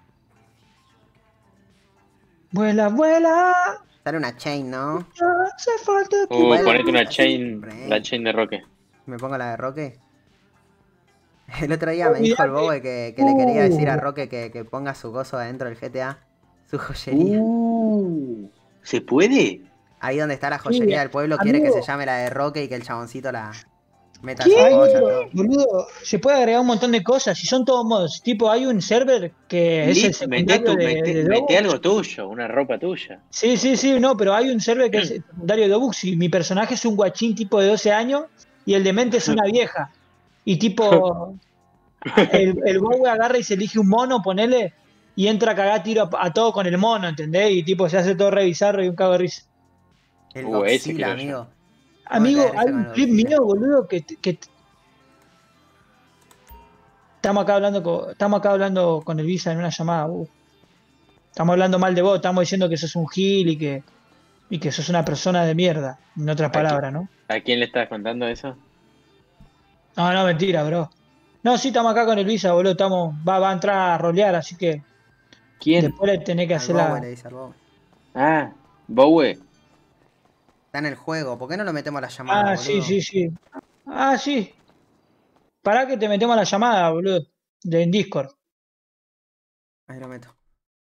Vuela, vuela. Sale una chain, ¿no? Hace falta Ponete una chain, la chain de Roque. ¿Me pongo la de Roque? El otro día me dijo el Bobe que le quería decir a Roque que ponga su coso adentro del GTA. Su joyería. ¿Se puede? Ahí donde está la joyería del pueblo quiere que se llame la de Roque y que el chaboncito la meta su ¿Qué? cosa, todo. Boludo, se puede agregar un montón de cosas. Si son todos modos. Tipo, hay un server que es el secundario de Mete Dobux. algo tuyo, una ropa tuya. Sí, no, pero hay un server que es el secundario de Dobux y mi personaje es un guachín tipo de 12 años y el demente es una vieja. Y tipo, el Bowie agarra y se elige un mono, ponele, y entra a cagar tiro a todo con el mono, ¿entendés? Y tipo, se hace todo re bizarro y un cago de risa. El ese Godzilla, quiero amigo. Amigo, Vamos a caer hay ese un con el clip Godzilla. mío, boludo, que estamos acá hablando con el Visa en una llamada. Estamos hablando mal de vos, estamos diciendo que sos un gil y que sos una persona de mierda, en otras palabras, ¿no? ¿A quién le estás contando eso? No, mentira, bro. No, sí, estamos acá con el Visa, boludo, va a entrar a rolear, así que ¿Quién? después le tenés que Al hacer Bowe la... le dice al Bowe. Ah, Bowie. Está en el juego, ¿por qué no lo metemos a la llamada, Ah, boludo? sí. Ah, sí. Pará que te metemos a la llamada, boludo, en Discord. Ahí lo meto.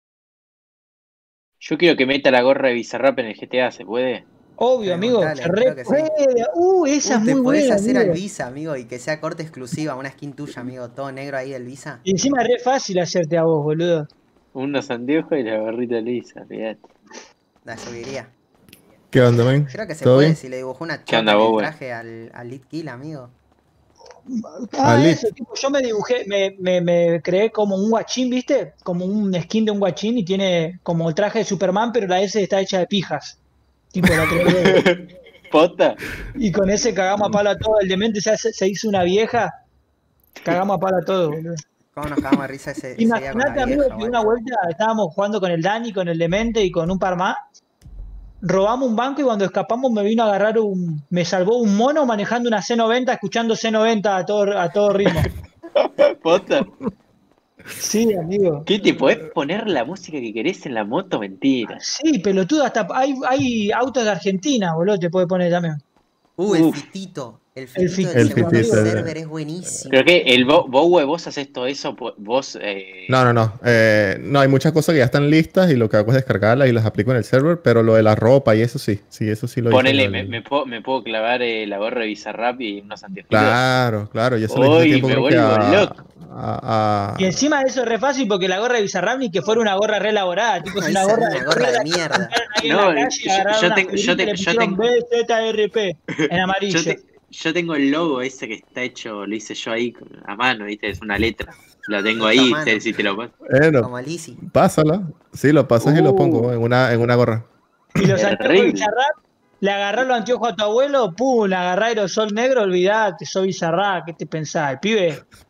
Yo quiero que meta la gorra de Bizarrap en el GTA, ¿se puede? Obvio, amigo, Preguntale, se creo que sí. puede. Esa es Te muy podés buena, hacer amigo. al Visa, amigo, y que sea corte exclusiva, una skin tuya, amigo, todo negro ahí del Visa. Y encima es re fácil hacerte a vos, boludo. Unos anteojos y la gorrita lisa, fíjate. La subiría. ¿Qué onda, men? Creo que se ¿Todo puede bien? si le dibujó una ¿Qué chota onda, en el Bowe? traje al Lead Kill, amigo. Ali. Eso, tipo, yo me dibujé, me creé como un guachín, ¿viste? Como un skin de un guachín y tiene como el traje de Superman, pero la S está hecha de pijas. Tipo, la creé. ¿Pota? Y con ese cagamos a palo a todo. El demente se hizo una vieja. Cagamos a palo a todo, boludo. ¿Cómo nos cagamos de risa ese día con Imagínate, la amigo, vieja, que una vuelta estábamos jugando con el Dani, con el demente y con un par más. Robamos un banco y cuando escapamos me vino a agarrar me salvó un mono manejando una C90, escuchando C90 a todo ritmo. ¿Pota? Sí, amigo. ¿Qué te podés poner la música que querés en la moto? Mentira. Sí, pelotudo, hasta hay autos de Argentina, boludo, te puede poner también. El fitito. El fitito del El segundo fitito, server es buenísimo. Creo que el Bowie, vos haces todo eso, vos... No. No, hay muchas cosas que ya están listas y lo que hago es descargarlas y las aplico en el server, pero lo de la ropa y eso sí. Sí, eso sí lo hice. Ponele, Lo del- me puedo clavar la gorra de Bizarrap y unos anteojos. Claro, yo se lo hice hace Uy, tiempo, me creo que vuelvo loco. Y encima de eso es re fácil porque la gorra de Bizarrap ni que fuera una gorra re elaborada, tipo es una Esa gorra es una gorra de mierda. ahí No, en la calle y agarraron yo una tengo- figurita y le pusieron BZRP en amarillo. Yo tengo el logo ese que está hecho, lo hice yo ahí a mano, ¿viste? Es una letra. Lo tengo ahí, mano. si te lo paso. Bueno, Como Lizzy. pásala. Sí, lo pasas y lo pongo en una gorra. Y los anteojos de Terrible. Bizarrap, le agarró los anteojos a tu abuelo, pum, le agarrá aerosol negro, olvidate, soy Bizarrap, ¿qué te pensás? El pibe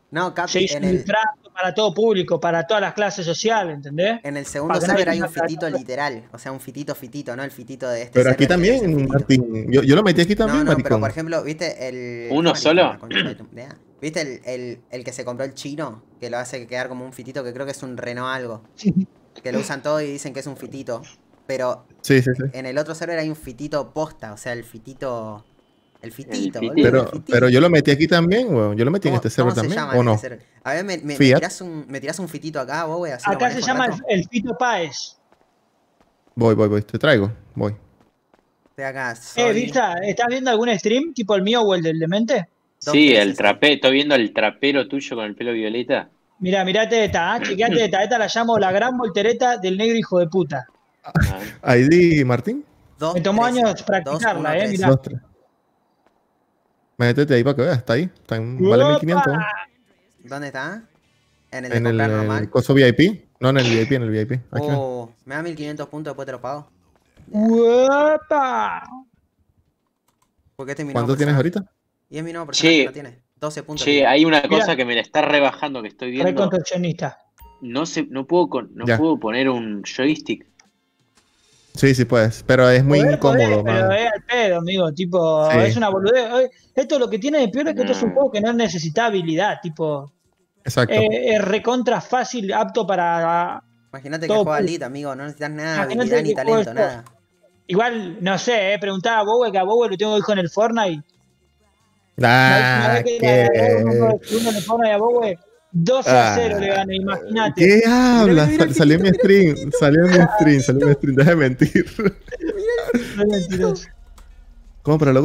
No, Capi, Se hizo en un el, trato para todo público, para todas las clases sociales, ¿entendés? en el segundo Para que server nadie hay un tenga fitito trato. literal. O sea, un fitito, no el fitito de este Pero aquí server que dice también, fitito. Martín. Yo lo metí aquí también, No, pero maricón. por ejemplo, ¿viste el. ¿Uno ¿cómo solo? la concha de tu idea? ¿Viste el que se compró el chino? Que lo hace quedar como un fitito, que creo que es un Renault algo. Que lo usan todo y dicen que es un fitito. Pero Sí. en el otro server hay un fitito posta, o sea, el fitito. El fitito, El boludo. Pero, el fitito. pero yo lo metí aquí también, weón. Yo lo metí en este server ¿Cómo se también, llama ¿o en no? este server? A ver, me Fiat. tirás un fitito acá, vos, güey, así lo Acá se manejo llama un rato. el Fito Páez. Voy. Te traigo. Voy. Estoy acá, soy Vista, ¿estás viendo algún stream tipo el mío o el del demente? Sí, el trapero. Estoy viendo el trapero tuyo con el pelo violeta. Mirate esta, chequeate esta la llamo la gran voltereta del negro hijo de puta. ID, Martín. Me tomó años practicarla, mirá. 2, 3. Métete ahí para que veas. Está ahí. Vale 1500. ¿Dónde está? En el de En el comprar normal. coso VIP. No, en el VIP, Aquí ven. Oh, me da 1500 puntos, después te lo pago. ¡Uepa! Porque este es mi ¿Cuánto nuevo tienes personaje. ahorita? Y es mi nuevo personaje, Che, no tiene. 12 puntos. Che, tiene. hay una cosa Mirá. que me la está rebajando que estoy viendo. Reconstruccionista. No puedo, Ya. puedo poner un joystick. Sí, puedes. Pero es muy incómodo, Pero man. es al pedo, amigo. Tipo, Sí. es una boludez. Esto lo que tiene de peor es que esto es un juego que no necesita habilidad. Tipo, Exacto. es recontra fácil, apto para. Imagínate que todo juega público. Elite, amigo. No necesitas nada, Imagínate habilidad ni que juega talento, esto. nada. Igual, no sé, preguntaba a Bowie, que a Bowie lo tengo hijo en el Fortnite. Ah, Una vez que le agarré uno ¿qué? en el Fortnite a Bowie, 12-0 le gané, imagínate. ¿Qué hablas? Salió en mi stream. Salió en mi stream. Deja de mentir. No es mentiroso. Cómpralo.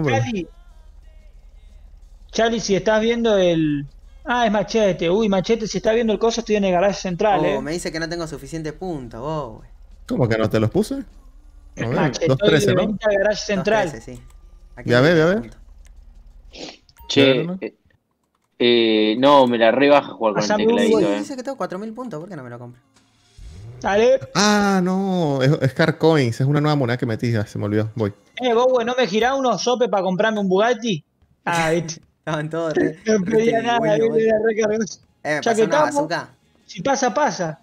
Charlie, si estás viendo el. Ah, es Machete. Uy, Machete, si estás viendo el coso, estoy en el garaje central, Oh, me dice que no tengo suficientes puntos, vos, güey. ¿Cómo que no te los puse? A ver, Machete, 213, ¿no? venite al garaje central. 213, sí. Aquí Ya no ve, tengo ya ve. puntos. Che, ¿no? no, me la rebaja jugar con el Pasame un tecladito, Uy, dice que tengo 4000 puntos, ¿por qué no me lo compro? Dale. Ah, no. Es Car Coins. Es una nueva moneda que metí. Ya se me olvidó. Voy. Bowie, ¿no me girás unos sopes para comprarme un Bugatti? Ah, viste. Estaban todos re. No pedía nada, bueno, viste, era re cargoso. me Ya pasó que una estamos, bazooka. si pasa, pasa.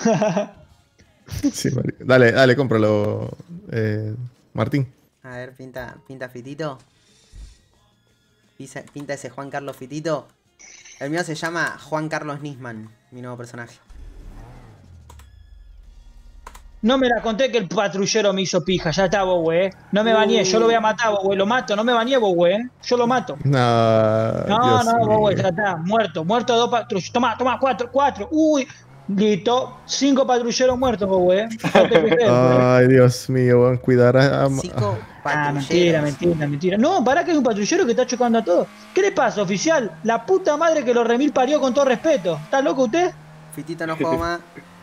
Sí, marico. Dale, cómpralo, Martín. A ver, pinta fitito. Pinta ese Juan Carlos Fitito. El mío se llama Juan Carlos Nisman, mi nuevo personaje. No me la conté que el patrullero me hizo pija, ya está, Bowie, No me bañé, yo lo voy a matar, Bowie, lo mato, no me bañé, Bowie, Yo lo mato. No, Dios No, mío. Bowie, ya está, muerto 2 patrulleros. Toma, 4. Uy, listo, 5 patrulleros muertos, Bowie. Ay, Dios mío, van a cuidar a... Mentira. No, pará que hay un patrullero que está chocando a todos. ¿Qué le pasa, oficial? La puta madre que lo remil parió, con todo respeto. ¿Está loco usted? Fitito no juego más.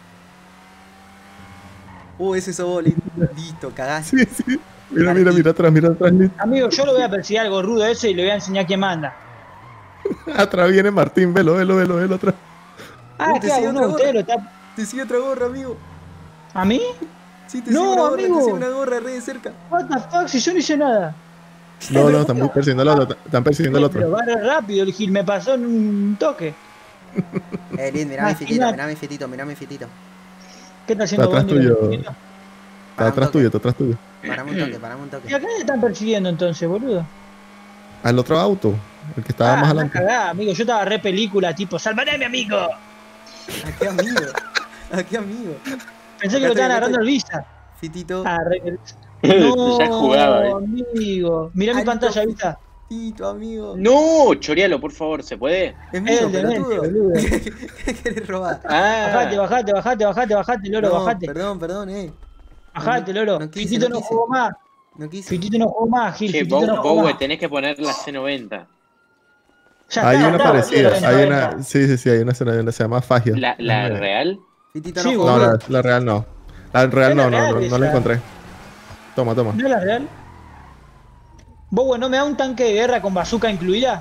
Ese es vos, listo, cagaste. Sí. Mira atrás, Amigo, yo lo voy a perseguir algo rudo ese y le voy a enseñar quién manda. Atrás viene Martín, velo atrás. Ah, te ¿qué sigue hago? otra No, usted gorra. lo está... Te sigue otra gorra, amigo. ¿A mí? Sí, te No, sigue una gorra, amigo. te sigue una gorra re de cerca. What the fuck, si yo no hice nada. No, están persiguiendo al otro. Están persiguiendo al Pero otro. va re rápido, el Gil, me pasó en un toque. Lin, mirá mi fitito. ¿Qué está Está haciendo atrás Bondi? tuyo. Está atrás tuyo. Parame un toque. ¿Y a qué me están persiguiendo entonces, boludo? Al otro auto. El que estaba más adelante. Cagada, amigo, yo estaba re película, tipo, ¡salvaré a mi amigo! ¿A qué amigo? Pensé que lo estaban agarrando el visa. Fitito. No, Ya jugaba, amigo. Mirá mi pantalla, ¿vista? Fitito, amigo. No, chorealo, por favor, ¿se puede? Es mío, pelotudo. boludo. ¿Qué querés robar? Bajate, loro, No, bajate. Perdón, Bajate, loro. No quise, Fitito no no quise. jugó más. No quise. Fitito no jugó más, Gil. Che, Fitito no jugó Bowie, más. tenés que poner la C90. Ya Hay está, una está, parecida. boludo, Hay ya está. una. Sí, hay una escena se llama Fagia. ¿La real? Fitito Sí, no jugó No, más. la real no. La real no, Es la real no la esa. encontré. Toma. ¿No es la real? Bowie, ¿no me da un tanque de guerra con bazooka incluida?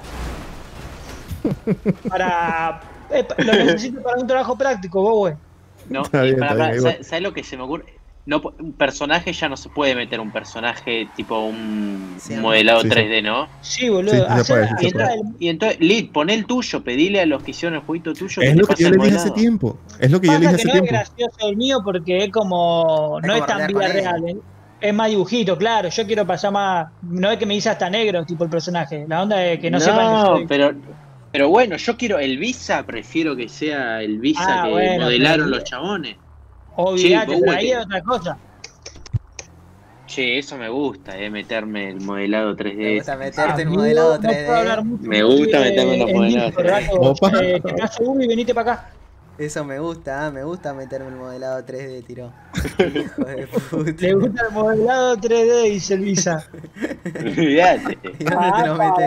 Lo necesito para un trabajo práctico, Bowie. No, Está bien, pará, igual. ¿sabes lo que se me ocurre? No, un personaje ya no se puede meter un personaje tipo un modelado Sí, sí. 3D, ¿no? Sí, boludo. Sí, sí se hacer- puede, sí se Y puede. entonces, Lid, poné el tuyo, pedile a los que hicieron el jueguito tuyo Es te lo que yo pasen le dije hace modelado. tiempo. Es lo que yo le Pasa dije que hace no es tiempo. gracioso el mío porque es como. Es No como es tan rolear vida con él. real, ¿eh? Es más dibujito, claro. Yo quiero pasar más. No es que me dice hasta negro, tipo el personaje. La onda es que no sepan que soy. pero bueno, yo quiero el Visa, prefiero que sea el Visa Ah, que bueno, modelaron pero- los chabones. Olvídate, vos, pero güey, ahí es otra cosa. Che, eso me gusta, meterme el modelado 3D. Me gusta meterte el Amigo, modelado no puedo 3D. hablar mucho. Me gusta meterme los en modelados Discord, 3D. Rato. Opa. Te paso Ubi y venite para acá. Eso me gusta meterme el modelado 3D, tiró. Hijo de puta. Le gusta el modelado 3D, dice el Visa. Olvídate. ¿Y dónde te lo metes?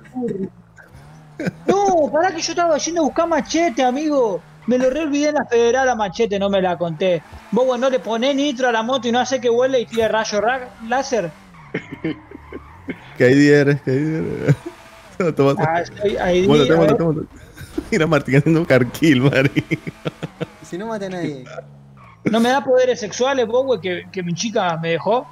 No, pará que yo estaba yendo a buscar machete, amigo. Me lo re olvidé en la federal a machete, no me la conté. Vos, bueno, no le ponés nitro a la moto y no hace que vuele y tire rayo láser. Que hay eres, que hay eres. Toma, Ah, soy ahí. toma. Mira Martín haciendo carquil, Mari. Si no mate a nadie. ¿No me da poderes sexuales, vos, güey, que mi chica me dejó?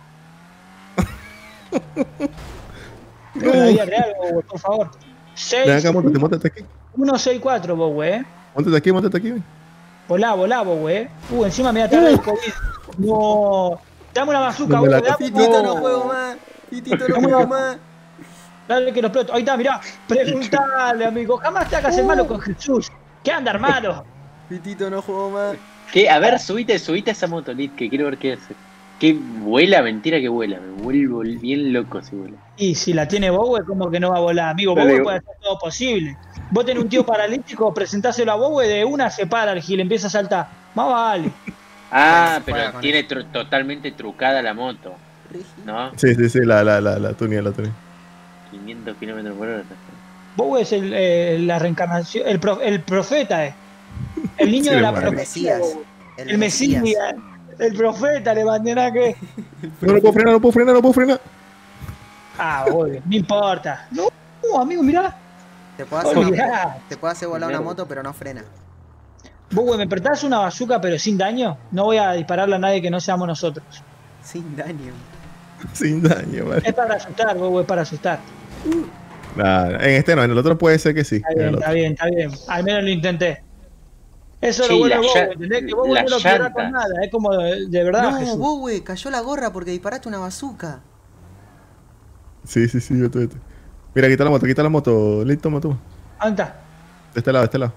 En la vida real, güey, por favor. Ven acá, montate aquí. 164, vos, güey. Montate aquí. Volá, vos, güey. Encima me da tarde el COVID. No. Dame una bazooka, No me güey. la- Pitito, no juego más. Pitito, no juego más. Dale que lo exploto. Ahí está, mirá. Preguntale, amigo. Jamás te hagas el malo con Jesús. ¿Qué anda, hermano? Pitito, no juego más. ¿Qué? A ver, subite a esa moto, Lid, que quiero ver qué hace. ¿Qué vuela? Mentira que vuela. Me vuelvo bien loco si vuela. Y si la tiene Bowie, ¿cómo que no va a volar? Amigo, Bowie puede hacer todo posible. Vos tenés un tío paralítico, presentáselo a Bowie, de una se para el gil, empieza a saltar. Más vale. Ah, Juega pero con tiene totalmente trucada la moto, ¿no? Sí, la tunía. 500 kilómetros por hora. Bowie es la reencarnación, el profeta, el niño Sí, de la hermano. profecía. Mesías. El Mesías, el profeta, le bandera que. No lo puedo frenar. Ah, Bowie, no importa. No, amigo, mirá. Te puedo Mirá. hacer volar una moto, pero no frena. Bowie, ¿me prestás una bazooka pero sin daño? No voy a dispararle a nadie que no seamos nosotros. Sin daño. Sin daño, Mari. Es para asustar, Bowie, es para asustar. Nah, en este no, en el otro puede ser que sí. Está En bien, el otro. está bien. Al menos lo intenté. Eso Sí, lo bueno la Bowie, llan- ¿entendés? Que Bowie las no lo quiebra llantas. con nada. Es como de verdad, No, Jesús. Bowie, cayó la gorra porque disparaste una bazooka. Sí, vete. Mira, quita la moto. Listo, toma. ¿Dónde está? De este lado.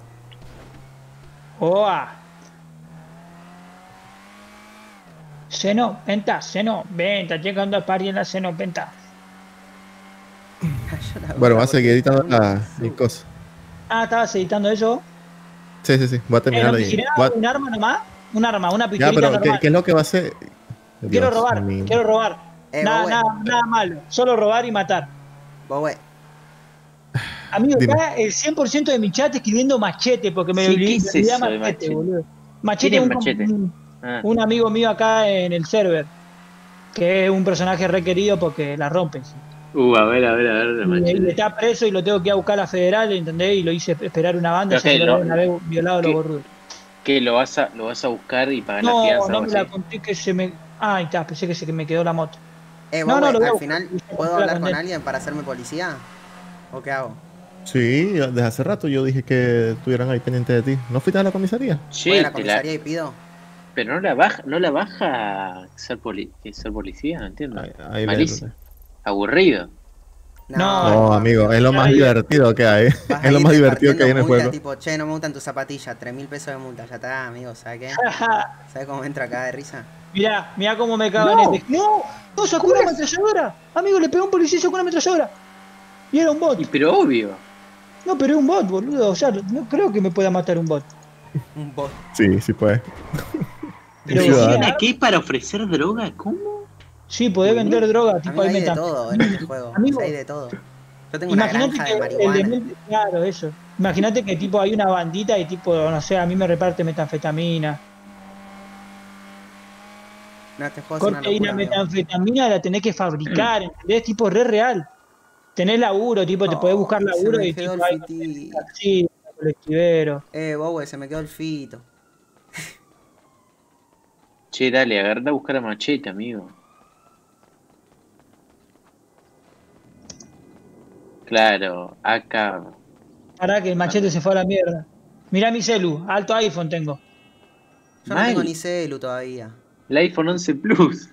¡Oa! Seno, venta, llegando al party en la Seno, venta. Bueno, va a seguir editando mi cosa. Ah, ¿estabas editando eso? Sí. Voy a terminar ¿No me ahí. girás Voy a- un arma nomás? Una Ya, pistolita pero normal. ¿qué es lo que va a hacer? Quiero Dios robar, mío. Nada, Bowie. nada malo. Solo robar y matar. Bowie. Amigo, Dime. está el 100% de mi chat escribiendo machete porque me Sí, olvidé ¿qué es me olvidé eso de machete? boludo. Machete ¿Quién es es Machete? Ah. un amigo mío acá en el server. Que es un personaje requerido porque la rompen. A ver, Y está preso y lo tengo que ir a buscar a la federal, ¿entendés? Y lo hice esperar una banda, Pero ya que lo lo- una vez violado que- los borrudos. ¿Qué lo vas a buscar y pagar la No, fianza? no o me algo la así? conté que se me. Ah, ahí está, pensé que se me quedó la moto. Bowie, lo voy a al buscar. final, La ¿puedo hablar con conté. alguien para hacerme policía? ¿O qué hago? Sí, desde hace rato yo dije que estuvieran ahí pendientes de ti. ¿No fuiste a la comisaría? Voy a la te comisaría y pido. Pero no la baja ser policía, no entiendo. Ahí Malísimo. Aburrido. No, amigo, es lo más divertido que hay. Vas a Es lo ir más divertido que hay en el repartiendo multas, juego. Tipo, che, no me gustan tus zapatillas, 3.000 pesos de multa, ya está, amigo, ¿sabes qué? ¿Sabes cómo me entro acá de risa? Mirá cómo me cago en este. No, sacó una ametralladora. Amigo, le pegó a un policía y sacó una ametralladora. Y era un bot. Pero obvio. No, pero es un bot, boludo. O sea, no creo que me pueda matar un bot. Un bot. Sí puede. Pero Ciudadano. sí, ¿Qué para ofrecer droga? ¿Cómo? Sí, podés vender droga, tipo Amigo, ahí hay de metan. todo en este juego. Amigo, hay de todo. Yo tengo una Imagínate granja que de marihuana. claro, eso. Imagínate que tipo hay una bandita y tipo, no sé, a mí me reparte metanfetamina. No, este juego es una Corte y la locura, amigo. metanfetamina la tenés que fabricar, ¿entendés? Tipo re real. Tenés laburo, tipo, te podés buscar se laburo me y quedó tipo el hay fitito. colectivero. Bowie, se me quedó el fito. Che, dale, agarra a buscar a Machete, amigo. Claro, acá. Pará que el machete se fue a la mierda. Mirá mi celu, alto iPhone tengo. Yo no tengo ni celu todavía. El iPhone 11 Plus.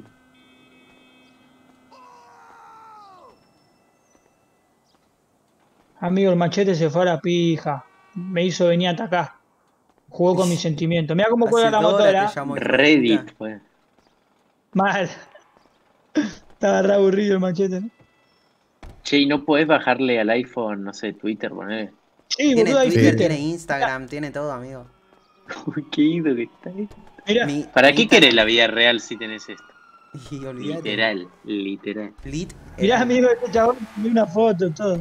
Amigo, el machete se fue a la pija. Me hizo venir a atacar. Jugó con mis sentimientos. Mirá cómo cuelga la motora. Reddit, pues. Mal. Estaba re aburrido el machete, ¿no? Che, ¿y no podés bajarle al iPhone, no sé, Twitter, ponele? Sí, Tiene boludo, hay Twitter, Twitter. tiene Instagram, tiene todo, amigo. Uy, qué ido que está esto. Mirá. ¿Para qué querés la vida real si tenés esto? Y olvidate. Literal, literal. Mirá, amigo, este chabón me una foto, todo.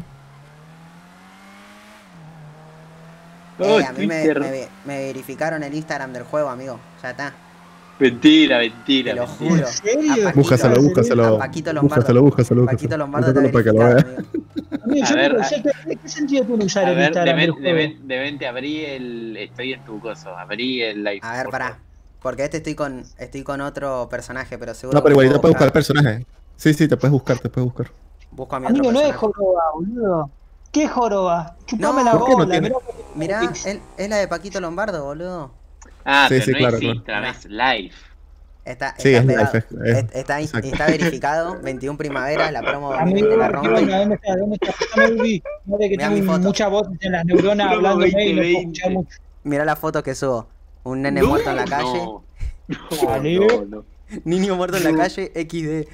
A mí me verificaron el Instagram del juego, amigo. Ya está. Mentira, mentira. Te lo mentira. juro. ¿En serio? Búscaselo. A Paquito Lombardo. Búscaselo. Paquito Lombardo está Para que lo vea. Amigo, A yo ver, no sé qué sentido tiene usar A el ver, Instagram del juego. Demente, abrí el... Estoy en tu coso, abrí el live. A ver, pará. Porque estoy con otro personaje, pero seguro. No, pero que igualito puedo puedes buscar el personaje. Sí, te puedes buscar. Busco a mi Amigo, otro no es personaje. joroba, boludo. ¿Qué joroba? Chupame la ¿por qué no bola. tiene? Mirá, es la de Paquito Lombardo, boludo. Ah, Sí, pero sí, no claro, es claro. Instagram, es live. Está Sí, es pegado. live, Está exacto. verificado. 21 primavera, la promo Amigo, obviamente la ¿qué rompe. onda? ¿Dónde está? Pasame el beat. Mira que Mirá mi tengo foto. muchas voces en las neuronas Promo hablándome y no puedo 2020. escuchar mucho. Mirá la foto que subo. Un nene muerto en la calle. No. Niño muerto en la calle, XD.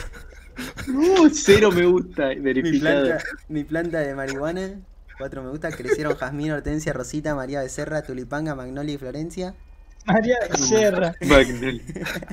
Cero me gusta, verificado. Mi planta de marihuana. 4 me gusta. Crecieron jazmín, hortensia, rosita, María Becerra, tulipanga, magnolia y Florencia. María Becerra. Magnolia.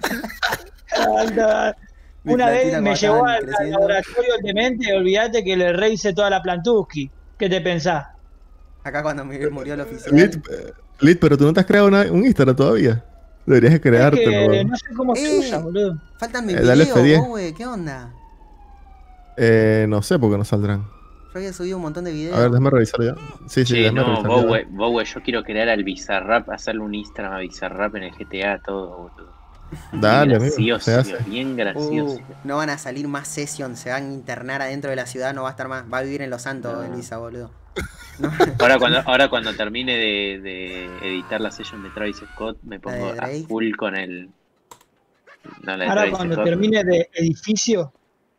Mi Una vez plantita me como llevó estaban al creciendo. laboratorio del demente y olvídate que le rehice toda la plantuski. ¿Qué te pensás? Acá cuando murió el oficial. Lit, pero tú no te has creado un Instagram todavía. Deberías de Es creártelo. que no sé cómo se usa, boludo. Faltan mis Dale videos, F10. güey. ¿Qué onda? No sé por qué no saldrán. Yo había subido un montón de videos. A ver, déjame revisar ya. Sí, Che, déjame no, revisar ya. Bowie, yo quiero crear al Bizarrap, hacerle un Instagram a Bizarrap en el GTA, todo, boludo. Dale, bien amigo, se gracioso, hace. bien gracioso. No van a salir más sessions, se van a internar adentro de la ciudad, no va a estar más. Va a vivir en Los Santos, Elisa, boludo. No. Ahora cuando termine de editar la session de Travis Scott, me pongo de a Drake. full con el... No, la de Ahora Travis cuando Scott. termine de edificio,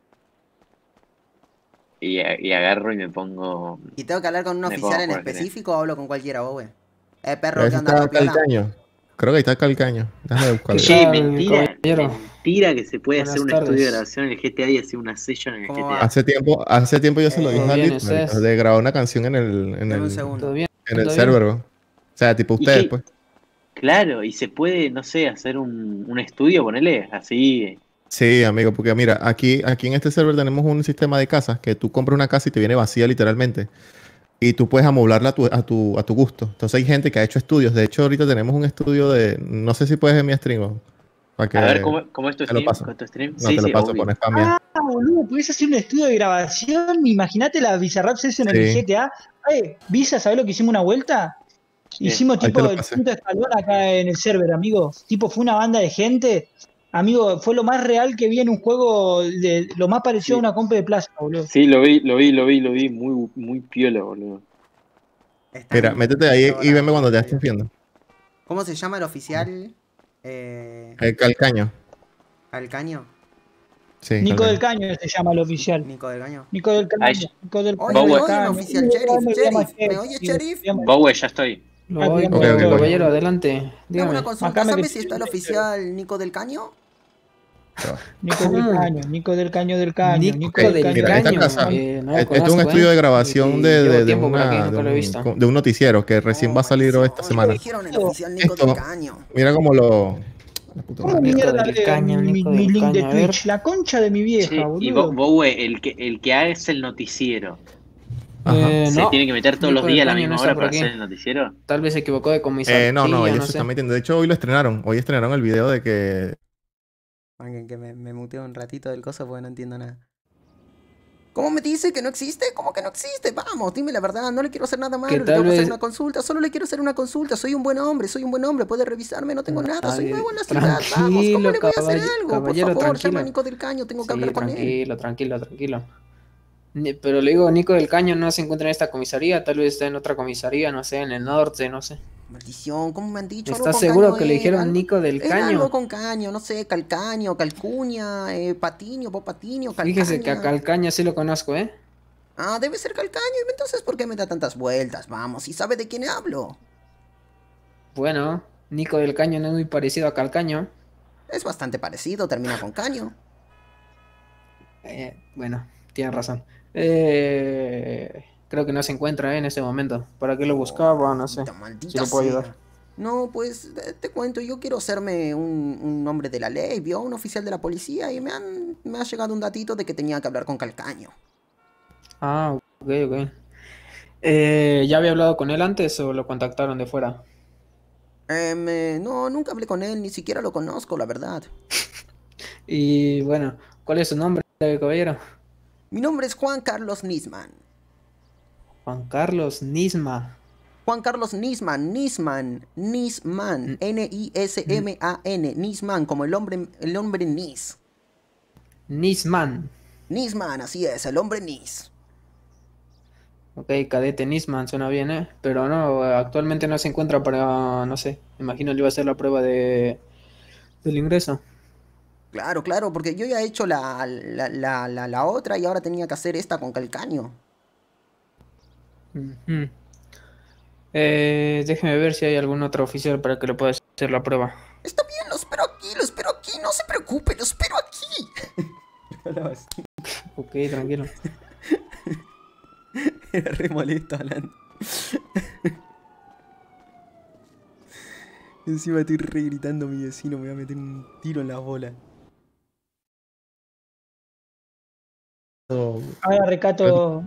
Y agarro y me pongo... ¿Y tengo que hablar con un Me oficial pongo en por el específico o hablo con cualquiera, vos, güey? Perro, Ese ¿qué onda? está ¿Todo piola? Calcaño. Creo que ahí está Calcaño. Déjame buscarlo. Che, ya. mentira que se puede Buenas hacer un tardes. estudio de grabación en el GTA y hacer una session en el ¿Cómo GTA. va? Hace tiempo yo se lo dije a bien, Lit, ustedes. marico, de grabar una canción en el Dame un segundo. ¿Todo bien? en el ¿Todo server, bien? bro. O sea, tipo ¿Y ustedes, qué? pues. Claro, y se puede, no sé, hacer un estudio, ponele, así... Sí, amigo, porque mira, aquí en este server tenemos un sistema de casas que tú compras una casa y te viene vacía literalmente. Y tú puedes amoblarla a tu gusto. Entonces hay gente que ha hecho estudios. De hecho, ahorita tenemos un estudio de... No sé si puedes ver mi stream. ¿O? Para que A ver, ¿cómo es tu te lo stream? paso. ¿Con tu stream? No, te lo paso, obvio. pones spam. boludo, podés hacer un estudio de grabación. Imagínate la Bizarrap Session en el Sí. GTA. Visa, ¿sabés lo que hicimos una vuelta? Hicimos ahí te tipo lo el pasé. punto de escalón acá en el server, amigo. Tipo, fue una banda de gente. Amigo, fue lo más real que vi en un juego, lo más parecido a una compra de plaza, boludo. Sí, lo vi, muy piola, boludo. Mira, métete ahí y veme cuando ya estés viendo. ¿Cómo se llama el oficial? El Calcaño. ¿Alcaño? Sí, Nico Calcaño. del Caño se llama el oficial. Nico del Caño. Nico del Caño. Ay, Nico del Oye, Caño. me Bowie. oye, oficial sheriff. ¿Me oye, sheriff? Bowie, ya estoy. Lo voy, Ok, ok, voy. caballero, adelante. Tengo Dígame. una consulta. Acá me ¿Sabes dice- si está el oficial Nico del Caño? Nico del Caño, Nico del Caño del Caño. Nico Ok, del mira, esta Caño. casa, No lo este es conozco, un estudio de Y grabación llevo de tiempo por aquí, nunca lo he visto. de un noticiero que recién va a salir hoy esta semana. Dijeron el oficial Nico Esto, del Caño. mira cómo lo... la puta ¿Cómo madre. Nico mierda del leo Caño, mi Nico mi del link de Caño, a ver. Twitch? La concha de mi vieja, Sí, y boludo. Bowie, el que hace el noticiero, ¿se No, tiene que meter todos Nico los días a la del Caño no misma está hora por para aquí. hacer el noticiero? Tal vez se equivocó de comisaría, No, ellos no sé. también. De hecho, hoy lo estrenaron. Hoy estrenaron el video de que... Alguien que me muteo un ratito del coso porque no entiendo nada. ¿Cómo me dice que no existe? ¿Cómo que no existe? Vamos, dime la verdad, no le quiero hacer nada malo, Que le tal tengo que hacer vez- una consulta, solo le quiero hacer una consulta, soy un buen hombre, puede revisarme, no tengo nada, soy nuevo en la ciudad, vamos, ¿cómo Tranquilo, le voy a hacer algo? Por caballero, favor, llama a tranquilo. Nico del Caño, tengo que Sí, hablar con él. tranquilo. Pero le digo, Nico del Caño no se encuentra en esta comisaría, tal vez está en otra comisaría, no sé, en el norte, no sé. Maldición, ¿cómo me han dicho? Algo ¿Estás con seguro caño que le era, dijeron algo- Nico del Era algo Caño? con caño, no sé, calcaño, calcuña, patiño, popatinio, calcaña. Fíjese que a Calcaño sí lo conozco, ¿eh? Ah, debe ser calcaño, entonces ¿por qué me da tantas vueltas? Vamos, ¿y sabe de quién hablo? Bueno, Nico del Caño no es muy parecido a Calcaño. Es bastante parecido, termina con caño. Bueno, tienes razón. Creo que no se encuentra en este momento. ¿Para qué lo buscaba? No sé. Si lo puedo ayudar. No, pues te cuento, yo quiero hacerme un hombre de la ley, vio un oficial de la policía y me ha llegado un datito de que tenía que hablar con Calcaño. Ah, ok. ¿Ya había hablado con él antes o lo contactaron de fuera? No, nunca hablé con él, ni siquiera lo conozco, la verdad. Y bueno, ¿cuál es su nombre, caballero? Mi nombre es Juan Carlos Nisman. Juan Carlos Nisma. Juan Carlos Nisman, Nisman, N-I-S-M-A-N, Nisman, como el hombre Nis. Nisman. Nisman, así es, el hombre Nis. Ok, cadete Nisman, suena bien, ¿eh? Pero no, actualmente no se encuentra para, no sé, imagino le iba a hacer la prueba del ingreso. Claro, porque yo ya he hecho la otra y ahora tenía que hacer esta con Calcaño. Ujú. Déjeme ver si hay algún otro oficial para que le pueda hacer la prueba. Está bien, lo espero aquí, no se preocupe, lo espero aquí. Ok, tranquilo. Era re molesto hablando. Encima estoy re gritando a mi vecino, me voy a meter un tiro en la bola. Ahora recato.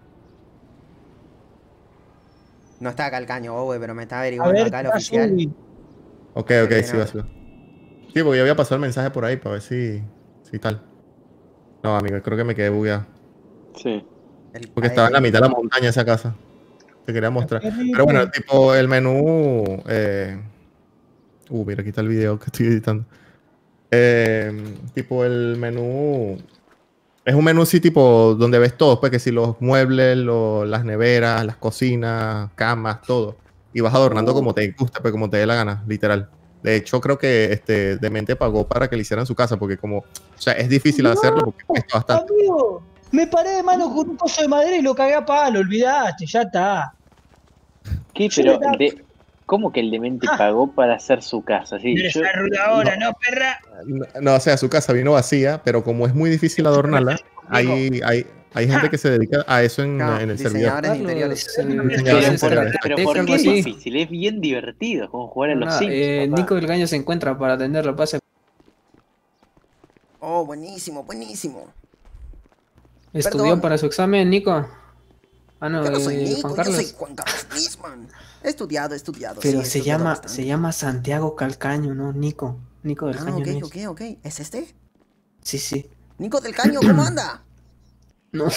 No está Calcaño, güey, pero me está A averiguando ver, acá el está oficial. Subi. Ok, Qué sí, pena. va. Sí, porque yo había pasado el mensaje por ahí para ver si tal. No, amigo, creo que me quedé bugueado. Sí. Porque estaba en la mitad de la montaña esa casa. Te quería mostrar. Pero bueno, tipo el menú. Mira, aquí está el video que estoy editando. Tipo el menú. Es un menú sí, tipo donde ves todo, pues que si los muebles, las neveras, las cocinas, camas, todo. Y vas adornando como te gusta, pues como te dé la gana, literal. De hecho, creo que Demente pagó para que le hicieran su casa, porque como, o sea, es difícil hacerlo porque cuesta bastante. Amigo, me paré de mano con un coso de madera y lo cagué a palo, olvidaste, ya está. ¿Qué? Yo Pero, me estaba- ¿cómo que el demente pagó para hacer su casa? Sí, Eres arruda ahora, ¿no, perra? No, o sea, su casa vino vacía, pero como es muy difícil adornarla, hay gente que se dedica a eso en el servidor. Diseñadores de interiores. Diseñadores interiores. Pero ¿por algo qué es así. difícil? Es bien divertido, como jugar a los Nada, Sims. papá. Nico del Caño se encuentra para atenderlo. Pase. Oh, buenísimo, buenísimo. ¿Estudió Perdón. para su examen, Nico? Ah, no, Yo no soy Nico, Juan yo Carlos. soy Juan Carlos Nisman. He estudiado. Pero sí, se he estudiado llama, bastante. se llama Santiago Calcaño, ¿no? Nico. Nico del Caño. no es. Ok. ¿Es este? Sí. Nico del Caño, ¿cómo anda? No.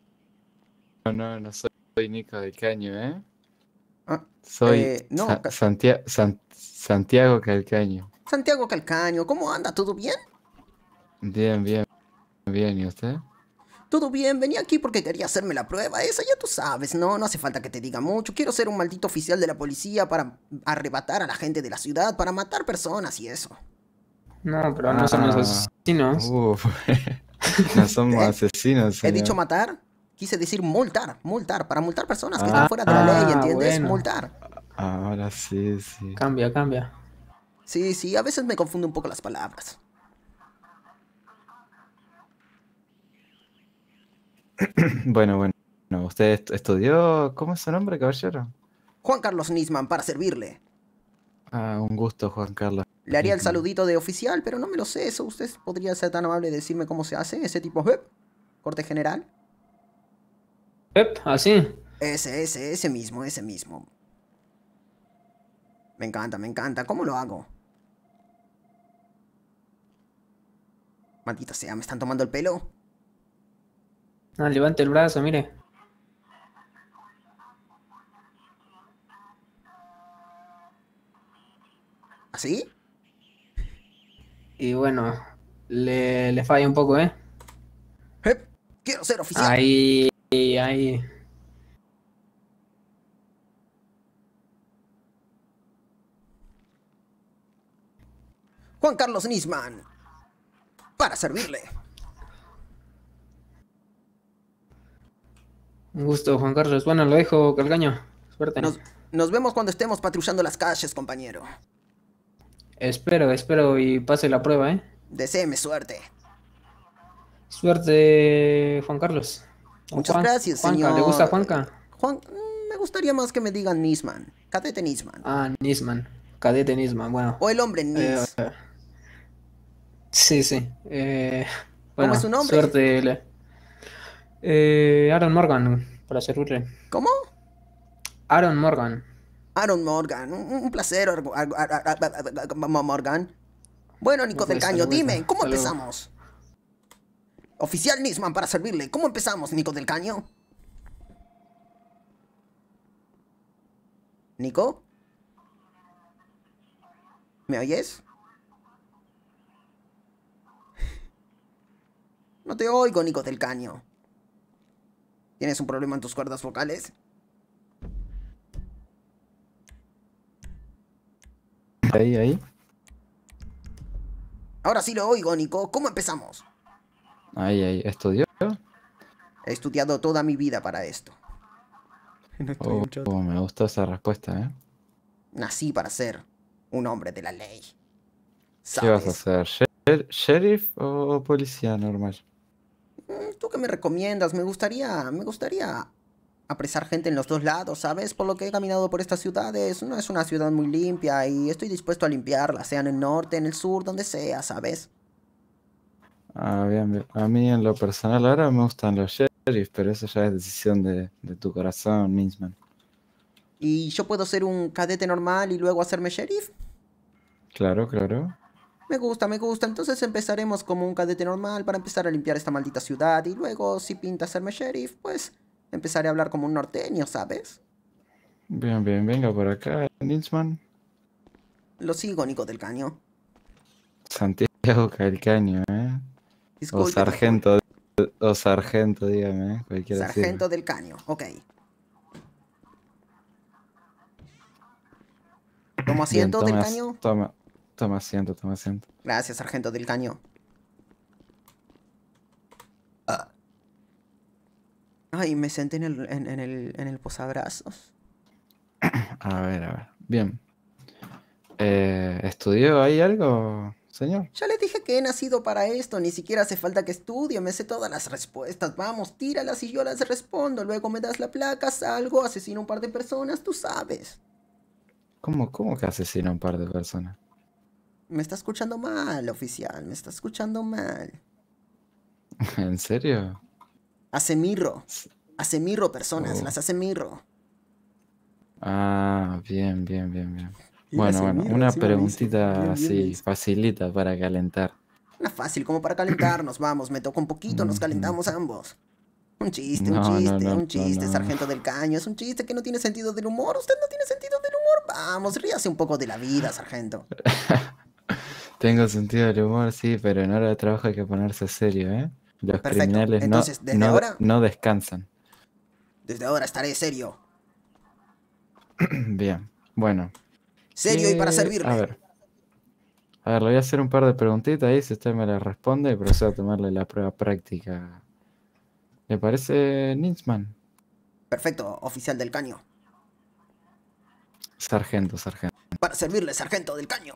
No soy Nico del Caño, ¿eh? Ah, Soy no, Santiago Calcaño. Santiago Calcaño, ¿cómo anda? ¿Todo bien? Bien, ¿y usted? Todo bien, venía aquí porque quería hacerme la prueba esa, ya tú sabes, no hace falta que te diga mucho. Quiero ser un maldito oficial de la policía para arrebatar a la gente de la ciudad, para matar personas y eso. No, pero no somos asesinos. No somos asesinos, ¿He señor. dicho matar? Quise decir multar, para multar personas que están fuera de la ley, ¿entiendes? Bueno. Multar. Ahora sí. Cambia. Sí, a veces me confundo un poco las palabras. Bueno, ¿usted estudió? ¿Cómo es su nombre, caballero? Juan Carlos Nisman, para servirle. Un gusto, Juan Carlos. Le haría el saludito de oficial, pero no me lo sé eso. ¿Usted podría ser tan amable de decirme cómo se hace ese tipo de corte general? ¿Así? Ese mismo. Me encanta. ¿Cómo lo hago? Maldita sea, ¿me están tomando el pelo? Ah, levante el brazo, mire. ¿Así? Y bueno, le falla un poco, ¿eh? Quiero ser oficial. Ahí. Juan Carlos Nisman. Para servirle. Un gusto, Juan Carlos. Bueno, lo dejo, Calcaño. Suerte. Nos vemos cuando estemos patrullando las calles, compañero. Espero y pase la prueba, ¿eh? Deséeme suerte. Suerte, Juan Carlos. Muchas gracias, Juanca, señor. ¿le gusta Juanca? Juan, me gustaría más que me digan Nisman. Cadete Nisman. Ah, Nisman. Cadete Nisman, bueno. O el hombre Nis. Sí. ¿Cómo es su nombre? Suerte. Aaron Morgan, para servirle. ¿Cómo? Aaron Morgan. Aaron Morgan. Un placer, Morgan. Bueno, Nico del Caño, dime, ¿cómo empezamos? Oficial Nisman, para servirle. ¿Cómo empezamos, Nico del Caño? ¿Nico? ¿Me oyes? No te oigo, Nico del Caño. ¿Tienes un problema en tus cuerdas vocales? Ahí. Ahora sí lo oigo, Nico. ¿Cómo empezamos? Ahí. ¿Estudió? He estudiado toda mi vida para esto. Me gustó esa respuesta, ¿eh? Nací para ser un hombre de la ley. ¿Qué vas a hacer? ¿Sheriff o policía normal? ¿Tú qué me recomiendas? Me gustaría apresar gente en los dos lados, ¿sabes? Por lo que he caminado por estas ciudades, no es una ciudad muy limpia y estoy dispuesto a limpiarla, sea en el norte, en el sur, donde sea, ¿sabes? Ah, bien. A mí en lo personal ahora me gustan los sheriff, pero eso ya es decisión de tu corazón, Nisman. ¿Y yo puedo ser un cadete normal y luego hacerme sheriff? Claro. Me gusta. Entonces empezaremos como un cadete normal para empezar a limpiar esta maldita ciudad y luego, si pinta hacerme sheriff, pues empezaré a hablar como un norteño, ¿sabes? Bien. Venga por acá, Nisman. Lo sigo, Nico del Caño. Santiago Calcaño, ¿eh? Disculpe, o sargento, dígame, ¿eh? Cualquiera Sargento sirve. del Caño, ok. ¿Tomo asiento del Caño? Toma asiento. Gracias, Sargento del Caño. Ay, me senté en el posabrazos. A ver. Bien. ¿Estudió ahí algo, señor? Ya le dije que he nacido para esto, ni siquiera hace falta que estudie, me sé todas las respuestas. Vamos, tíralas y yo las respondo. Luego me das la placa, salgo, asesino un par de personas, tú sabes. ¿Cómo que asesina a un par de personas? Me está escuchando mal, oficial, me está escuchando mal. ¿En serio? Hace mirro personas, las hace mirro. Ah, bien. Y Bueno, mirro, una encima me preguntita dice, bien, así, dice. facilita para calentar. Una fácil como para calentarnos, vamos, me toca un poquito, nos calentamos ambos. Un chiste, No, Sargento del Caño, es un chiste que no tiene sentido del humor. ¿Usted no tiene sentido del humor? Vamos, ríase un poco de la vida, sargento. Tengo sentido del humor, sí, pero en hora de trabajo hay que ponerse serio, ¿eh? Los Perfecto. criminales Entonces, desde ahora- no descansan. Desde ahora estaré serio. Bien, bueno. Serio y para servirle. A ver, le voy a hacer un par de preguntitas ahí, si usted me las responde, y procedo a tomarle la prueba práctica. ¿Le parece, Nisman? Perfecto, oficial del Caño. Sargento. Para servirle, sargento del Caño.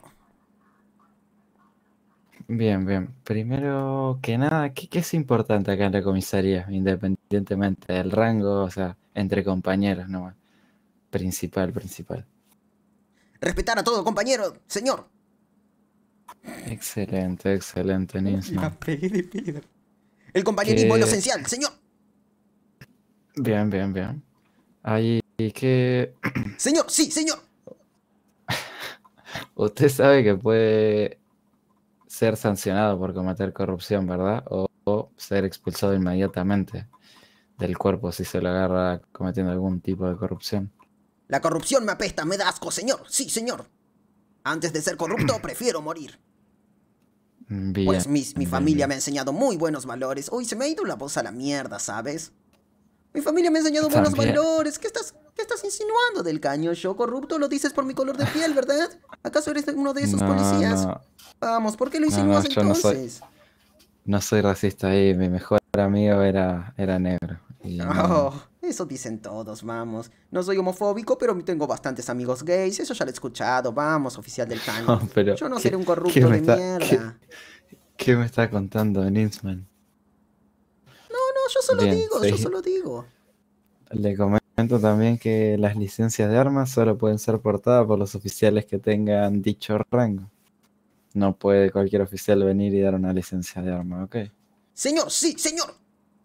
Bien. Primero que nada, ¿qué es importante acá en la comisaría? Independientemente del rango, o sea, entre compañeros nomás. Principal. Respetar a todo compañero, señor. Excelente, Nisman. El compañerismo es lo esencial, señor. Bien. Ahí que... Señor, sí, señor. Usted sabe que puede ser sancionado por cometer corrupción, ¿verdad? O ser expulsado inmediatamente. del cuerpo si se lo agarra cometiendo algún tipo de corrupción. La corrupción me apesta, me da asco, señor. Sí, señor. Antes de ser corrupto, prefiero morir. Bien, Pues mi bien, familia bien. me ha enseñado muy buenos valores. Uy, se me ha ido la voz a la mierda, ¿sabes? Mi familia me ha enseñado buenos También. valores. ¿Qué estás insinuando del caño? Yo corrupto lo dices por mi color de piel, ¿verdad? ¿Acaso eres uno de esos policías? No, Vamos, ¿por qué lo no, insinúas yo no soy, entonces? no soy racista ahí. Mi mejor amigo era negro. Y no, Oh, eso dicen todos, vamos. No soy homofóbico, pero tengo bastantes amigos gays. Eso ya lo he escuchado. Vamos, oficial del caño. no, pero Yo no ¿qué- seré un qué corrupto me de está- mierda. ¿Qué me está contando Ninsman? No, yo solo Bien, digo, sí. yo solo digo. Le comento también que las licencias de armas solo pueden ser portadas por los oficiales que tengan dicho rango. No puede cualquier oficial venir y dar una licencia de arma, ¿ok? Señor, sí, señor.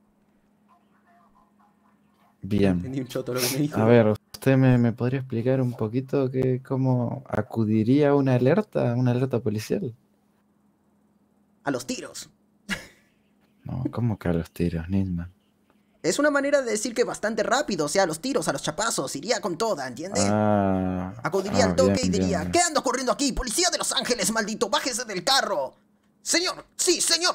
Bien. Entendí un choto lo que me dijo. A ver, ¿usted me podría explicar un poquito cómo acudiría a una alerta policial? A los tiros. No, ¿cómo que a los tiros, Nisman? Es una manera de decir que bastante rápido, o sea, a los tiros, a los chapazos, iría con toda, ¿entiende? Acudiría al toque bien, y diría, bien, ¿qué anda ocurriendo aquí? ¡Policía de Los Ángeles, maldito! ¡Bájese del carro! ¡Señor! ¡Sí, señor!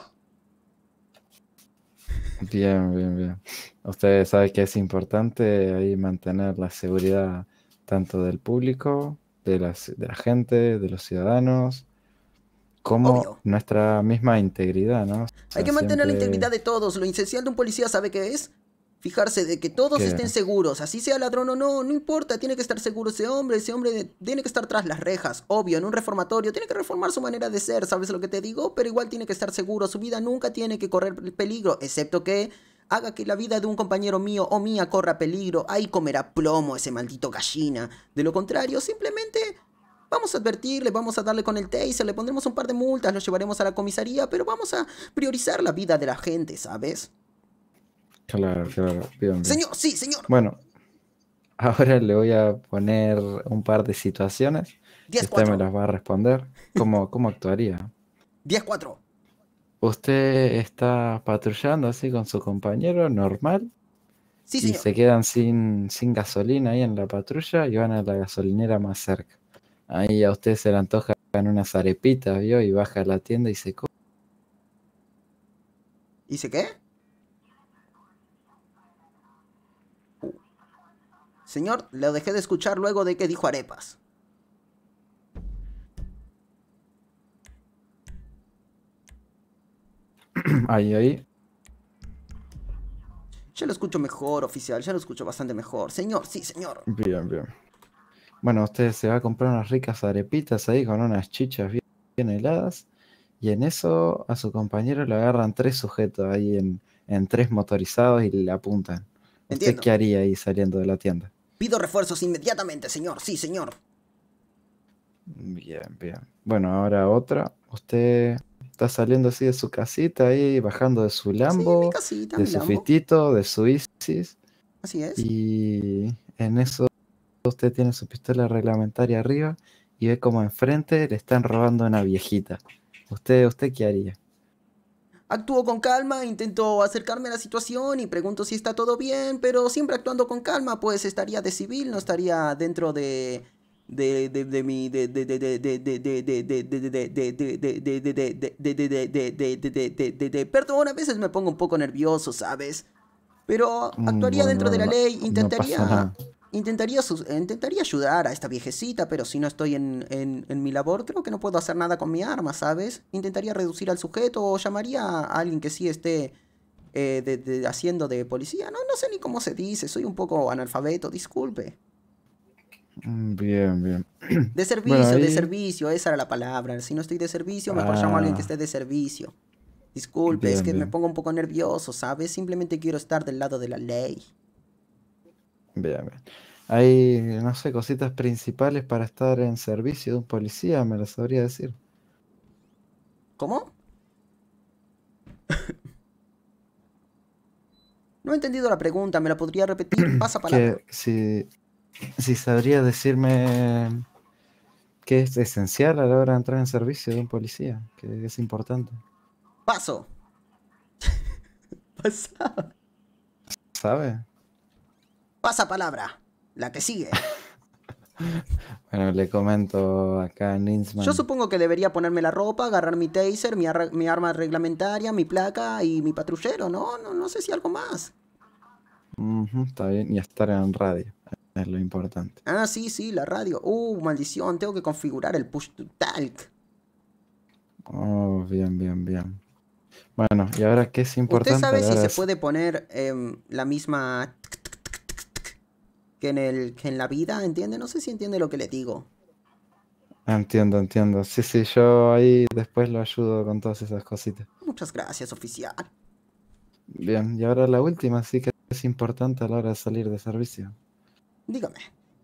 bien, bien, bien. Usted sabe que es importante ahí mantener la seguridad tanto del público, de la gente, de los ciudadanos, como Obvio. nuestra misma integridad, ¿no? O Hay sea, que mantener la siempre- integridad de todos. Lo esencial de un policía, ¿sabe qué es? Fijarse de que todos ¿Qué? estén seguros. Así sea ladrón o no, no importa. Tiene que estar seguro ese hombre. Ese hombre tiene que estar tras las rejas. Obvio, en un reformatorio. Tiene que reformar su manera de ser, ¿sabes lo que te digo? Pero igual tiene que estar seguro. Su vida nunca tiene que correr peligro. Excepto que haga que la vida de un compañero mío o mía corra peligro. Ahí comerá plomo ese maldito gallina. De lo contrario, simplemente vamos a advertirle, vamos a darle con el taser, le pondremos un par de multas, lo llevaremos a la comisaría, pero vamos a priorizar la vida de la gente, ¿sabes? Claro, claro, bien, bien. Señor, sí, señor. Bueno, ahora le voy a poner un par de situaciones. y usted me 10-4. las va a responder. ¿Cómo actuaría? 10-4. Usted está patrullando así con su compañero, normal, Sí, y señor. se quedan sin gasolina ahí en la patrulla y van a la gasolinera más cerca. Ahí a usted se le antojan unas arepitas, ¿vio? Y baja a la tienda y se come. ¿Dice qué? Señor, lo dejé de escuchar luego de que dijo arepas. Ahí. Ya lo escucho mejor, oficial, ya lo escucho bastante mejor. Señor, sí, señor. Bien, bien. Bueno, usted se va a comprar unas ricas arepitas ahí con unas chichas bien heladas. Y en eso a su compañero le agarran 3 sujetos ahí en 3 motorizados y le apuntan. ¿Usted Entiendo. qué haría ahí saliendo de la tienda? Pido refuerzos inmediatamente, señor. Sí, señor. Bien, bien. Bueno, ahora otra. Usted está saliendo así de su casita ahí, bajando de su Lambo, casita, de mi su Lambo. Fitito, de su Isis. Así es. Y en eso usted tiene su pistola reglamentaria arriba y ve como enfrente le están robando a una viejita. ¿Usted qué haría? Actúo con calma, intento acercarme a la situación y pregunto si está todo bien, pero siempre actuando con calma, pues estaría de civil, no estaría dentro de mi perdón, a veces me pongo un poco nervioso, ¿sabes? Pero actuaría dentro de la ley, No pasa nada. intentaría ayudar a esta viejecita, pero si no estoy en mi labor, creo que no puedo hacer nada con mi arma, ¿sabes? Intentaría reducir al sujeto o llamaría a alguien que sí esté haciendo de policía. No sé ni cómo se dice, soy un poco analfabeto, disculpe. Bien, bien. De servicio, Bueno, de ahí- servicio, esa era la palabra. Si no estoy de servicio, mejor llamo a alguien que esté de servicio. Disculpe, es Bien, que me bien. pongo un poco nervioso, ¿sabes? Simplemente quiero estar del lado de la ley. Bien, bien. Hay, no sé, cositas principales para estar en servicio de un policía, me lo sabría decir. ¿Cómo? No he entendido la pregunta, ¿me la podría repetir? Pasa palabra. Que si sabría decirme qué es esencial a la hora de entrar en servicio de un policía, que es importante. Paso. Pasa. sabe? Pasa palabra. La que sigue. Bueno, le comento acá a Ninsman. Yo supongo que debería ponerme la ropa, agarrar mi taser, mi arma reglamentaria, mi placa y mi patrullero, ¿no? No sé si algo más. Está bien, y estar en radio. Es lo importante. Ah, sí, la radio. Maldición, tengo que configurar el push to talk. Oh, bien. Bueno, y ahora qué es importante. ¿Usted sabe si se es... puede poner la misma que en la vida? ¿Entiende? No sé si entiende lo que le digo. Entiendo. Sí, yo ahí después lo ayudo con todas esas cositas. Muchas gracias, oficial. Bien, y ahora la última sí que es importante a la hora de salir de servicio. Dígame.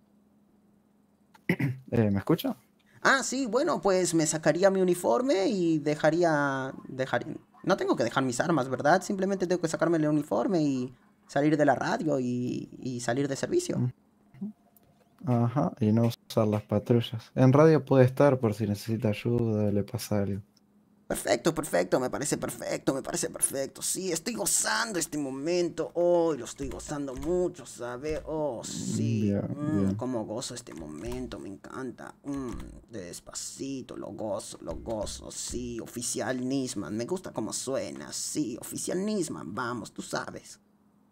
¿Me escucha? Ah, sí, bueno, pues me sacaría mi uniforme y dejaría... No tengo que dejar mis armas, ¿verdad? Simplemente tengo que sacarme el uniforme y salir de la radio y salir de servicio. Ajá, y no usar las patrullas. En radio puede estar por si necesita ayuda, le pasa algo. Perfecto, me parece perfecto. Sí, estoy gozando este momento. Lo estoy gozando mucho, ¿sabe? Sí. Bien. Cómo gozo este momento, me encanta. Despacito, lo gozo. Sí, oficial Nisman, me gusta cómo suena. Sí, oficial Nisman, vamos, tú sabes.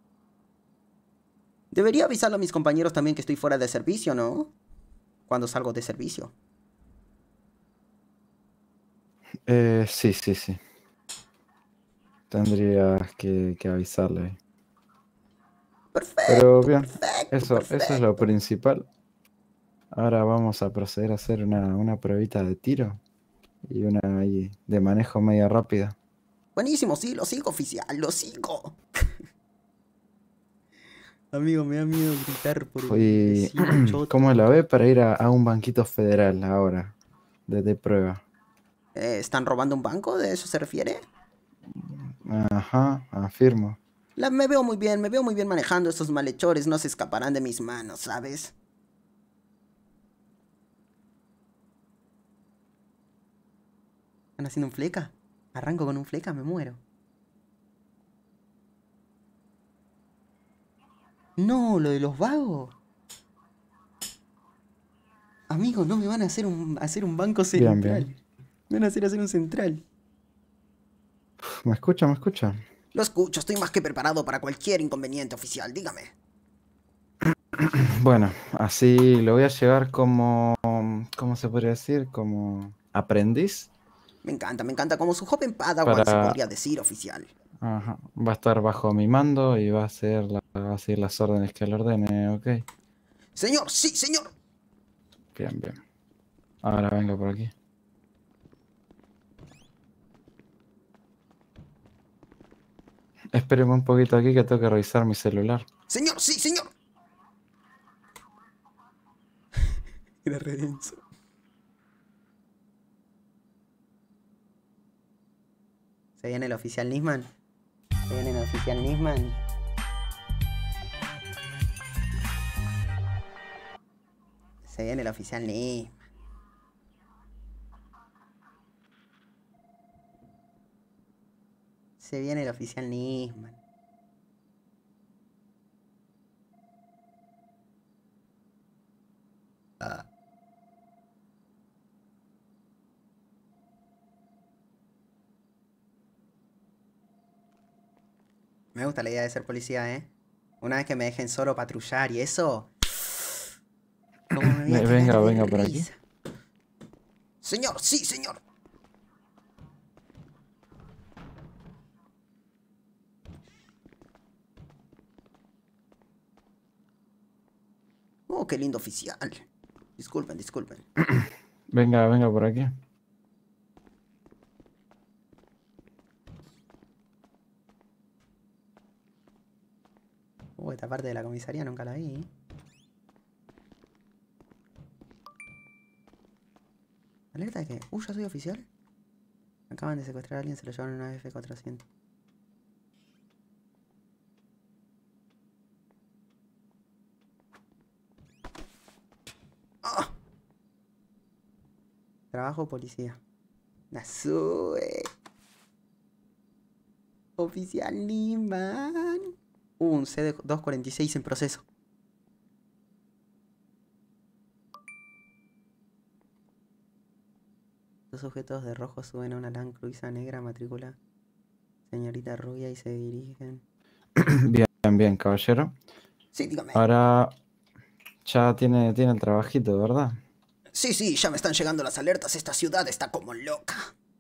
Debería avisarle a mis compañeros también que estoy fuera de servicio, ¿no? Cuando salgo de servicio. Sí. Tendrías que avisarle. Perfecto. Pero bien, eso es lo principal. Ahora vamos a proceder a hacer una pruebita de tiro y una ahí de manejo media rápida. Buenísimo, sí, lo sigo, oficial, lo sigo. Amigo, me da miedo gritar por el Y vecino choto. ¿cómo la ve para ir a un banquito federal ahora? De prueba. ¿Están robando un banco? ¿De eso se refiere? Ajá, afirmo. Me veo muy bien manejando. Estos malhechores no se escaparán de mis manos, ¿sabes? ¿Están haciendo un fleca? Arranco con un fleca, me muero. No, lo de los vagos. Amigos, no me van a hacer un banco central. Bien. Me van a hacer un central. ¿Me escucha? Lo escucho, estoy más que preparado para cualquier inconveniente, oficial, dígame. Bueno, así lo voy a llevar como... ¿Cómo se podría decir? Como aprendiz. Me encanta, como su joven padawan se podría decir, oficial. Ajá, va a estar bajo mi mando y va a seguir las órdenes que le ordene, ¿ok? Señor, sí, señor. Bien. Ahora venga por aquí. Espéreme un poquito aquí que tengo que revisar mi celular. Señor, sí, señor. Era redenso. ¿Se viene el oficial Nisman? ¿Se viene el oficial Nisman? Se viene el oficial Nisman. Se viene el oficial Nisman. Me gusta la idea de ser policía, ¿eh? Una vez que me dejen solo patrullar y eso... Venga por aquí. Señor, sí, señor. Oh, qué lindo oficial. Disculpen. Venga por aquí. Esta parte de la comisaría nunca la vi. ¿Alerta de qué? ¿Ya soy oficial? Acaban de secuestrar a alguien, se lo llevaron en una F-400. ¡Ah! Trabajo policía. La sube. Oficial Nisman. Un CD246 en proceso. Dos sujetos de rojo suben a una Land Cruiser negra matrícula señorita rubia y se dirigen. Bien, caballero. Sí, dígame. Ahora ya tiene el trabajito, ¿verdad? Sí, ya me están llegando las alertas. Esta ciudad está como loca.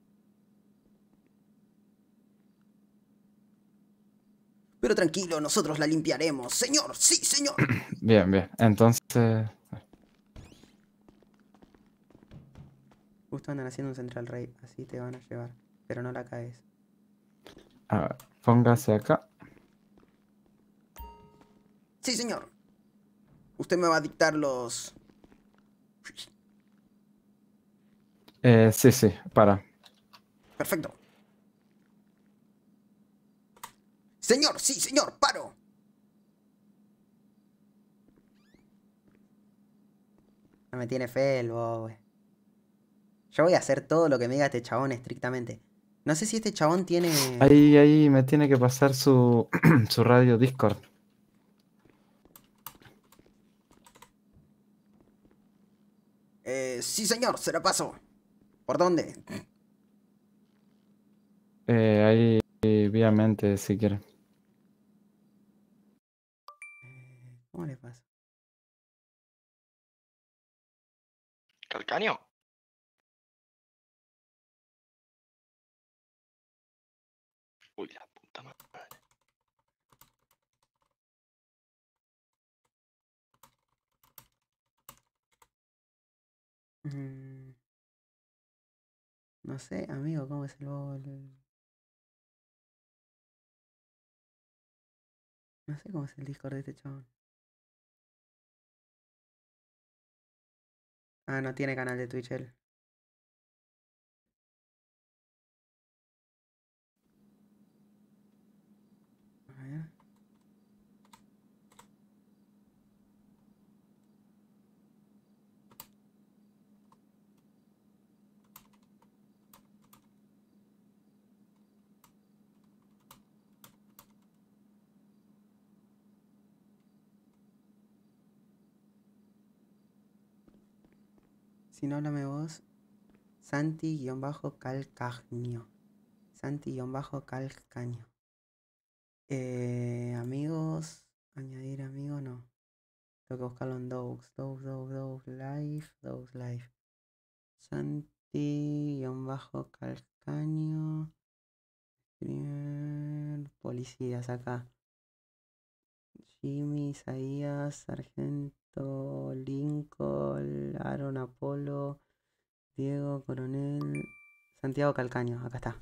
Pero tranquilo, nosotros la limpiaremos. Señor, sí, señor. Bien. Entonces, Justo andan haciendo un Central Rey. Así te van a llevar. Pero no la caes. a ver, póngase acá. Sí, señor. Usted me va a dictar los... Sí, para. Perfecto. Señor, sí, señor, paro. No me tiene fe el bobo. Yo voy a hacer todo lo que me diga este chabón estrictamente. No sé si este chabón tiene... Ahí me tiene que pasar su, su radio Discord. Sí, señor, se la paso. ¿Por dónde? Ahí, vía mente, si quiere. ¿Cómo le paso? ¿Calcaño? Uy, la puta madre. No sé, amigo, ¿cómo es el bobo? No sé cómo es el Discord de este chabón. Ah, no tiene canal de Twitch él. A ver. Si no, háblame vos. Santi-Calcaño. Santi-Calcaño. Amigos. Añadir amigo, no. Tengo que buscarlo en Dogs. Dogs Live. Santi-Calcaño. Policías acá. Jimmy, Isaías, Sargento, Lincoln, Aaron Apolo, Diego, Coronel, Santiago Calcaño, acá está.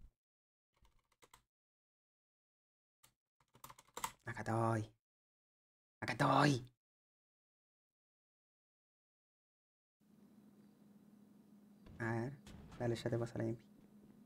Acá estoy. Acá estoy. A ver, dale, ya te paso la impi.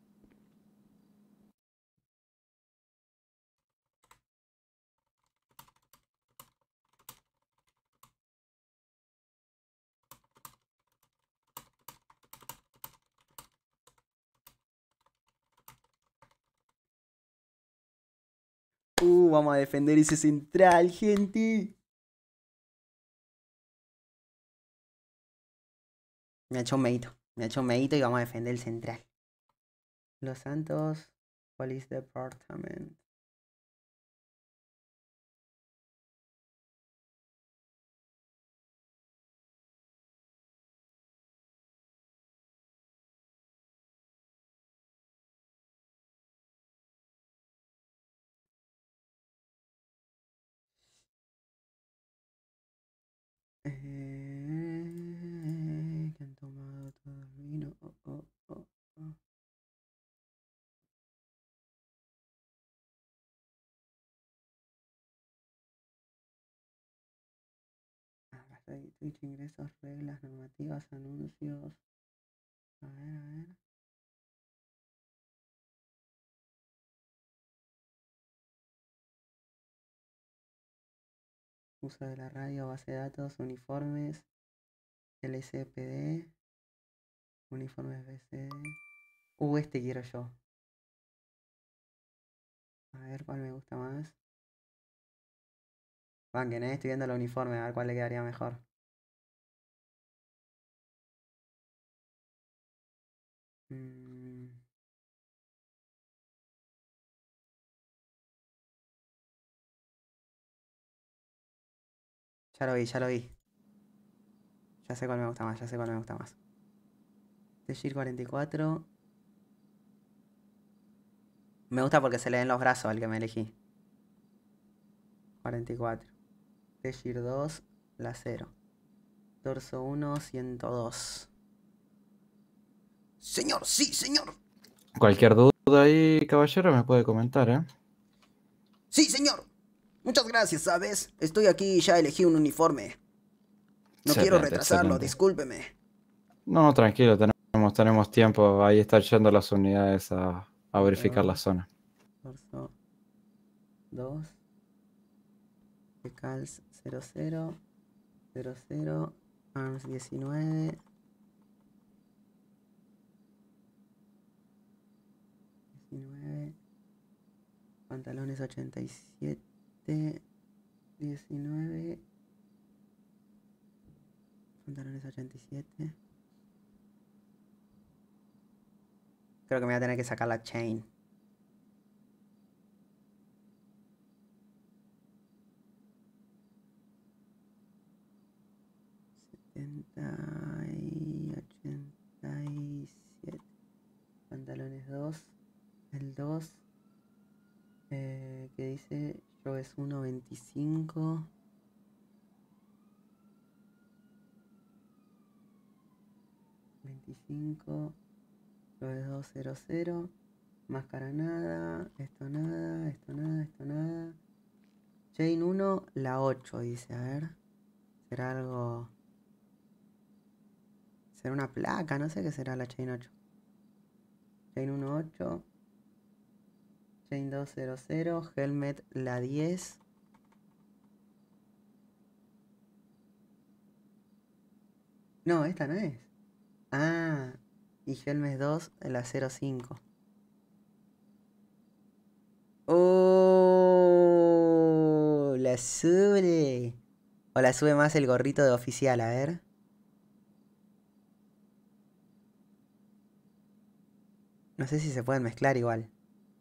Vamos a defender ese central, gente. Me ha hecho un medito y vamos a defender el central. Los Santos Police Department. Que han tomado todo el vino. Oh. Twitch, ingresos, reglas, normativas, anuncios. A ver. Uso de la radio, base de datos, uniformes, LSPD, uniformes BCD. Este quiero yo. A ver cuál me gusta más. Banquen, estoy viendo el uniforme, a ver cuál le quedaría mejor. Mm. Ya lo vi, ya lo vi. Ya sé cuál me gusta más, ya sé cuál me gusta más. Tegir 44. Me gusta porque se le ven los brazos al que me elegí. 44. Tegir 2, la 0. Torso 1, 102. Señor, sí, señor. Cualquier duda ahí, caballero, me puede comentar, ¿eh? Sí, señor. Muchas gracias, ¿sabes? Estoy aquí y ya elegí un uniforme. No quiero Excelente, retrasarlo, excelente. discúlpeme. No, tranquilo, tenemos tiempo. Ahí están yendo las unidades a verificar la zona. Torso 2. Decals 00. 00. Arms 19. 19. Pantalones 87. 19. Pantalones 87. Creo que me voy a tener que sacar la chain. Y 87. Pantalones 2. El 2. Que dice yo es 1.25. 25. Yo es 200. Máscara nada. Esto nada. Esto nada. Esto nada. Chain 1, la 8 dice. A ver. Será algo. Será una placa. No sé qué será la Chain 8. Chain 1, 8. Chain 2, 00. Helmet, la 10. No, esta no es. Ah. Y Helmet 2, la 05. Oh, la sube. O la sube más el gorrito de oficial, a ver. No sé si se pueden mezclar igual.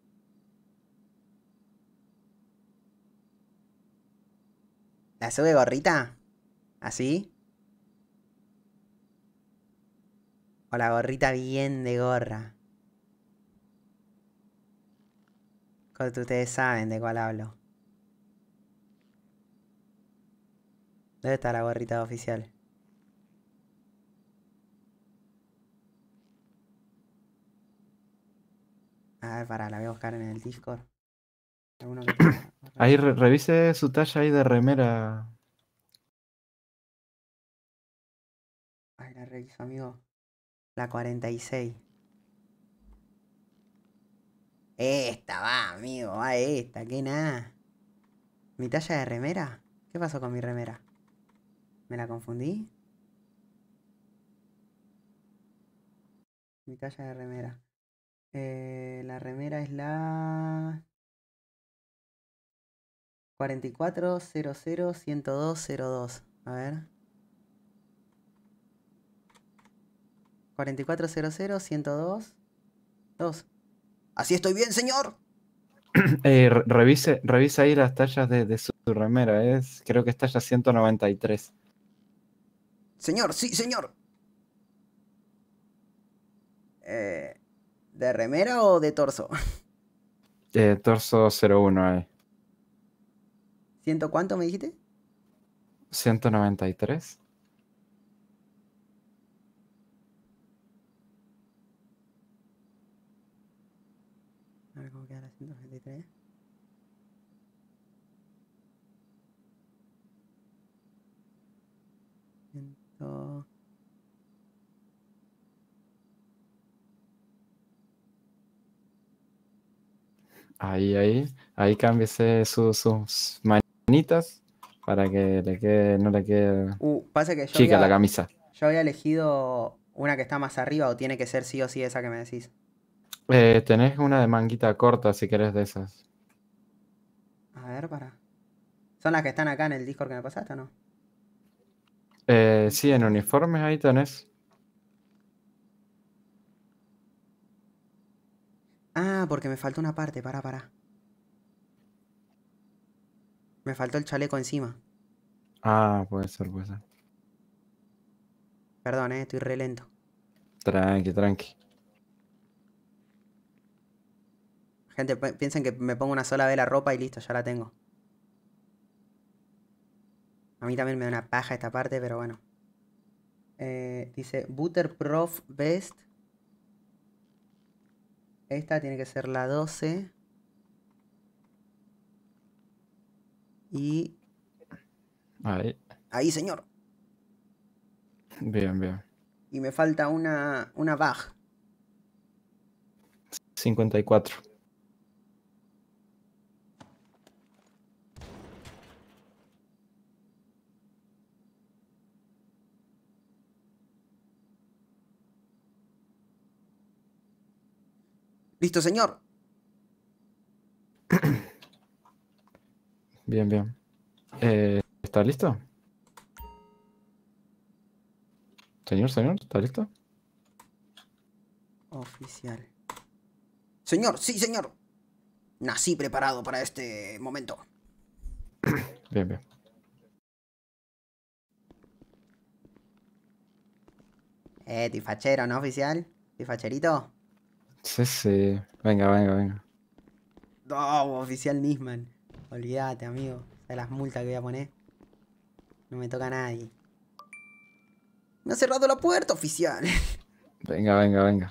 ¿La sube gorrita? ¿Así? O la gorrita bien de gorra. Ustedes saben de cuál hablo. ¿Dónde está la gorrita oficial? A ver, pará, la voy a buscar en el Discord. ¿Alguno que tenga? Ahí revise su talla ahí de remera. Ay, la reviso, amigo. La 46. Esta va, amigo, va esta, que nada. ¿Mi talla de remera? ¿Qué pasó con mi remera? ¿Me la confundí? Mi talla de remera. La remera es la 4400-10202. A ver. 4400-102-2. ¿Así estoy bien, señor? Revise ahí las tallas de su remera. Creo que es talla 193. Señor, sí, señor. ¿De remera o de torso? Torso 01 ahí. ¿Ciento cuánto me dijiste? 193. A ver cómo queda la 193. Ciento... Ahí cámbiese sus manitas para que no le quede Pasa que yo chica la camisa. Yo había elegido una que está más arriba o tiene que ser sí o sí esa que me decís. Tenés una de manguita corta si querés de esas. A ver, para. ¿Son las que están acá en el Discord que me pasaste o no? Sí, en uniformes ahí tenés. Ah, porque me faltó una parte, pará. Me faltó el chaleco encima. Ah, puede ser, puede ser. Perdón, estoy re lento. Tranqui. Gente, piensen que me pongo una sola vez la ropa y listo, ya la tengo. A mí también me da una paja esta parte, pero bueno. Dice Butterprof Best. Esta tiene que ser la 12. Y... Ahí, señor. Bien. Y me falta una bag. 54. Listo, señor. Bien. ¿Está listo? Señor, ¿está listo? Oficial. Señor, sí, señor. Nací preparado para este momento. Bien. Tifachero, ¿no, oficial? ¿Tifacherito? Sí. Venga. No, oficial Nisman. Olvídate, amigo. De las multas que voy a poner. No me toca a nadie. Me ha cerrado la puerta, oficial. Venga.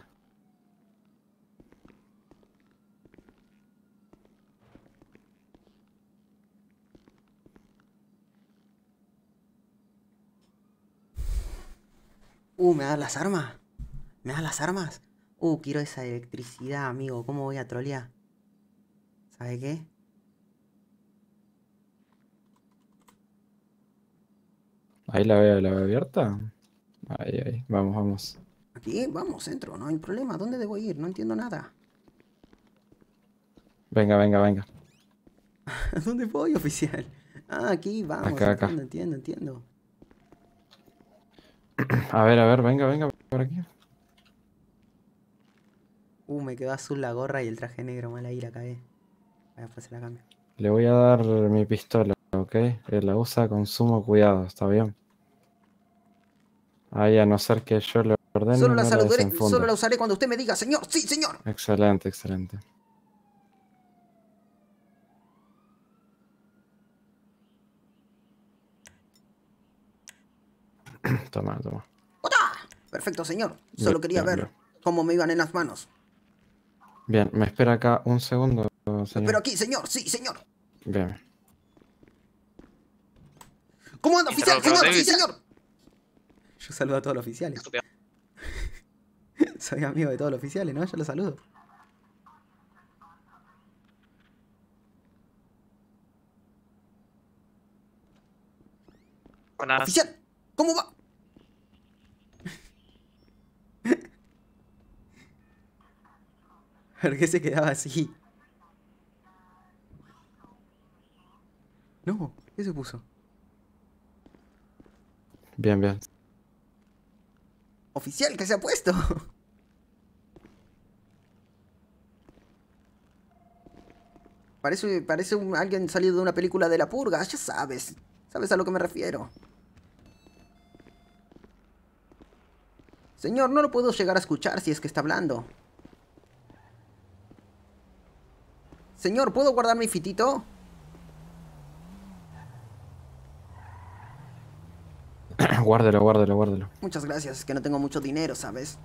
¿Me das las armas? ¿Me das las armas? Quiero esa electricidad, amigo. ¿Cómo voy a trolear? ¿Sabe qué? Ahí la veo abierta. Ahí. Vamos. Aquí, vamos, entro. No hay problema. ¿Dónde debo ir? No entiendo nada. Venga. ¿A dónde voy, oficial? Ah, aquí, vamos. Acá. Entiendo. A ver, venga por aquí. Me quedó azul la gorra y el traje negro. Mala ira, cagué. Después se la cambio. Le voy a dar mi pistola, ¿ok? Él la usa con sumo cuidado, ¿está bien? Ahí, a no ser que yo le ordene, Solo la no saludaré, desenfunda. solo la usaré cuando usted me diga, señor. Sí, señor. Excelente. Toma. Perfecto, señor. Solo quería ver cómo me iban en las manos. Bien, me espera acá un segundo, señor. Pero aquí, señor. Sí, señor. Bien. ¿Cómo anda, oficial? Señor, sí, señor. Yo saludo a todos los oficiales. Soy amigo de todos los oficiales, ¿no? Yo los saludo. Buenas. Oficial, ¿cómo va? ¿Por qué se quedaba así? No, ¿qué se puso? Bien. Oficial, ¿qué se ha puesto? Parece alguien salido de una película de la purga, ya sabes. ¿Sabes a lo que me refiero? Señor, no lo puedo llegar a escuchar si es que está hablando. Señor, ¿puedo guardar mi fitito? Guárdelo. Muchas gracias, es que no tengo mucho dinero, ¿sabes?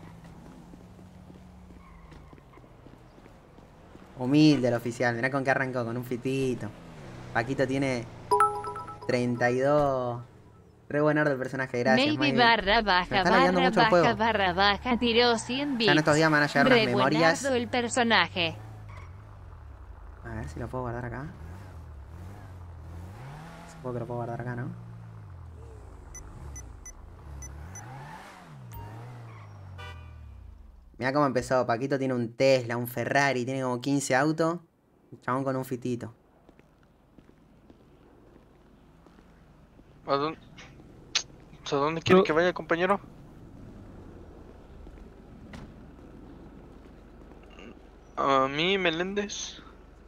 Humilde el oficial, mirá con qué arrancó, con un fitito. Paquito tiene 32. Re buen orden el personaje, gracias. Maybe barra baja, tiró 100 bits. Ya en estos días me van a llegar unas memorias. el personaje. A ver si lo puedo guardar acá. Supongo que lo puedo guardar acá, ¿no? Mirá cómo empezó. Paquito tiene un Tesla, un Ferrari, tiene como 15 autos. Un chabón con un fitito. ¿A dónde quiere que vaya, compañero? A mí, Meléndez.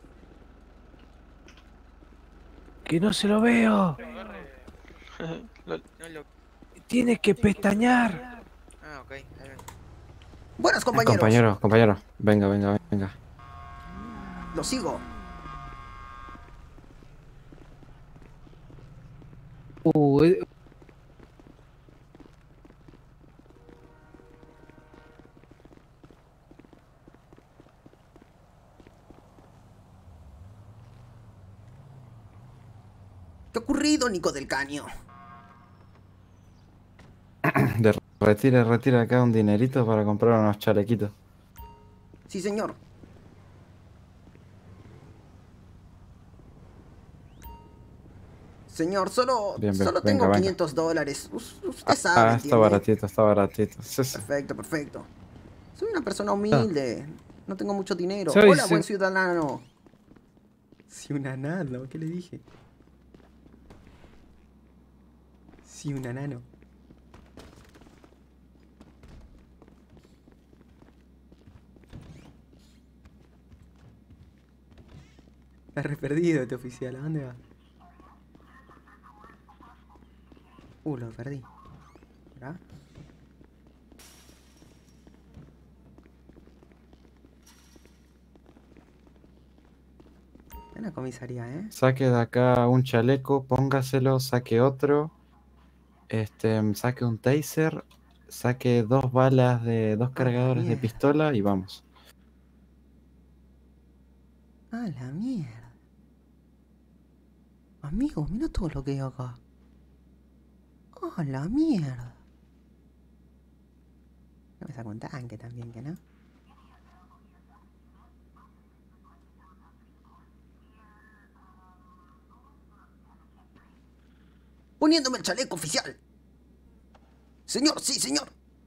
Que no se lo veo. Tiene que pestañear. Ah, ok. Buenos compañeros. Compañero. Venga. Lo sigo. ¿Qué ha ocurrido, Nico del Caño? Retira acá un dinerito para comprar unos chalequitos. Sí, señor. Señor, solo tengo venga. $500. Usted sabe, Está baratito. Sí. Perfecto. Soy una persona humilde. No tengo mucho dinero. Soy- Hola, soy- buen ciudadano. Ciudadano, ¿qué le dije? Ciudadano. Está re perdido este oficial. ¿A dónde va? Lo perdí. ¿Verdad? En la comisaría, ¿eh? Saque de acá un chaleco, póngaselo, saque otro. Saque un taser, saque 2 balas de 2 cargadores de mierda. pistola y vamos. A la mierda. Amigo, mira todo lo que hay acá. A la mierda. No me saco un tanque también, que no. Poniéndome el chaleco oficial. Señor, sí, señor.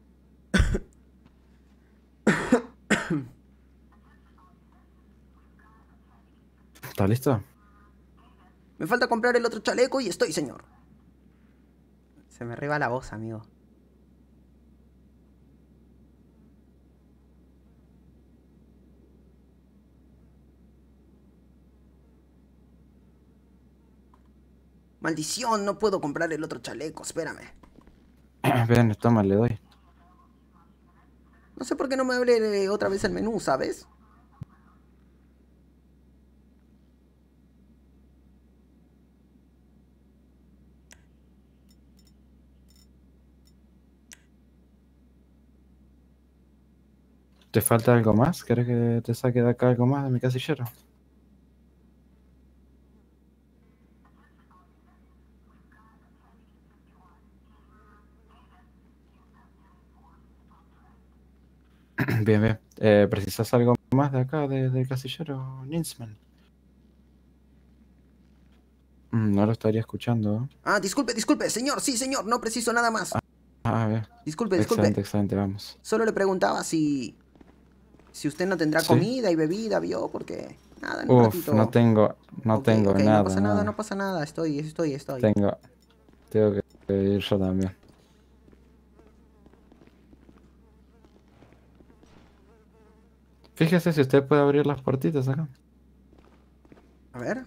¿Está listo? Me falta comprar el otro chaleco y estoy, señor. Se me arriba la voz, amigo. Maldición, no puedo comprar el otro chaleco, espérame. Bien, toma, le doy. No sé por qué no me abre otra vez el menú, ¿sabes? ¿Te falta algo más? ¿Quieres que te saque de acá algo más de mi casillero? Bien. ¿Precisas algo más de acá, del casillero, Ninsman? No lo estaría escuchando. Ah, disculpe, señor, sí, señor, no preciso nada más. Bien. Disculpe. Excelente, vamos. Solo le preguntaba si usted no tendrá ¿Sí? comida y bebida, ¿vio? Porque nada, en un ratito. No tengo Ok, nada. no pasa nada, estoy. Tengo que ir yo también. Fíjese si usted puede abrir las puertitas acá. A ver.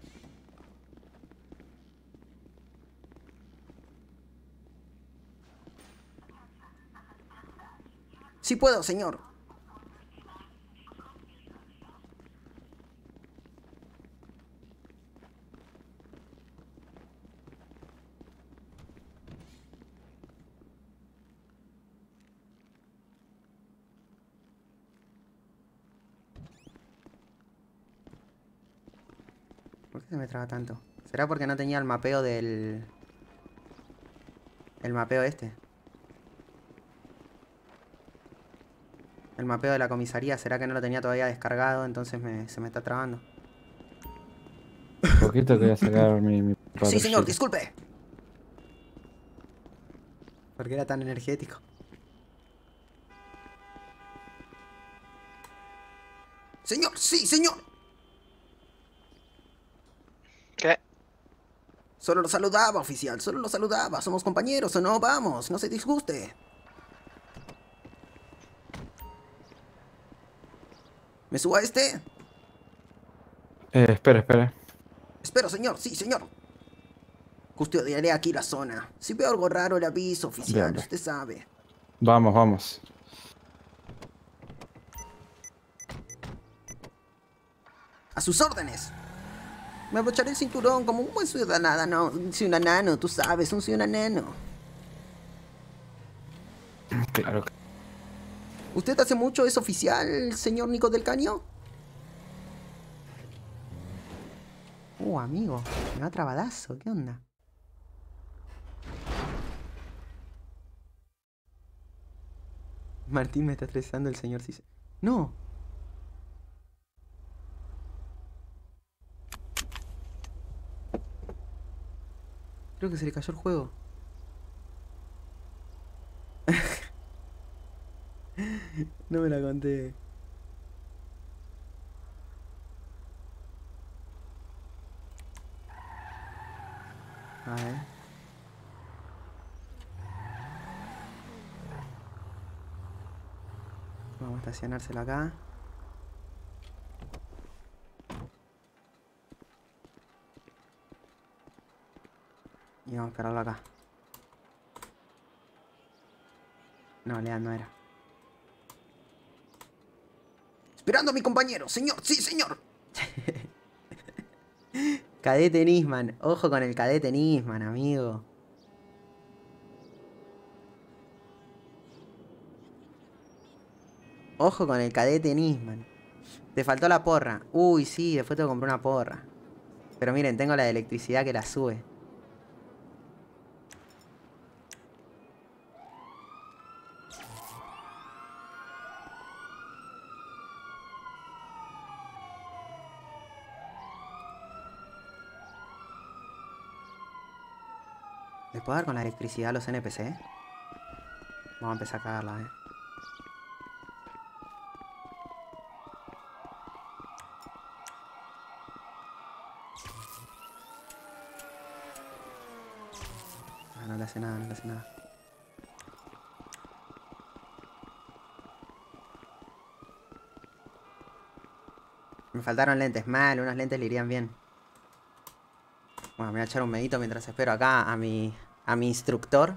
Sí puedo, señor. ¿Por qué se me traba tanto? ¿Será porque no tenía el mapeo del... el mapeo este? El mapeo de la comisaría, ¿será que no lo tenía todavía descargado? Entonces se me está trabando. Un poquito que voy a sacar mi Sí, señor, patrullita. disculpe. ¿Por qué era tan energético? Señor, sí, señor. ¿Qué? Solo lo saludaba, oficial. Solo lo saludaba. Somos compañeros o no. Vamos, no se disguste. ¿Me subo a este? Espera. Espero, señor. Sí, señor. Custodiaré aquí la zona. Si veo algo raro, le aviso, oficial. Bien. Usted sabe. Vamos. A sus órdenes. Me abrocharé el cinturón como un buen ciudadano, tú sabes, un ciudadano. Claro. ¿Usted hace mucho es oficial, señor Nico del Caño? Amigo, me va trabadazo, ¿qué onda? Martín me está estresando el señor Cice. ¡No! Creo que se le cayó el juego. No me la conté. A ver. Vamos a estacionárselo acá. Y vamos a esperarlo acá. No, Lean no era. Esperando a mi compañero, señor. Sí, señor. Cadete Nisman. Ojo con el cadete Nisman, amigo. Ojo con el cadete Nisman. Te faltó la porra. Uy, sí, después tengo que comprar una porra. Pero miren, tengo la de electricidad que la sube. ¿Les puedo dar con la electricidad a los NPC? Vamos a empezar a cagarla, No le hace nada, no le hace nada. Me faltaron lentes, mal, unos lentes le irían bien. Bueno, me voy a echar un medito mientras espero acá a mi instructor.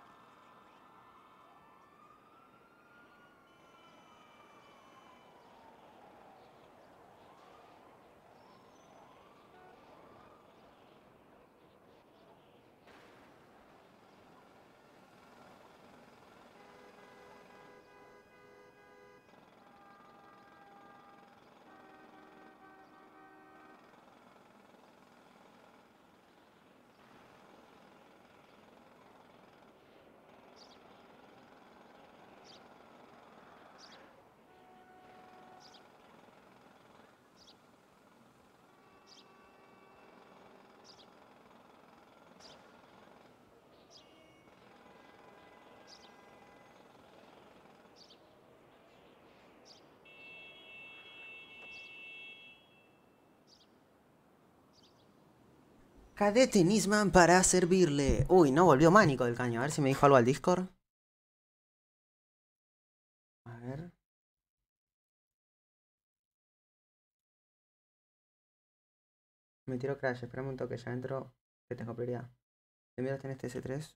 Cadete Nisman para servirle. Uy, no volvió Mánico del Caño. A ver si me dijo algo al Discord. A ver. Me tiro crash. Espérame un toque. Ya entro. Que tengo prioridad. Primero tenés este S3.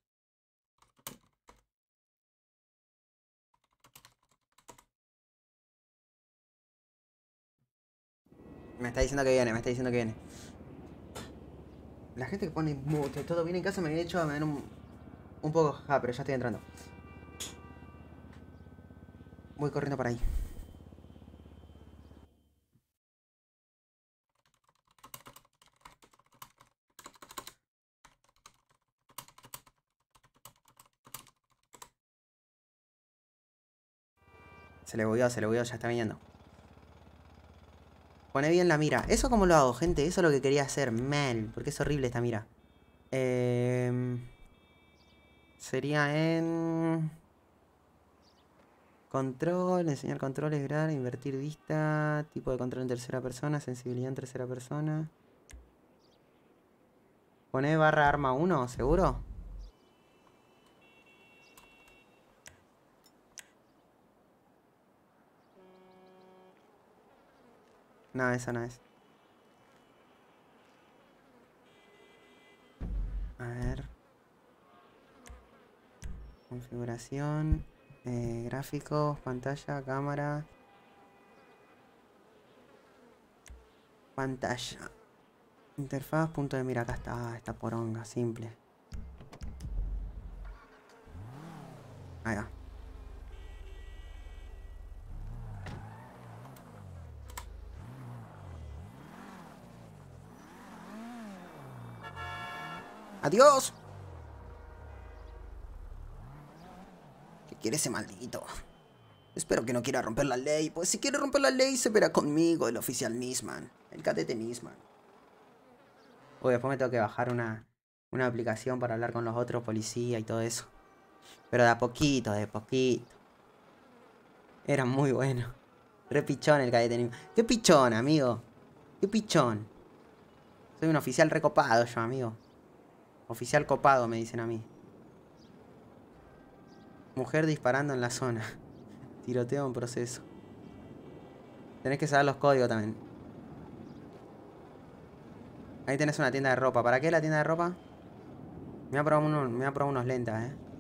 Me está diciendo que viene. Me está diciendo que viene. La gente que pone mute, todo bien en casa, me había hecho a ver un poco. Pero ya estoy entrando. Voy corriendo para ahí. Se le bugueó, ya está viniendo. Pone bien la mira. ¿Eso cómo lo hago, gente? Eso es lo que quería hacer. Mal. Porque es horrible esta mira. Sería en... Control, enseñar controles, grar, invertir vista, tipo de control en tercera persona, sensibilidad en tercera persona. Poné barra arma 1, ¿seguro? No, esa no es. A ver. Configuración. Gráficos, pantalla, cámara. Pantalla. Interfaz, punto de mira. Acá está esta poronga, simple. Ahí va. ¡Adiós! ¿Qué quiere ese maldito? Espero que no quiera romper la ley, pues si quiere romper la ley se verá conmigo, el oficial Nisman, el cadete Nisman. Uy, después me tengo que bajar una aplicación para hablar con los otros policías y todo eso. Pero de a poquito, de poquito. Era muy bueno. Re pichón el cadete Nisman. ¿Qué pichón, amigo? ¿Qué pichón? Soy un oficial recopado yo, amigo. Oficial copado, me dicen a mí. Mujer disparando en la zona. Tiroteo en proceso. Tenés que saber los códigos también. Ahí tenés una tienda de ropa. ¿Para qué la tienda de ropa? Me voy a probar unos lentes,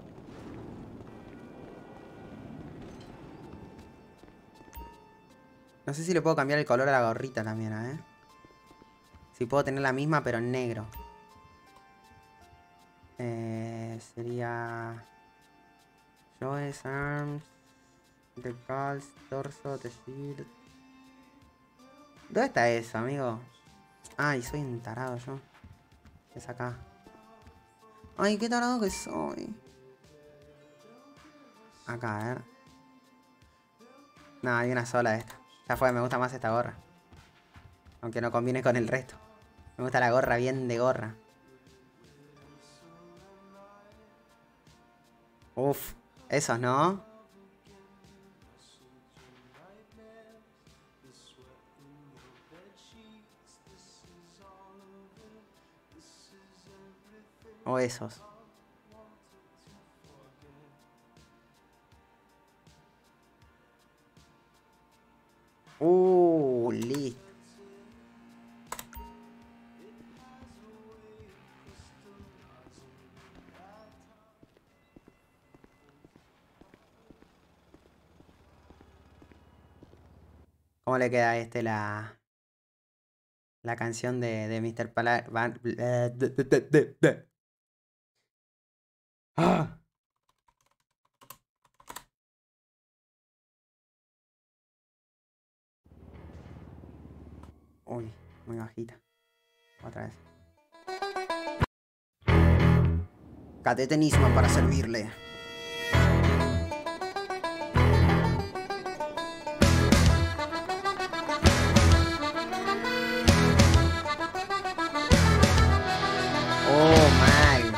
No sé si le puedo cambiar el color a la gorrita también, Si puedo tener la misma pero en negro. Sería... Joes, Arms, Decals, Torso, The Shield. ¿Dónde está eso, amigo? Ay, soy un tarado yo. Es acá. Ay, qué tarado que soy. Acá, a ver. No, hay una sola de esta. Ya fue, me gusta más esta gorra. Aunque no combine con el resto. Me gusta la gorra bien de gorra. Uf, esos no. O esos. Listo. ¿Cómo le queda a este la canción de Mr. ¡Ah! Uy, muy bajita. Otra vez. Cadete Nisman para servirle. Oh, mal.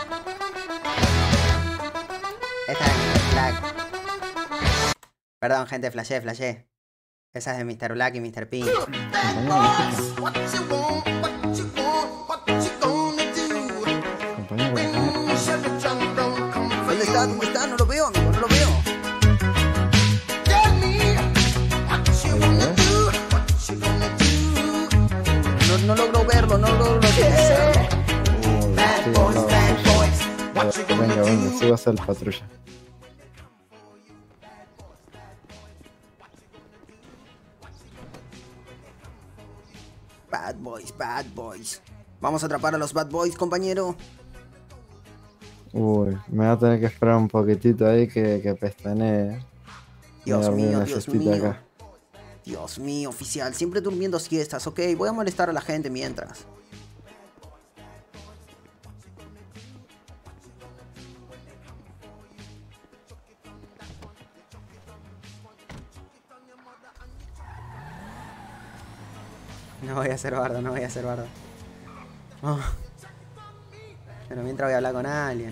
Esta es de Mr. Black. Perdón, gente, flashé. Esa es de Mr. Black y Mr. Pink. ¿Dónde está? ¿Dónde está? No lo veo, amigo, no lo veo. No logro verlo, no logro utilizarlo. Venga, subas al patrulla. Bad boys. Vamos a atrapar a los bad boys, compañero. Uy, me va a tener que esperar un poquitito ahí que pestanee. Dios mío. Acá. Dios mío, oficial, siempre durmiendo siestas, ok. Voy a molestar a la gente mientras. No voy a hacer bardo. Oh. Pero mientras voy a hablar con alguien.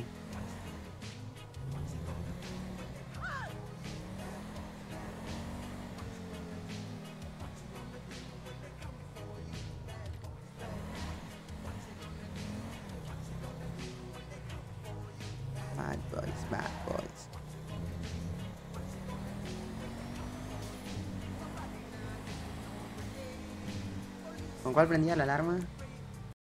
Bad boys, bad boys. ¿Con cuál prendía la alarma?